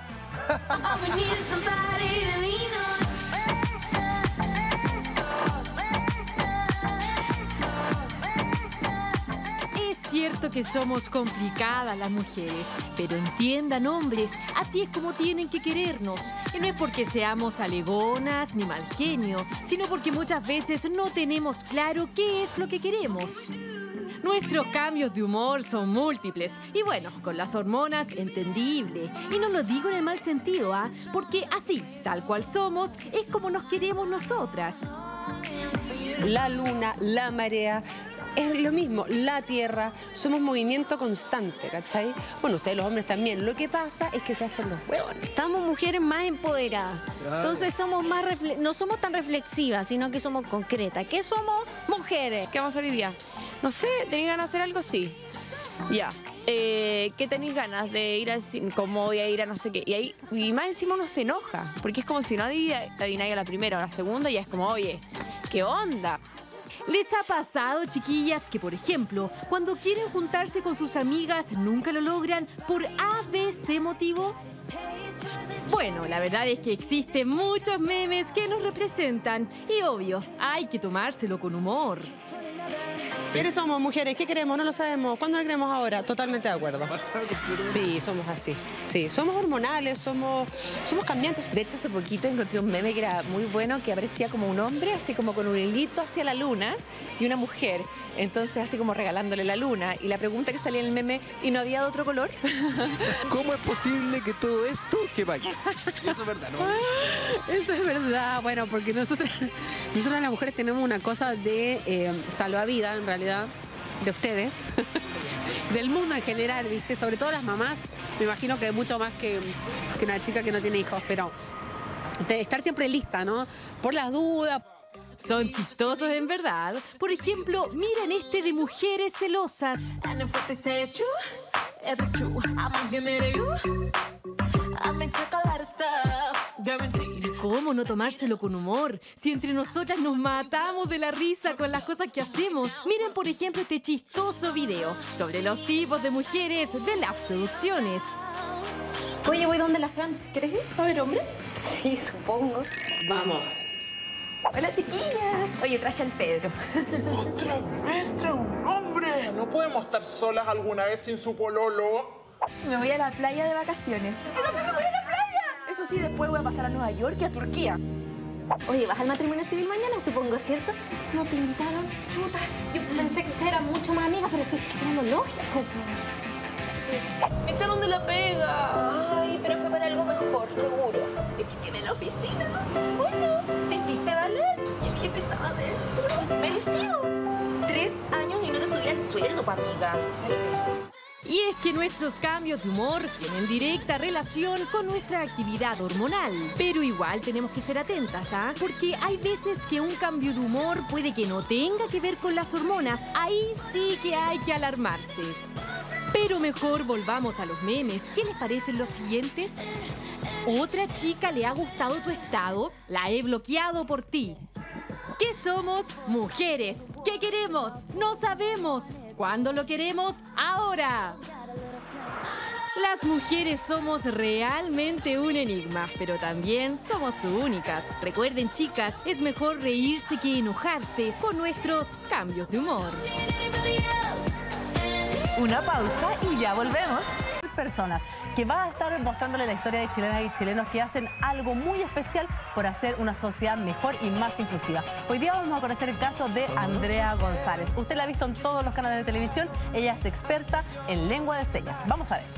Speaker 9: Es cierto que somos complicadas las mujeres, pero entiendan, hombres, así es como tienen que querernos. Y no es porque seamos alegonas ni mal genio, sino porque muchas veces no tenemos claro qué es lo que queremos. Nuestros cambios de humor son múltiples y bueno, con las hormonas, entendible. Y no lo digo en el mal sentido, ¿ah? Porque así, tal cual somos, es como nos queremos nosotras.
Speaker 3: La luna, la marea, es lo mismo, la tierra, somos movimiento constante, ¿cachai? Bueno, ustedes los hombres también. Lo que pasa es que se hacen los huevones.
Speaker 22: Estamos mujeres más empoderadas. Claro. Entonces somos más no somos tan reflexivas, sino que somos concretas. ¿Qué somos? Mujeres.
Speaker 21: ¿Qué vamos a hacer hoy día? No sé, ¿tenéis ganas de hacer algo? Sí. Ya. Eh, ¿Qué tenéis ganas de ir al cine? ¿Cómo voy a ir a no sé qué? Y ahí, y más encima uno se enoja, porque es como si no adivináis a la primera o a la segunda y ya es como, oye, ¿qué onda?
Speaker 9: ¿Les ha pasado, chiquillas, que, por ejemplo, cuando quieren juntarse con sus amigas nunca lo logran por A B C motivo? Bueno, la verdad es que existen muchos memes que nos representan y, obvio, hay que tomárselo con humor.
Speaker 3: ¿Quiénes somos, mujeres? ¿Qué queremos? No lo sabemos. ¿Cuándo lo queremos ahora? Totalmente de acuerdo. Sí, somos así. Sí, somos hormonales, somos, somos cambiantes.
Speaker 4: De hecho, hace poquito encontré un meme que era muy bueno, que aparecía como un hombre, así como con un hilito hacia la luna, y una mujer. Entonces, así como regalándole la luna. Y la pregunta que salía en el meme, ¿y no había de otro color?
Speaker 7: ¿Cómo es posible que todo esto quepa aquí? Eso es verdad, ¿no?
Speaker 23: Esto es verdad. Bueno, porque nosotras, nosotras las mujeres tenemos una cosa de eh, salvavidas, en realidad, de ustedes, del mundo en general, ¿viste? Sobre todo las mamás, me imagino que mucho más que, que una chica que no tiene hijos, pero de estar siempre lista, ¿no? Por las dudas.
Speaker 9: Son chistosos en verdad. Por ejemplo, miren este de mujeres celosas. ¿Cómo no tomárselo con humor? Si entre nosotras nos matamos de la risa con las cosas que hacemos. Miren, por ejemplo, este chistoso video sobre los tipos de mujeres de las producciones.
Speaker 22: Oye, voy donde la Fran. ¿Quieres ir?
Speaker 9: A ver, hombre.
Speaker 22: Sí, supongo.
Speaker 3: Vamos.
Speaker 4: Hola, chiquillas. Oye, traje al Pedro.
Speaker 24: ¡Otra vez trae un hombre! ¿No podemos estar solas alguna vez sin su pololo?
Speaker 4: Me voy a la playa de vacaciones.
Speaker 22: ¡Pero me voy a la playa!
Speaker 4: Eso sí, después voy a pasar a Nueva York y a Turquía.
Speaker 22: Oye, ¿vas al matrimonio civil mañana, supongo, cierto? ¿No te invitaron? Chuta, yo pensé que ustedes eran mucho más amigas, pero es que era lo lógico.
Speaker 4: Me echaron de la pega. Ay, pero fue para algo mejor, seguro. Es que quedé en la oficina. Bueno, te hiciste valer y el jefe estaba dentro. Merecido. Tres años y no te subía el sueldo, pa' amiga.
Speaker 9: Y es que nuestros cambios de humor tienen directa relación con nuestra actividad hormonal. Pero igual tenemos que ser atentas, ¿ah? Porque hay veces que un cambio de humor puede que no tenga que ver con las hormonas. Ahí sí que hay que alarmarse. Pero mejor volvamos a los memes. ¿Qué les parecen los siguientes? ¿Otra chica le ha gustado tu estado? La he bloqueado por ti. ¿Qué somos? Mujeres. ¿Qué queremos? No sabemos. ¿Cuándo lo queremos? ¡Ahora! Las mujeres somos realmente un enigma, pero también somos únicas. Recuerden, chicas, es mejor reírse que enojarse con nuestros cambios de humor.
Speaker 1: Una pausa y ya volvemos. Personas que va a estar mostrándole la historia de chilenas y chilenos que hacen algo muy especial por hacer una sociedad mejor y más inclusiva. Hoy día vamos a conocer el caso de Andrea González. Usted la ha visto en todos los canales de televisión. Ella es experta en lengua de señas. Vamos a ver.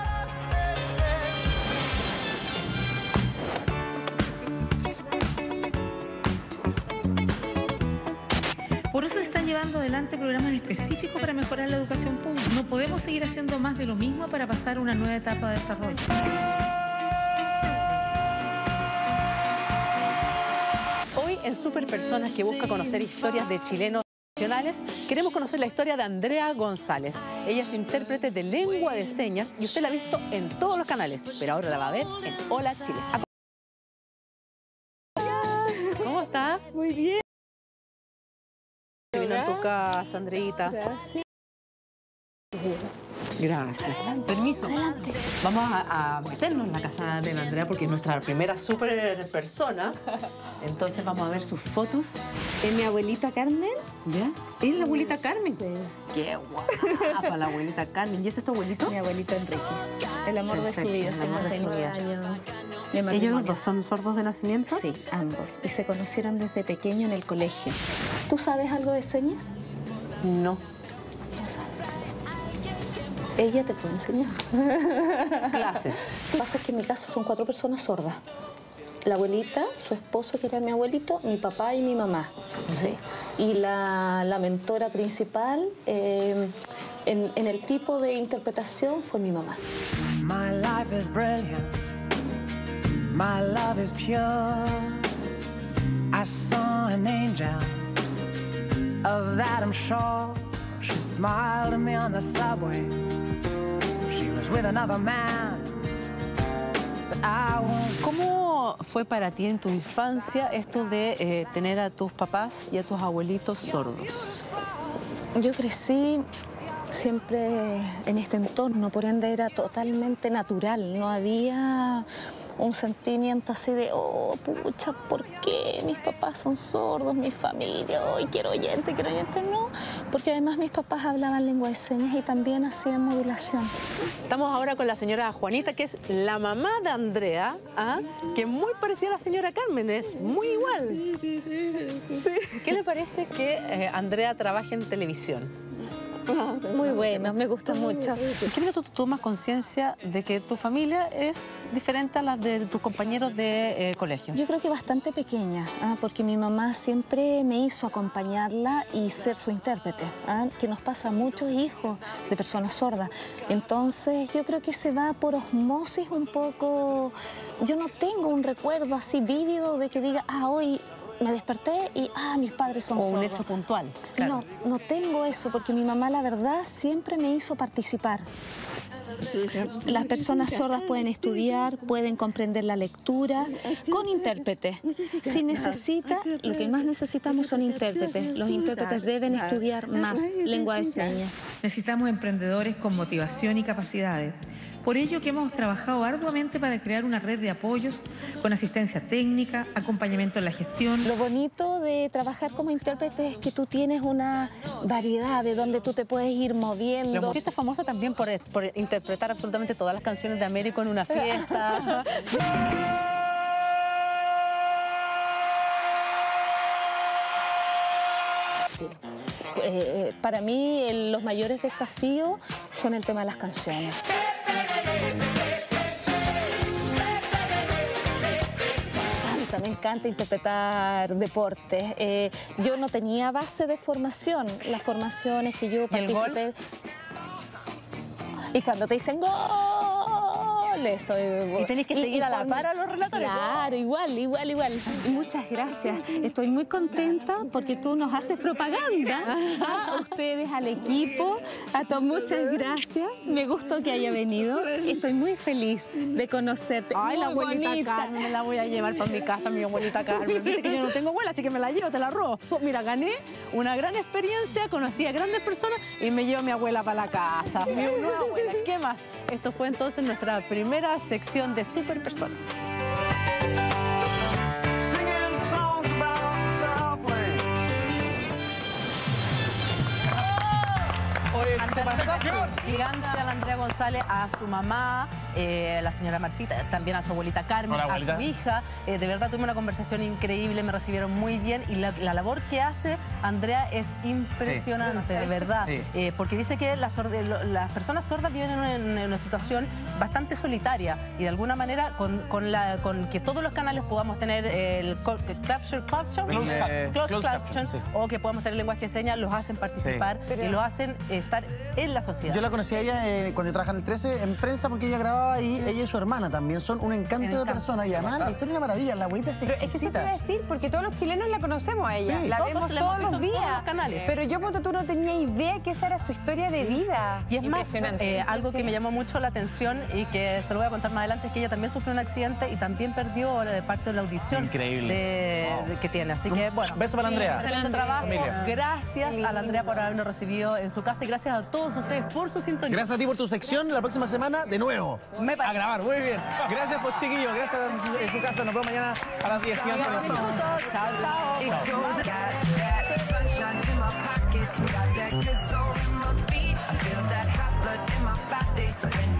Speaker 25: Por eso se están llevando adelante programas específicos para mejorar la educación pública. No podemos seguir haciendo más de lo mismo para pasar a una nueva etapa de desarrollo.
Speaker 1: Hoy en Super Personas, que busca conocer historias de chilenos nacionales, queremos conocer la historia de Andrea González. Ella es intérprete de lengua de señas y usted la ha visto en todos los canales, pero ahora la va a ver en Hola Chile. ¿Cómo está?
Speaker 4: Muy bien.
Speaker 1: Vino en tu casa, Andreita.
Speaker 4: Gracias.
Speaker 1: Gracias. Permiso.
Speaker 22: Adelante.
Speaker 1: Vamos a, a meternos en la casa de la Andrea porque es nuestra primera super persona. Entonces vamos a ver sus fotos.
Speaker 22: ¿Es mi abuelita Carmen?
Speaker 1: ¿Ya? ¿Es la abuelita Carmen?
Speaker 22: Sí.
Speaker 1: Qué guapa la abuelita Carmen. ¿Y ese es tu abuelito?
Speaker 22: Mi abuelito Enrique. El amor
Speaker 1: Perfecto,
Speaker 22: de su vida,
Speaker 1: el amor de su
Speaker 22: cincuenta y nueve
Speaker 1: vida.
Speaker 22: años.
Speaker 1: ¿Ellos los dos son sordos de nacimiento?
Speaker 22: Sí, ambos. Y se conocieron desde pequeño en el colegio. ¿Tú sabes algo de señas?
Speaker 1: No.
Speaker 22: No sabes. Ella te puede enseñar.
Speaker 1: Clases.
Speaker 22: Lo que pasa es que en mi casa son cuatro personas sordas. La abuelita, su esposo, que era mi abuelito, mi papá y mi mamá. Sí. Y la, la mentora principal eh, en, en el tipo de interpretación fue mi mamá.
Speaker 17: My life is brilliant. My love is pure. I saw an angel. Of that I'm sure. She smiled at me on the subway. She was with another man. But I won't.
Speaker 1: ¿Cómo fue para ti en tu infancia esto de eh, tener a tus papás y a tus abuelitos sordos?
Speaker 22: Yo crecí siempre en este entorno, por ende era totalmente natural. No había un sentimiento así de, oh, pucha, ¿por qué mis papás son sordos, mi familia? Hoy quiero oyente, quiero oyente. No, porque además mis papás hablaban lengua de señas y también hacían modulación.
Speaker 1: Estamos ahora con la señora Juanita, que es la mamá de Andrea, ¿ah? Que es muy parecida a la señora Carmen, es muy igual. Sí. ¿Qué le parece que eh, Andrea trabaje en televisión?
Speaker 22: Muy bueno, me gusta mucho.
Speaker 1: ¿En qué minuto tú tomas conciencia de que tu familia es diferente a la de tus compañeros de eh, colegio?
Speaker 22: Yo creo que bastante pequeña, ¿ah? Porque mi mamá siempre me hizo acompañarla y ser su intérprete, ¿ah? Que nos pasa a muchos hijos de personas sordas. Entonces yo creo que se va por osmosis un poco. Yo no tengo un recuerdo así vívido de que diga, ah, hoy me desperté y, ah, mis padres son sordos.
Speaker 1: O un hecho puntual. Claro.
Speaker 22: No, no tengo eso, porque mi mamá, la verdad, siempre me hizo participar. Las personas sordas pueden estudiar, pueden comprender la lectura con intérpretes. Si necesita, lo que más necesitamos son intérpretes. Los intérpretes deben estudiar más lengua de señas.
Speaker 25: Necesitamos emprendedores con motivación y capacidades. Por ello que hemos trabajado arduamente para crear una red de apoyos con asistencia técnica, acompañamiento en la gestión.
Speaker 22: Lo bonito de trabajar como intérprete es que tú tienes una variedad de donde tú te puedes ir moviendo.
Speaker 1: La música es famosa también por, por interpretar absolutamente todas las canciones de Américo en una fiesta.
Speaker 22: Sí. Eh, para mí el, los mayores desafíos son el tema de las canciones. Me encanta interpretar deportes. Eh, yo no tenía base de formación. Las formaciones que yo participé. Y cuando te dicen gol, eso.
Speaker 1: Y tenés que seguir y, y a la par a los relatores.
Speaker 22: Claro, igual, igual, igual. Y muchas gracias. Estoy muy contenta porque tú nos haces propaganda. A ustedes, al equipo, a todos, muchas gracias. Me gustó que haya venido. Estoy muy feliz de conocerte.
Speaker 1: Ay,
Speaker 22: muy
Speaker 1: la abuelita
Speaker 22: bonita.
Speaker 1: Carmen, me la voy a llevar para mi casa, mi abuelita Carmen. Viste que yo no tengo abuela, así que me la llevo, te la robo. Mira, gané una gran experiencia, conocí a grandes personas y me llevo a mi abuela para la casa. Mi nueva abuela. ¿Qué más? Esto fue entonces nuestra primera sección de Super Personas. Gigante a la Andrea González, a su mamá, eh, la señora Martita, también a su abuelita Carmen, Hola, abuelita. a su hija. Eh, de verdad tuve una conversación increíble, me recibieron muy bien y la, la labor que hace Andrea es impresionante, sí. de verdad. Sí. Eh, porque dice que las, las personas sordas viven en una, en una situación bastante solitaria y de alguna manera con, con, la, con que todos los canales podamos tener el capture, capture, close, eh, close, close caption, caption sí. o que podamos tener lenguaje de señas, los hacen participar sí. y los hacen estar en la sociedad.
Speaker 2: Yo la conocí a ella eh, cuando yo trabajaba en el trece en prensa porque ella grababa y ella y su hermana también son un encanto, encanto. de personas y además la historia es una maravilla, la abuelita es
Speaker 12: Pero es que eso te iba a decir, porque todos los chilenos la conocemos a ella,
Speaker 2: sí.
Speaker 12: la
Speaker 1: todos
Speaker 12: vemos todos los días, todos los canales. Pero yo, cuando tú no tenía idea que esa era su historia de vida.
Speaker 1: Y es más, eh, algo que me llamó mucho la atención y que se lo voy a contar más adelante es que ella también sufrió un accidente y también perdió de parte de la audición
Speaker 2: Increíble.
Speaker 1: De, wow. de, que tiene. Así que, bueno.
Speaker 2: Beso para la Andrea.
Speaker 1: Excelente trabajo. Familia. Gracias a la Andrea por habernos recibido en su casa y gracias a todos ustedes por su sintonía.
Speaker 2: Gracias a ti por tu sección. La próxima semana, de nuevo,
Speaker 1: Me
Speaker 2: a grabar. Muy bien. Gracias, pues, chiquillos. Gracias en su casa. Nos vemos mañana a las diez.
Speaker 1: Chao, chao. chao.